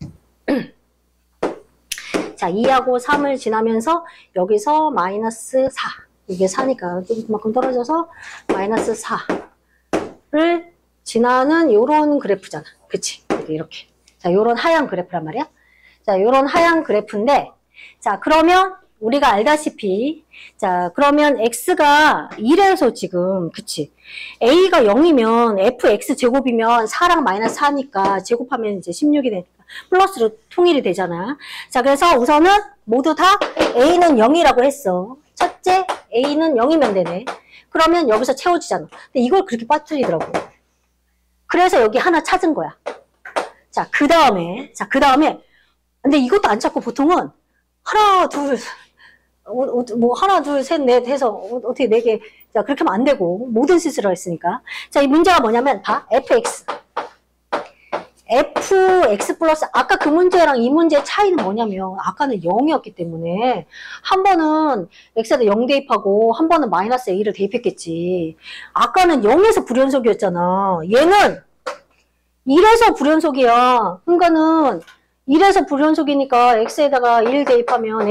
B: 자, 2하고 3을 지나면서, 여기서 마이너스 4. 이게 4니까 좀 그만큼 떨어져서, 마이너스 4를 지나는 요런 그래프잖아. 그치? 이렇게. 자, 요런 하얀 그래프란 말이야. 자, 요런 하얀 그래프인데, 자, 그러면, 우리가 알다시피, 자, 그러면 x가 1에서 지금, 그치. a가 0이면 fx 제곱이면 4랑 마이너스 4니까 제곱하면 이제 16이 되니까 플러스로 통일이 되잖아. 자, 그래서 우선은 모두 다 a는 0이라고 했어. 첫째, a는 0이면 되네. 그러면 여기서 채워지잖아. 근데 이걸 그렇게 빠뜨리더라고. 그래서 여기 하나 찾은 거야. 자, 그 다음에, 근데 이것도 안 찾고 보통은 하나, 둘, 하나, 둘, 셋, 넷 해서 어떻게 네 개. 자, 그렇게 하면 안 되고, 모든 실수를 했으니까. 자, 이 문제가 뭐냐면, 봐. fx 플러스, 아까 그 문제랑 이 문제의 차이는 뭐냐면, 아까는 0이었기 때문에, 한 번은 x에다 0 대입하고, 한 번은 마이너스 a를 대입했겠지. 아까는 0에서 불연속이었잖아. 얘는 1에서 불연속이야. 그러니까는, 1에서 불연속이니까 x에다가 1 대입하면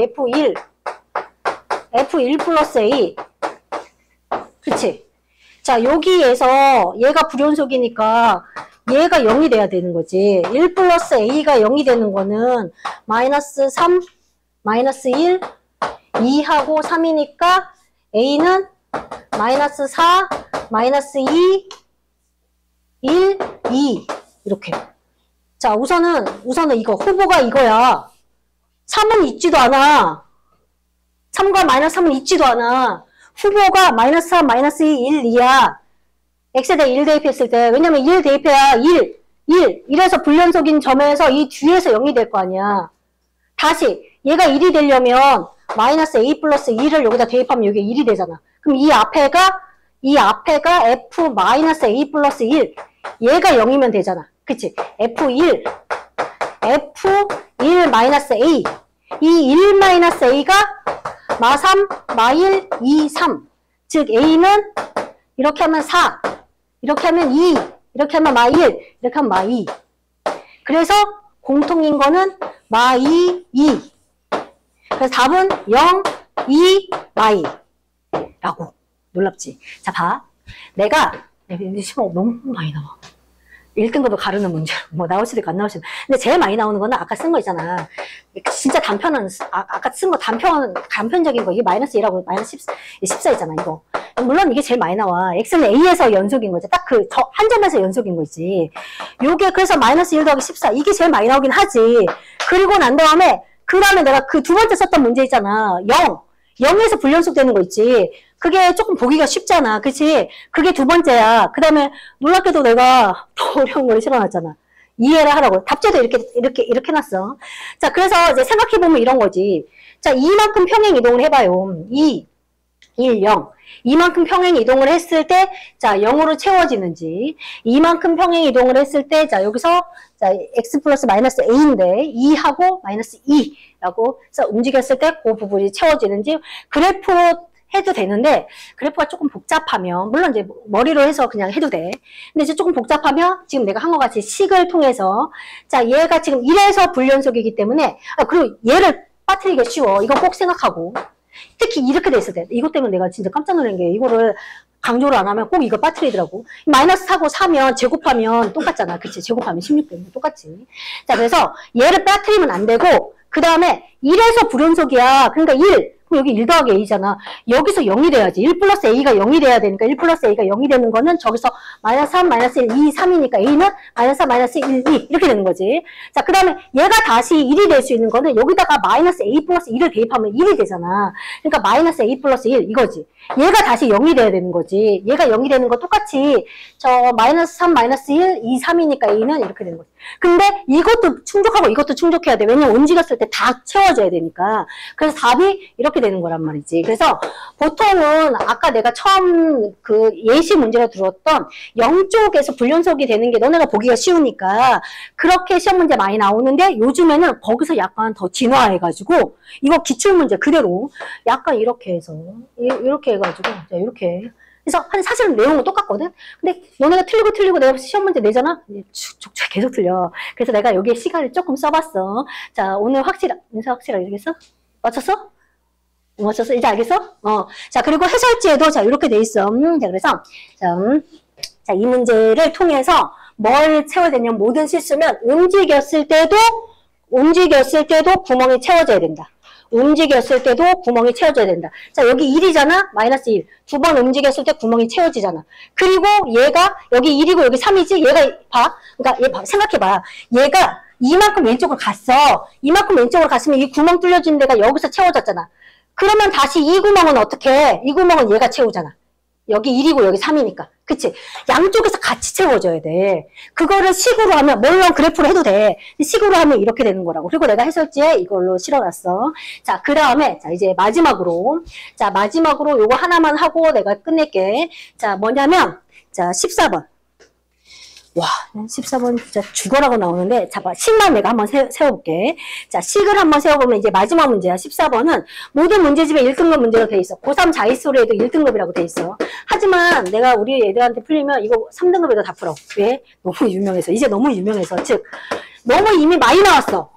B: F1 플러스 A. 그치? 자, 여기에서 얘가 불연속이니까 얘가 0이 돼야 되는 거지. 1 플러스 A가 0이 되는 거는 마이너스 3, 마이너스 1, 2하고 3이니까 A는 마이너스 4, 마이너스 2, 1, 2. 이렇게. 자, 우선은 이거, 후보가 이거야. 3은 있지도 않아. 3과 마이너스 3은 있지도 않아. 후보가 마이너스 3, 마이너스 2, 1, 2야. x에다 1 대입했을 때, 왜냐면 1 대입해야 1. 이래서 불연속인 점에서 이 뒤에서 0이 될 거 아니야. 다시, 얘가 1이 되려면 마이너스 a 플러스 2를 여기다 대입하면 여기 1이 되잖아. 그럼 이 앞에가 f 마이너스 a 플러스 1. 얘가 0이면 되잖아. 그치? F1 마이너스 A. 이 1 마이너스 A가 마3, 마1, 2, 3. 즉, A는 이렇게 하면 4, 이렇게 하면 2, 이렇게 하면 마1, 이렇게 하면 마2. 그래서 공통인 거는 마2, 2. 그래서 답은 0, 2, 마2. 라고. 놀랍지? 자, 봐. 내가 시험 너무 많이 나와. 1등급을 가르는 문제, 뭐, 나올 수도 있고, 안 나올 수도 있고. 근데 제일 많이 나오는 거는 아까 쓴 거 있잖아. 진짜 단편은, 아까 쓴 거 단편적인 거, 이게 마이너스 1하고 마이너스 14 있잖아, 이거. 물론 이게 제일 많이 나와. x는 a에서 연속인 거지. 딱 한 점에서 연속인 거지. 요게, 그래서 마이너스 1 더하기 14. 이게 제일 많이 나오긴 하지. 그리고 난 다음에, 내가 그 두 번째 썼던 문제 있잖아. 0에서 불연속 되는 거 있지. 그게 조금 보기가 쉽잖아. 그치? 그게 두 번째야. 그 다음에 놀랍게도 내가 더 어려운 걸 실어놨잖아. 이해를 하라고. 답제도 이렇게 해놨어. 자, 그래서 이제 생각해보면 이런 거지. 자, 이만큼 평행 이동을 해봐요. 2, 1, 0. 이만큼 평행 이동을 했을 때, 자, 0으로 채워지는지. 이만큼 평행 이동을 했을 때, 자, 여기서, 자, x 플러스 마이너스 a인데, 2하고 마이너스 2라고 해서 움직였을 때 그 부분이 채워지는지, 그래프로 해도 되는데, 그래프가 조금 복잡하면, 물론 이제 머리로 해서 그냥 해도 돼. 근데 이제 조금 복잡하면, 지금 내가 한 것 같이 식을 통해서, 자, 얘가 지금 1에서 불연속이기 때문에, 그리고 얘를 빠뜨리기 쉬워. 이거 꼭 생각하고. 특히 이렇게 돼 있을 때, 이것 때문에 내가 진짜 깜짝 놀란 게, 이거를 강조를 안 하면 꼭 이거 빠뜨리더라고. 마이너스 4고 4면 제곱하면 똑같잖아. 그치? 제곱하면 16 되면 똑같지. 자, 그래서 얘를 빠뜨리면 안 되고, 그 다음에 1에서 불연속이야. 그러니까 1. 그럼 여기 1 더하기 a잖아. 여기서 0이 돼야지. 1 플러스 a가 0이 돼야 되니까 1 플러스 a가 0이 되는 거는 저기서 마이너스 3, 마이너스 1, 2, 3이니까 a는 마이너스 3, 마이너스 1, 2 이렇게 되는 거지. 자, 그 다음에 얘가 다시 1이 될 수 있는 거는 여기다가 마이너스 a 플러스 1을 대입하면 1이 되잖아. 그러니까 마이너스 a 플러스 1 이거지. 얘가 다시 0이 돼야 되는 거지. 얘가 0이 되는 거 똑같이 저 마이너스 3, 마이너스 1, 2, 3이니까 a는 이렇게 되는 거지. 근데 이것도 충족하고 이것도 충족해야 돼. 왜냐면 움직였을 때 다 채워져야 되니까. 그래서 답이 이렇게 되는 거란 말이지. 그래서 보통은 아까 내가 처음 그 예시 문제로 들었던 0쪽에서 불연속이 되는 게 너네가 보기가 쉬우니까 그렇게 시험 문제 많이 나오는데 요즘에는 거기서 약간 더 진화해가지고 이거 기출문제 그대로 약간 이렇게 해서 이렇게 해가지고 자 이렇게 그래서 사실은 내용은 똑같거든. 근데 너네가 틀리고 내가 시험 문제 내잖아. 계속 틀려. 그래서 내가 여기에 시간을 조금 써봤어. 자 오늘 인사 확실하게 알겠어? 맞췄어? 맞췄어? 이제 알겠어? 자 그리고 해설지에도 자 이렇게 돼 있어. 자 그래서 자 이 문제를 통해서 뭘 채워야 되냐면 모든 실수면 움직였을 때도 구멍이 채워져야 된다. 움직였을 때도 구멍이 채워져야 된다. 자, 여기 1이잖아? 마이너스 1. 두 번 움직였을 때 구멍이 채워지잖아. 그리고 얘가 여기 1이고 여기 3이지? 얘가 봐. 그러니까 얘 봐. 생각해봐. 얘가 이만큼 왼쪽으로 갔어. 이만큼 왼쪽으로 갔으면 이 구멍 뚫려진 데가 여기서 채워졌잖아. 그러면 다시 이 구멍은 어떻게 해? 이 구멍은 얘가 채우잖아. 여기 1이고 여기 3이니까. 그치? 양쪽에서 같이 채워줘야 돼. 그거를 식으로 하면, 물론 그래프로 해도 돼. 식으로 하면 이렇게 되는 거라고. 그리고 내가 해설지에 이걸로 실어놨어. 자, 그 다음에, 자, 이제 마지막으로. 자, 마지막으로 요거 하나만 하고 내가 끝낼게. 자, 뭐냐면, 자, 14번. 와, 14번 진짜 죽어라고 나오는데, 자, 식만 내가 한번 세워볼게. 자, 식을 한번 세워보면 이제 마지막 문제야. 14번은 모든 문제집에 1등급 문제로 돼 있어. 고3 자위소리에도 1등급이라고 돼 있어. 하지만 내가 우리 애들한테 풀리면 이거 3등급에도 다 풀어. 왜? 너무 유명해서. 이제 너무 유명해서. 즉, 너무 이미 많이 나왔어.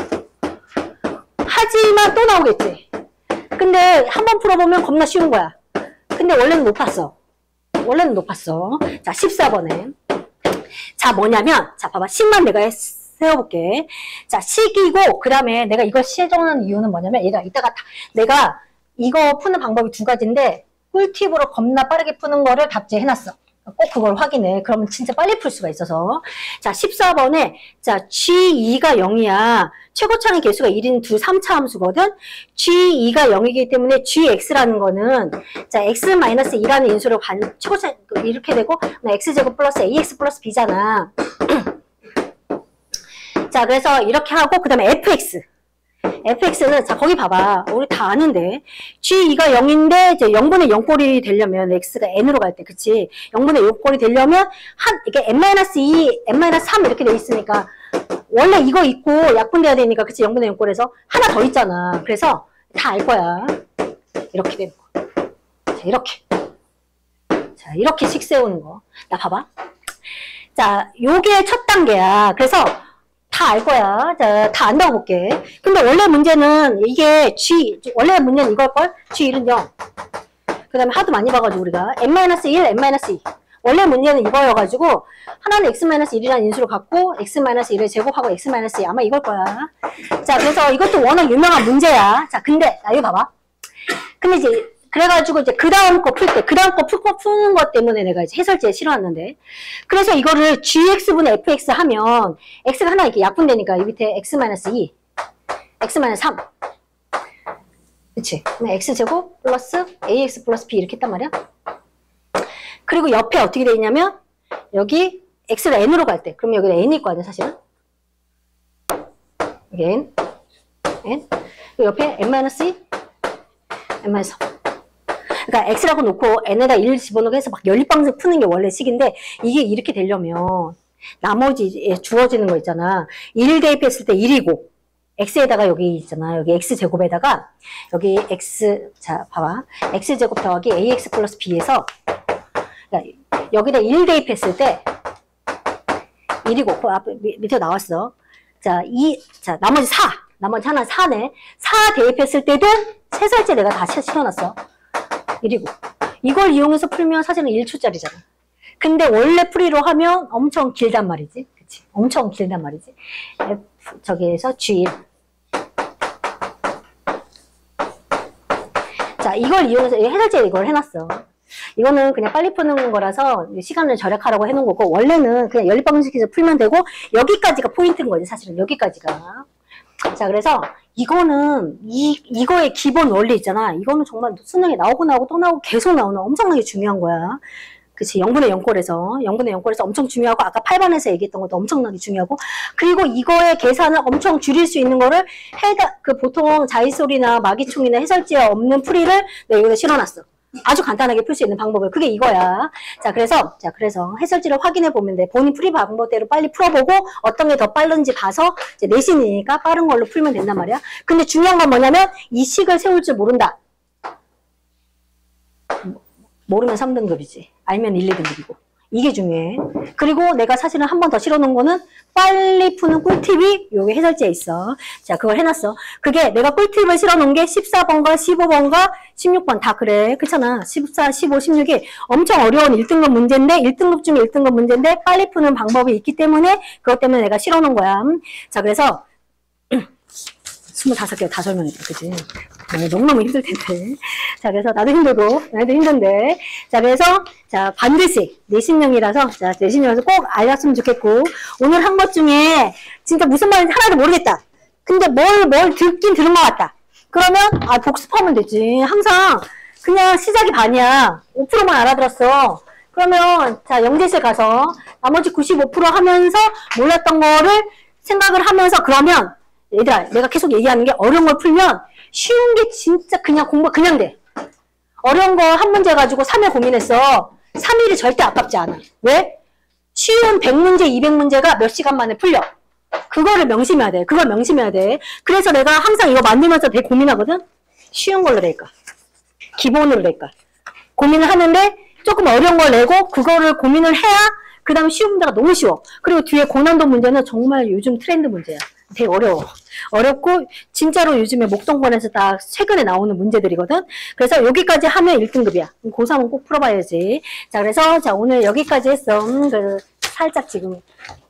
B: 하지만 또 나오겠지. 근데 한번 풀어보면 겁나 쉬운 거야. 근데 원래는 높았어. 원래는 높았어. 자, 14번에. 자, 뭐냐면, 자, 봐봐. 식만 내가 세워볼게. 자, 식이고, 그 다음에 내가 이걸 시정하는 이유는 뭐냐면, 얘가 이따가 내가 이거 푸는 방법이 두 가지인데, 꿀팁으로 겁나 빠르게 푸는 거를 답지에 해놨어. 꼭 그걸 확인해. 그러면 진짜 빨리 풀 수가 있어서. 자, 14번에, 자, G2가 0이야. 최고차는 개수가 1인 3차 함수거든? G2가 0이기 때문에 GX라는 거는, 자, X-2라는 인수로 최고차, 이렇게 되고, X제곱 플러스 AX 플러스 B잖아. 자, 그래서 이렇게 하고, 그 다음에 FX. fx는, 자, 거기 봐봐. 우리 다 아는데. g2가 0인데, 이제 0분의 0꼴이 되려면, x가 n으로 갈 때, 그치? 0분의 0꼴이 되려면, 이게 n-2, n-3 이렇게 돼 있으니까, 원래 이거 있고 약분돼야 되니까, 그치? 0분의 0꼴에서 하나 더 있잖아. 그래서 다 알 거야. 이렇게 되는 거. 자, 이렇게. 자, 이렇게 식 세우는 거. 나 봐봐. 자, 요게 첫 단계야. 그래서, 다 알 거야. 자, 다 안다고 볼게. 근데 원래 문제는 이게 원래 문제는 이걸걸? G1은 0. 그 다음에 하도 많이 봐가지고 우리가 n-1, n-2. 원래 문제는 이거여가지고 하나는 x-1이라는 인수를 갖고 x-1을 제곱하고 x-2 아마 이걸 거야. 자, 그래서 이것도 워낙 유명한 문제야. 자, 근데 나 이거 봐봐. 근데 이제 그래가지고 이제 그 다음 거 풀 때, 그 다음 거 푸는 것 때문에 내가 이제 해설지에 실어왔는데. 그래서 이거를 gx분의 fx 하면, x가 하나 이렇게 약분되니까 이 밑에 x-2, x-3. 그치? 그럼 x제곱 플러스 ax 플러스 b 이렇게 했단 말이야. 그리고 옆에 어떻게 돼 있냐면, 여기 x를 n으로 갈 때, 그럼 여기 n이 있거든, 사실은. 여기 n. 그리고 옆에 n-2, n-3. 그러니까 x라고 놓고 n에다 1 집어넣고 해서 막 연립방정 푸는 게 원래 식인데 이게 이렇게 되려면 나머지 주어지는 거 있잖아. 1 대입했을 때 1이고 x에다가 여기 있잖아. 여기 x제곱에다가 여기 x, 자 봐봐. x제곱 더하기 ax 플러스 b에서 그러니까 여기다 1 대입했을 때 1이고 그 앞에 밑에 나왔어. 자, 자 나머지 4. 나머지 하나 4네. 4 대입했을 때도 세살째 내가 다 실어놨어. 1이고. 이걸 이용해서 풀면 사실은 1초짜리잖아. 근데 원래 풀이로 하면 엄청 길단 말이지. 그치? 엄청 길단 말이지. 저기에서 G1. 자, 이걸 이용해서 해설지에 이걸 해놨어. 이거는 그냥 빨리 푸는 거라서 시간을 절약하라고 해놓은 거고, 원래는 그냥 연립방정식에서 풀면 되고, 여기까지가 포인트인 거지, 사실은. 여기까지가. 자, 그래서 이거는 이거의 기본 원리 있잖아. 이거는 정말 수능에 나오고 또 나오고 계속 나오는 엄청나게 중요한 거야. 그치? 0분의 0꼴에서 엄청 중요하고, 아까 8번에서 얘기했던 것도 엄청나게 중요하고, 그리고 이거의 계산을 엄청 줄일 수 있는 거를 보통 자위솔이나 마기총이나 해설지에 없는 풀이를 내가 여기다 실어놨어. 아주 간단하게 풀 수 있는 방법을. 그게 이거야. 자, 그래서 해설지를 확인해 보면 돼. 본인 풀이 방법대로 빨리 풀어보고 어떤 게 더 빠른지 봐서 이제 내신이니까 빠른 걸로 풀면 된단 말이야. 근데 중요한 건 뭐냐면 이 식을 세울 줄 모른다. 모르면 3등급이지. 알면 1, 2등급이고. 이게 중요해. 그리고 내가 사실은 한 번 더 실어놓은 거는 빨리 푸는 꿀팁이 여기 해설지에 있어. 자, 그걸 해놨어. 그게 내가 꿀팁을 실어놓은 게 14번과 15번과 16번 다 그래. 그렇잖아. 14, 15, 16이 엄청 어려운 1등급 문제인데 1등급 중에 1등급 문제인데 빨리 푸는 방법이 있기 때문에 그것 때문에 내가 실어놓은 거야. 자, 그래서 25개 다 설명해줘, 그지? 너무너무 힘들 텐데. 자, 그래서 나도 힘들고, 나도 힘든데. 자, 그래서, 자, 반드시 내신형이라서, 자, 내신형에서 꼭 알았으면 좋겠고, 오늘 한 것 중에 진짜 무슨 말인지 하나도 모르겠다. 근데 뭘 듣긴 들은 것 같다. 그러면, 복습하면 되지. 항상, 그냥 시작이 반이야. 5%만 알아들었어. 그러면, 자, 영재실 가서, 나머지 95% 하면서 몰랐던 거를 생각을 하면서, 그러면, 얘들아, 내가 계속 얘기하는 게 어려운 걸 풀면 쉬운 게 진짜 그냥 공부 그냥 돼. 어려운 거 한 문제 가지고 3일 고민했어. 3일이 절대 아깝지 않아. 왜? 쉬운 100문제, 200문제가 몇 시간 만에 풀려. 그거를 명심해야 돼. 그걸 명심해야 돼. 그래서 내가 항상 이거 만들면서 되게 고민하거든? 쉬운 걸로 낼까? 기본으로 낼까? 고민을 하는데 조금 어려운 걸 내고 그거를 고민을 해야 그 다음에 쉬운 문제가 너무 쉬워. 그리고 뒤에 고난도 문제는 정말 요즘 트렌드 문제야. 되게 어려워. 어렵고 진짜로 요즘에 목동권에서 딱 최근에 나오는 문제들이거든. 그래서 여기까지 하면 1등급이야. 고3은 꼭 풀어봐야지. 자, 그래서 자 오늘 여기까지 했어. 살짝 지금